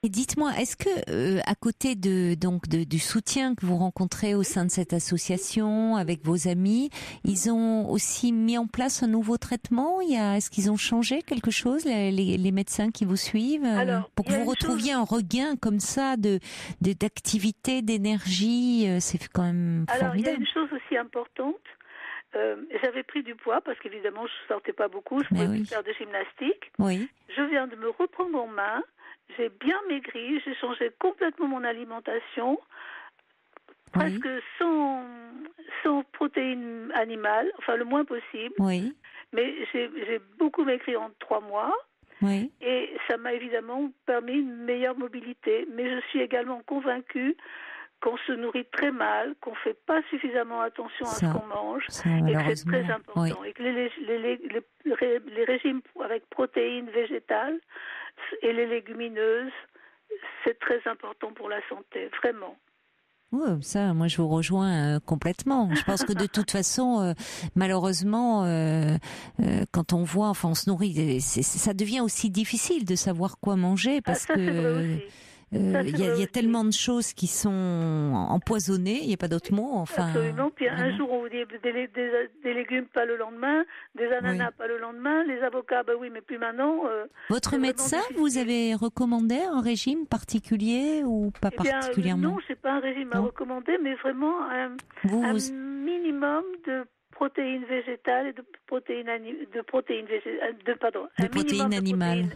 Et dites-moi, est-ce que à côté du soutien que vous rencontrez au sein de cette association avec vos amis, ils ont aussi mis en place un nouveau traitement? Est-ce qu'ils ont changé quelque chose, les médecins qui vous suivent, pour que vous retrouviez un regain comme ça d'activité, d'énergie? C'est quand même formidable. Alors, il y a une chose aussi importante. J'avais pris du poids parce qu'évidemment, je sortais pas beaucoup, je pouvais plus faire de gymnastique. Oui. Je viens de me reprendre en main. J'ai bien maigri, j'ai changé complètement mon alimentation, presque sans protéines animales, enfin le moins possible. Oui. Mais j'ai beaucoup maigri en 3 mois. Oui. Et ça m'a évidemment permis une meilleure mobilité. Mais je suis également convaincue qu'on se nourrit très mal, qu'on ne fait pas suffisamment attention à ce qu'on mange, et que c'est très important. Et que les régimes avec protéines végétales et les légumineuses, c'est très important pour la santé, vraiment. Oui, ça, moi je vous rejoins complètement. Je pense que de toute façon, malheureusement, quand on voit, enfin on se nourrit, ça devient aussi difficile de savoir quoi manger parce ça, que c'est vrai aussi. il y a tellement de choses qui sont empoisonnées, il n'y a pas d'autre mot. Enfin, absolument. Puis vraiment. Un jour, on vous dit des légumes, pas le lendemain, des ananas, pas le lendemain, les avocats, oui, mais plus maintenant. Votre médecin vous avez recommandé un régime particulier ou pas particulièrement? Non, c'est pas un régime à recommander, mais vraiment un minimum de protéines végétales et de protéines animales. De protéines animales.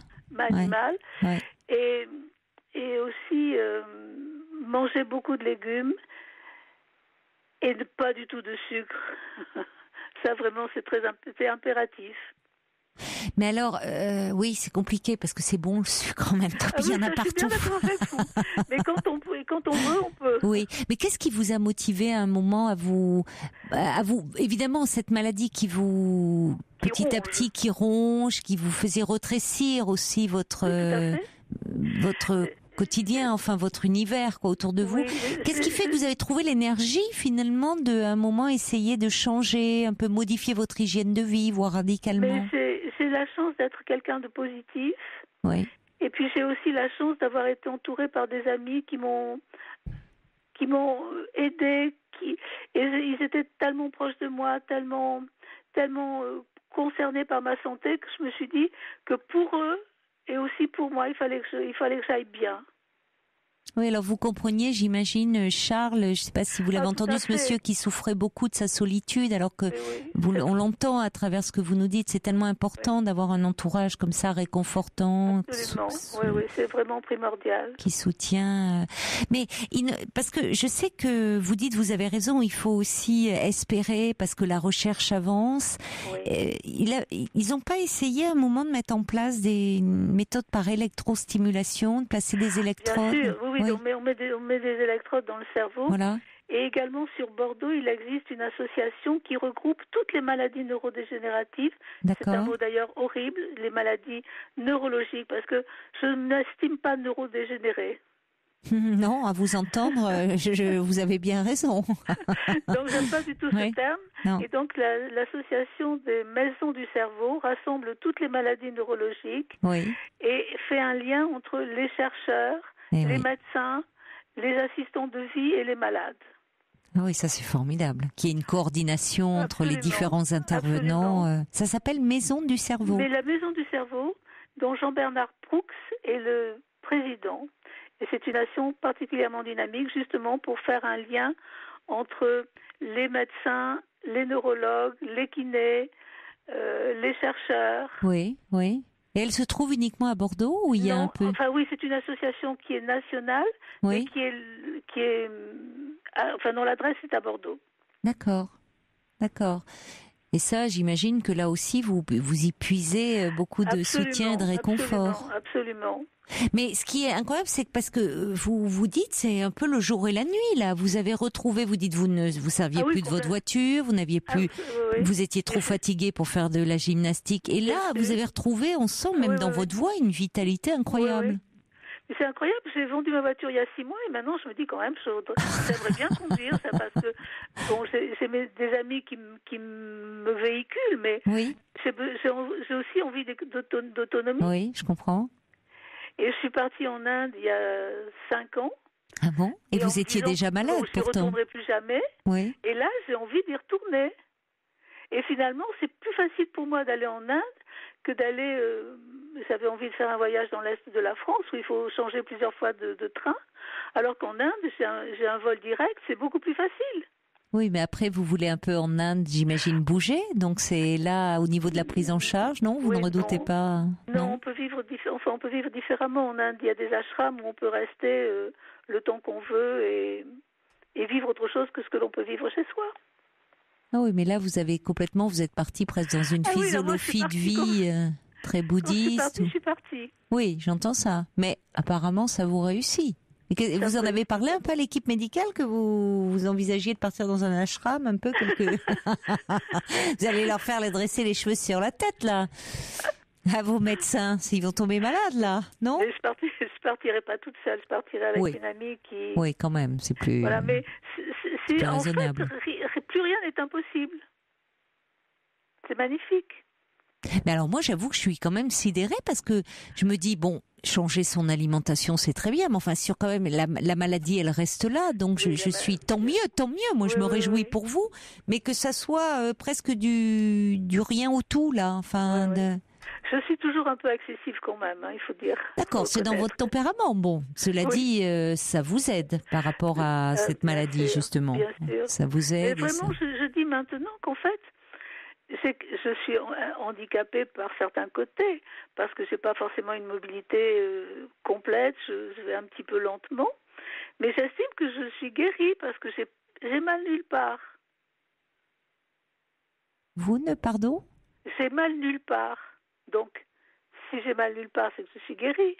Et aussi manger beaucoup de légumes et pas du tout de sucre. Ça vraiment c'est impératif. Mais alors, oui, c'est compliqué parce que c'est bon le sucre en même temps. Il y en a partout. Je suis bien d'accord avec vous. Mais quand on veut, on peut. Oui. Mais qu'est-ce qui vous a motivé à un moment à vous, évidemment, cette maladie qui vous, petit à petit, qui ronge, qui vous faisait rétrécir aussi votre quotidien, enfin votre univers autour de vous. Qu'est-ce qui fait que vous avez trouvé l'énergie finalement de à un moment essayer de changer, un peu modifier votre hygiène de vie, voire radicalement? Mais j'ai la chance d'être quelqu'un de positif. Oui. Et puis j'ai aussi la chance d'avoir été entourée par des amis qui m'ont aidée, et ils étaient tellement proches de moi, tellement concernés par ma santé que je me suis dit que pour eux et aussi pour moi, il fallait que j'aille bien. Oui, alors vous compreniez, j'imagine, Charles, je ne sais pas si vous l'avez entendu, ce monsieur qui souffrait beaucoup de sa solitude, alors que on l'entend à travers ce que vous nous dites, c'est tellement important d'avoir un entourage comme ça, réconfortant. Absolument, oui, c'est vraiment primordial. Qui soutient. Mais parce que je sais que vous dites, vous avez raison, il faut aussi espérer, parce que la recherche avance. Oui. Ils n'ont pas essayé à un moment de mettre en place des méthodes par électrostimulation, de placer des électrodes? Bien sûr, oui. On met des électrodes dans le cerveau. Voilà. Et également sur Bordeaux, il existe une association qui regroupe toutes les maladies neurodégénératives. C'est un mot d'ailleurs horrible, les maladies neurologiques, parce que je n'estime pas neurodégénéré. Non, à vous entendre, vous avez bien raison. Donc j'aime pas du tout ce terme. Non. Et donc l'association des maisons du cerveau rassemble toutes les maladies neurologiques et fait un lien entre les chercheurs, les médecins, les assistants de vie et les malades. Oui, ça c'est formidable. Qu'il y ait une coordination entre les différents intervenants. Ça s'appelle Maison du cerveau. Mais la Maison du cerveau, dont Jean-Bernard Proux est le président. Et c'est une action particulièrement dynamique, justement pour faire un lien entre les médecins, les neurologues, les kinés, les chercheurs. Oui. Et elle se trouve uniquement à Bordeaux ou il y a un peu? Enfin oui, c'est une association qui est nationale, mais qui est dont l'adresse est à Bordeaux. D'accord. Et ça, j'imagine que là aussi, vous y puisez beaucoup de soutien et de réconfort. Absolument. Mais ce qui est incroyable, c'est que parce que vous dites, c'est un peu le jour et la nuit, là. Vous avez retrouvé, vous dites, vous serviez plus de votre voiture, vous n'aviez plus, vous étiez trop fatigué pour faire de la gymnastique. Et là, vous avez retrouvé, on sent même dans votre voix, une vitalité incroyable. Mais c'est incroyable, j'ai vendu ma voiture il y a 6 mois et maintenant je me dis quand même, j'aimerais bien conduire ça parce que j'ai des amis qui me véhiculent, mais j'ai aussi envie d'autonomie. Oui, je comprends. Et je suis partie en Inde il y a 5 ans. Ah bon? Et vous étiez déjà malade je ne pourtant? retournerai plus jamais. Oui. Et là, j'ai envie d'y retourner. Et finalement, c'est plus facile pour moi d'aller en Inde que d'aller... j'avais envie de faire un voyage dans l'Est de la France où il faut changer plusieurs fois de train. Alors qu'en Inde, j'ai un vol direct, c'est beaucoup plus facile. Oui, mais après, vous voulez un peu en Inde, j'imagine, bouger. Donc c'est là, au niveau de la prise en charge, non? Vous ne redoutez pas? Non, on peut vivre différemment. En Inde, il y a des ashrams où on peut rester le temps qu'on veut et vivre autre chose que ce que l'on peut vivre chez soi. Ah oui, mais là, vous êtes parti presque dans une philosophie de vie très bouddhiste. Je suis partie. Oui, j'entends ça. Mais apparemment, ça vous réussit. Et vous en avez parlé un peu à l'équipe médicale que vous envisagiez de partir dans un ashram un peu Vous allez leur faire dresser les cheveux sur la tête, là. À vos médecins, s'ils vont tomber malades, là, non? Je partirai pas toute seule, je partirai avec une amie qui... Oui, quand même, c'est plus... Voilà, mais plus raisonnable. En fait, plus rien n'est impossible. C'est magnifique. Mais alors moi, j'avoue que je suis quand même sidérée parce que je me dis, bon, changer son alimentation, c'est très bien, mais enfin, quand même, la maladie, elle reste là, donc je suis tant mieux. Moi, je me réjouis pour vous, mais que ça soit presque du rien au tout, là, enfin... Je suis toujours un peu excessive quand même, il faut dire. D'accord, c'est dans votre tempérament. Bon, cela dit, ça vous aide par rapport à cette maladie, justement. Bien sûr. Ça vous aide. Mais vraiment, je dis maintenant qu'en fait, c'est que je suis handicapée par certains côtés, parce que j'ai pas forcément une mobilité complète, je vais un petit peu lentement, mais j'estime que je suis guérie parce que j'ai mal nulle part. Pardon? J'ai mal nulle part. Donc, si j'ai mal nulle part, c'est que je suis guérie.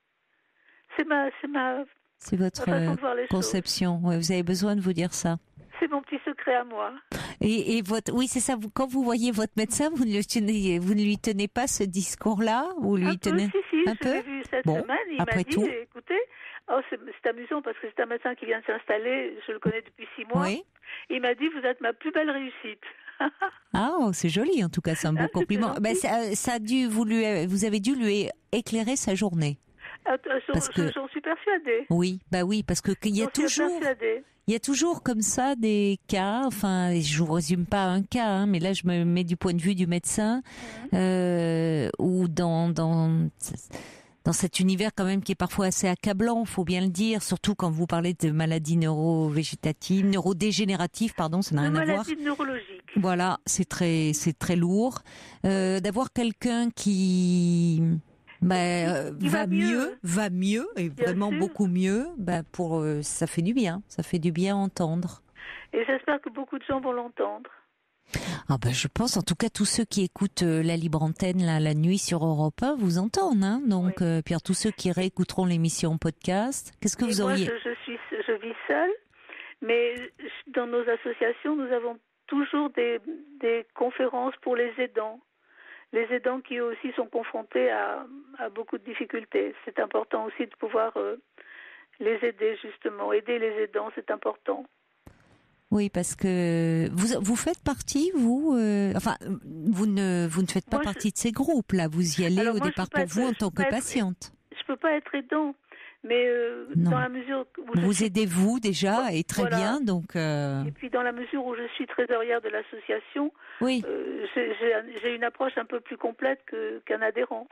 C'est votre conception. Ouais, vous avez besoin de vous dire ça. C'est mon petit secret à moi. Oui, c'est ça. Quand vous voyez votre médecin, vous ne lui tenez pas ce discours-là, vous lui tenez un peu. Je l'ai vu cette semaine. Il m'a dit, écoutez, c'est amusant parce que c'est un médecin qui vient de s'installer. Je le connais depuis 6 mois. Oui. Il m'a dit, vous êtes ma plus belle réussite. C'est joli. En tout cas, c'est un beau compliment. Vous avez dû lui éclairer sa journée. J'en suis persuadée. Oui, parce que il y a toujours comme ça des cas. Enfin, je vous résume pas un cas, mais là je me mets du point de vue du médecin, ou dans cet univers quand même qui est parfois assez accablant, faut bien le dire, surtout quand vous parlez de maladies neurodégénératives, pardon, ça n'a rien à voir. Maladies neurologiques. Voilà, c'est très lourd. D'avoir quelqu'un qui va mieux et vraiment beaucoup mieux, ça fait du bien, à entendre. Et j'espère que beaucoup de gens vont l'entendre. Je pense, en tout cas, tous ceux qui écoutent la libre antenne la nuit sur Europe 1 vous entendent, hein. Donc, puis tous ceux qui réécouteront l'émission en podcast, qu'est-ce que vous auriez? Je vis seule, mais dans nos associations, nous avons toujours des conférences pour les aidants. Les aidants qui aussi sont confrontés à beaucoup de difficultés. C'est important aussi de pouvoir les aider, justement. Aider les aidants, c'est important. Oui, parce que vous faites partie, vous ne faites pas partie de ces groupes, là. Vous y allez au départ pour vous en tant que patiente. Je ne peux pas être aidant, mais dans la mesure où vous aidez-vous déjà, et très bien, donc... Et puis dans la mesure où je suis trésorière de l'association, j'ai une approche un peu plus complète qu'un adhérent.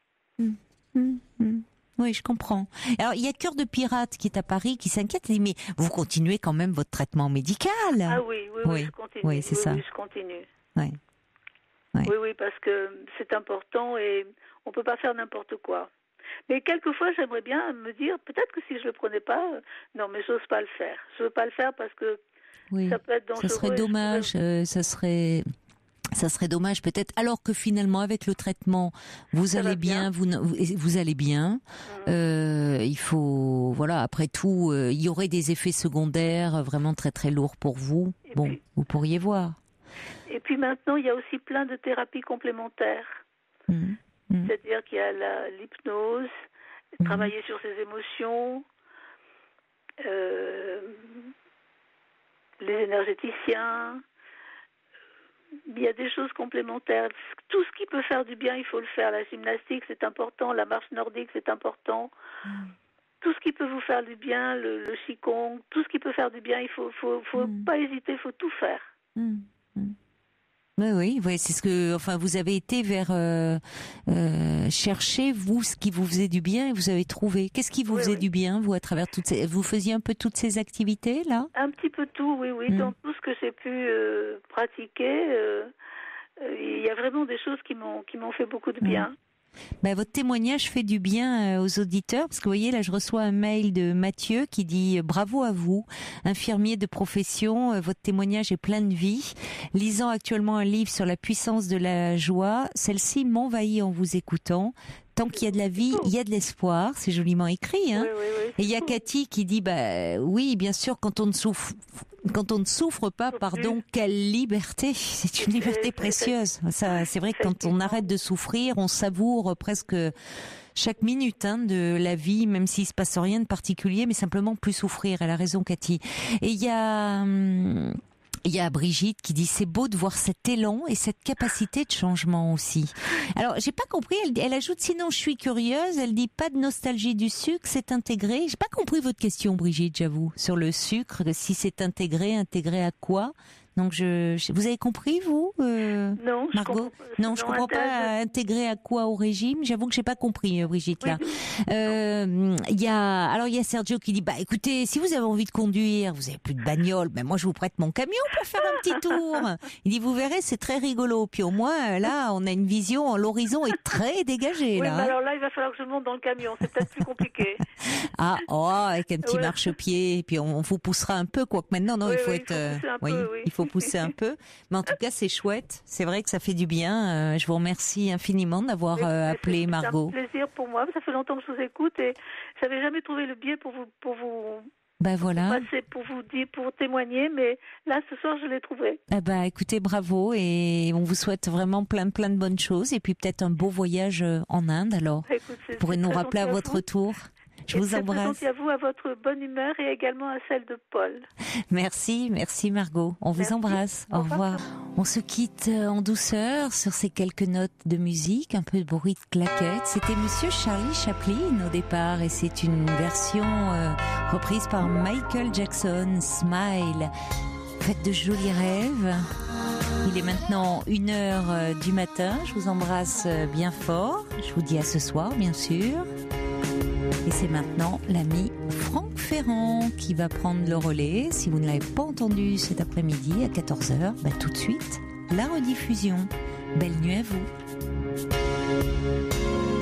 Oui, je comprends. Alors, il y a Cœur de Pirate qui est à Paris, qui s'inquiète, et dit, mais vous continuez quand même votre traitement médical. Ah oui, je continue. Oui, c'est ça. Oui, je continue. Oui, parce que c'est important et on ne peut pas faire n'importe quoi. Mais quelquefois, j'aimerais bien me dire, peut-être que si je ne le prenais pas, non, mais j'ose pas le faire. Je ne veux pas le faire parce que ça peut être dangereux. Ça serait dommage, ça serait dommage peut-être, alors que finalement avec le traitement vous allez bien, vous allez bien. Il faut, après tout, il y aurait des effets secondaires vraiment très très lourds pour vous. Vous pourriez voir. Et puis maintenant, il y a aussi plein de thérapies complémentaires. C'est-à-dire qu'il y a l'hypnose, travailler sur ses émotions, les énergéticiens. il y a des choses complémentaires. Tout ce qui peut faire du bien, il faut le faire. La gymnastique, c'est important. La marche nordique, c'est important. Tout ce qui peut vous faire du bien, le qigong, tout ce qui peut faire du bien, il faut pas hésiter, il faut tout faire. Oui, c'est ce que, enfin, vous avez été vers chercher vous ce qui vous faisait du bien et vous avez trouvé. Qu'est-ce qui vous faisait du bien, vous, à travers vous faisiez un peu toutes ces activités là? Un petit peu tout, oui. Dans tout ce que j'ai pu pratiquer, il y a vraiment des choses qui m'ont fait beaucoup de bien. Votre témoignage fait du bien aux auditeurs, parce que vous voyez, là je reçois un mail de Mathieu qui dit « Bravo à vous, infirmier de profession, votre témoignage est plein de vie. Lisant actuellement un livre sur la puissance de la joie, celle-ci m'envahit en vous écoutant. Tant qu'il y a de la vie, il y a de l'espoir. » C'est joliment écrit, hein. Oui, et il y a Cathy qui dit oui, bien sûr, quand on ne souffre pas, quelle liberté. C'est une liberté précieuse. Ça, c'est vrai que quand on arrête de souffrir, on savoure presque chaque minute de la vie, même s'il se passe rien de particulier, mais simplement plus souffrir. Elle a raison, Cathy. Et il y a Brigitte qui dit c'est beau de voir cet élan et cette capacité de changement aussi. Alors j'ai pas compris, elle ajoute sinon je suis curieuse, elle dit pas de nostalgie du sucre, c'est intégré. J'ai pas compris votre question, Brigitte, j'avoue, sur le sucre, si c'est intégré à quoi? Donc vous avez compris vous, non, Margot? Non, je comprends pas. Intégré à quoi au régime? J'avoue que j'ai pas compris, Brigitte là. Il y a Sergio qui dit écoutez, si vous avez envie de conduire, vous avez plus de bagnole, moi je vous prête mon camion pour faire un petit tour. Il dit vous verrez, c'est très rigolo. Puis au moins là, on a une vision, l'horizon est très dégagé là. Mais alors là, il va falloir que je monte dans le camion, c'est peut-être plus compliqué. Avec un petit marchepied, et puis on vous poussera un peu, quoique maintenant non, il faut pousser un peu, mais en tout cas c'est chouette, c'est vrai que ça fait du bien. Je vous remercie infiniment d'avoir appelé Margot. C'est un plaisir pour moi, ça fait longtemps que je vous écoute et je n'avais jamais trouvé le biais pour vous voilà. pour vous dire, pour témoigner, mais là ce soir je l'ai trouvé. Écoutez, bravo, et on vous souhaite vraiment plein de bonnes choses et puis peut-être un beau voyage en Inde alors. Vous pourrez nous rappeler à votre retour. Je vous embrasse. Très à vous, à votre bonne humeur et également à celle de Paul. Merci Margot. On vous embrasse. Au revoir. On se quitte en douceur sur ces quelques notes de musique, un peu de bruit de claquettes. C'était Monsieur Charlie Chaplin au départ et c'est une version reprise par Michael Jackson, Smile. Faites de jolis rêves. Il est maintenant 1h du matin. Je vous embrasse bien fort. Je vous dis à ce soir, bien sûr. Et c'est maintenant l'ami Franck Ferrand qui va prendre le relais. Si vous ne l'avez pas entendu cet après-midi à 14h, tout de suite, la rediffusion. Belle nuit à vous.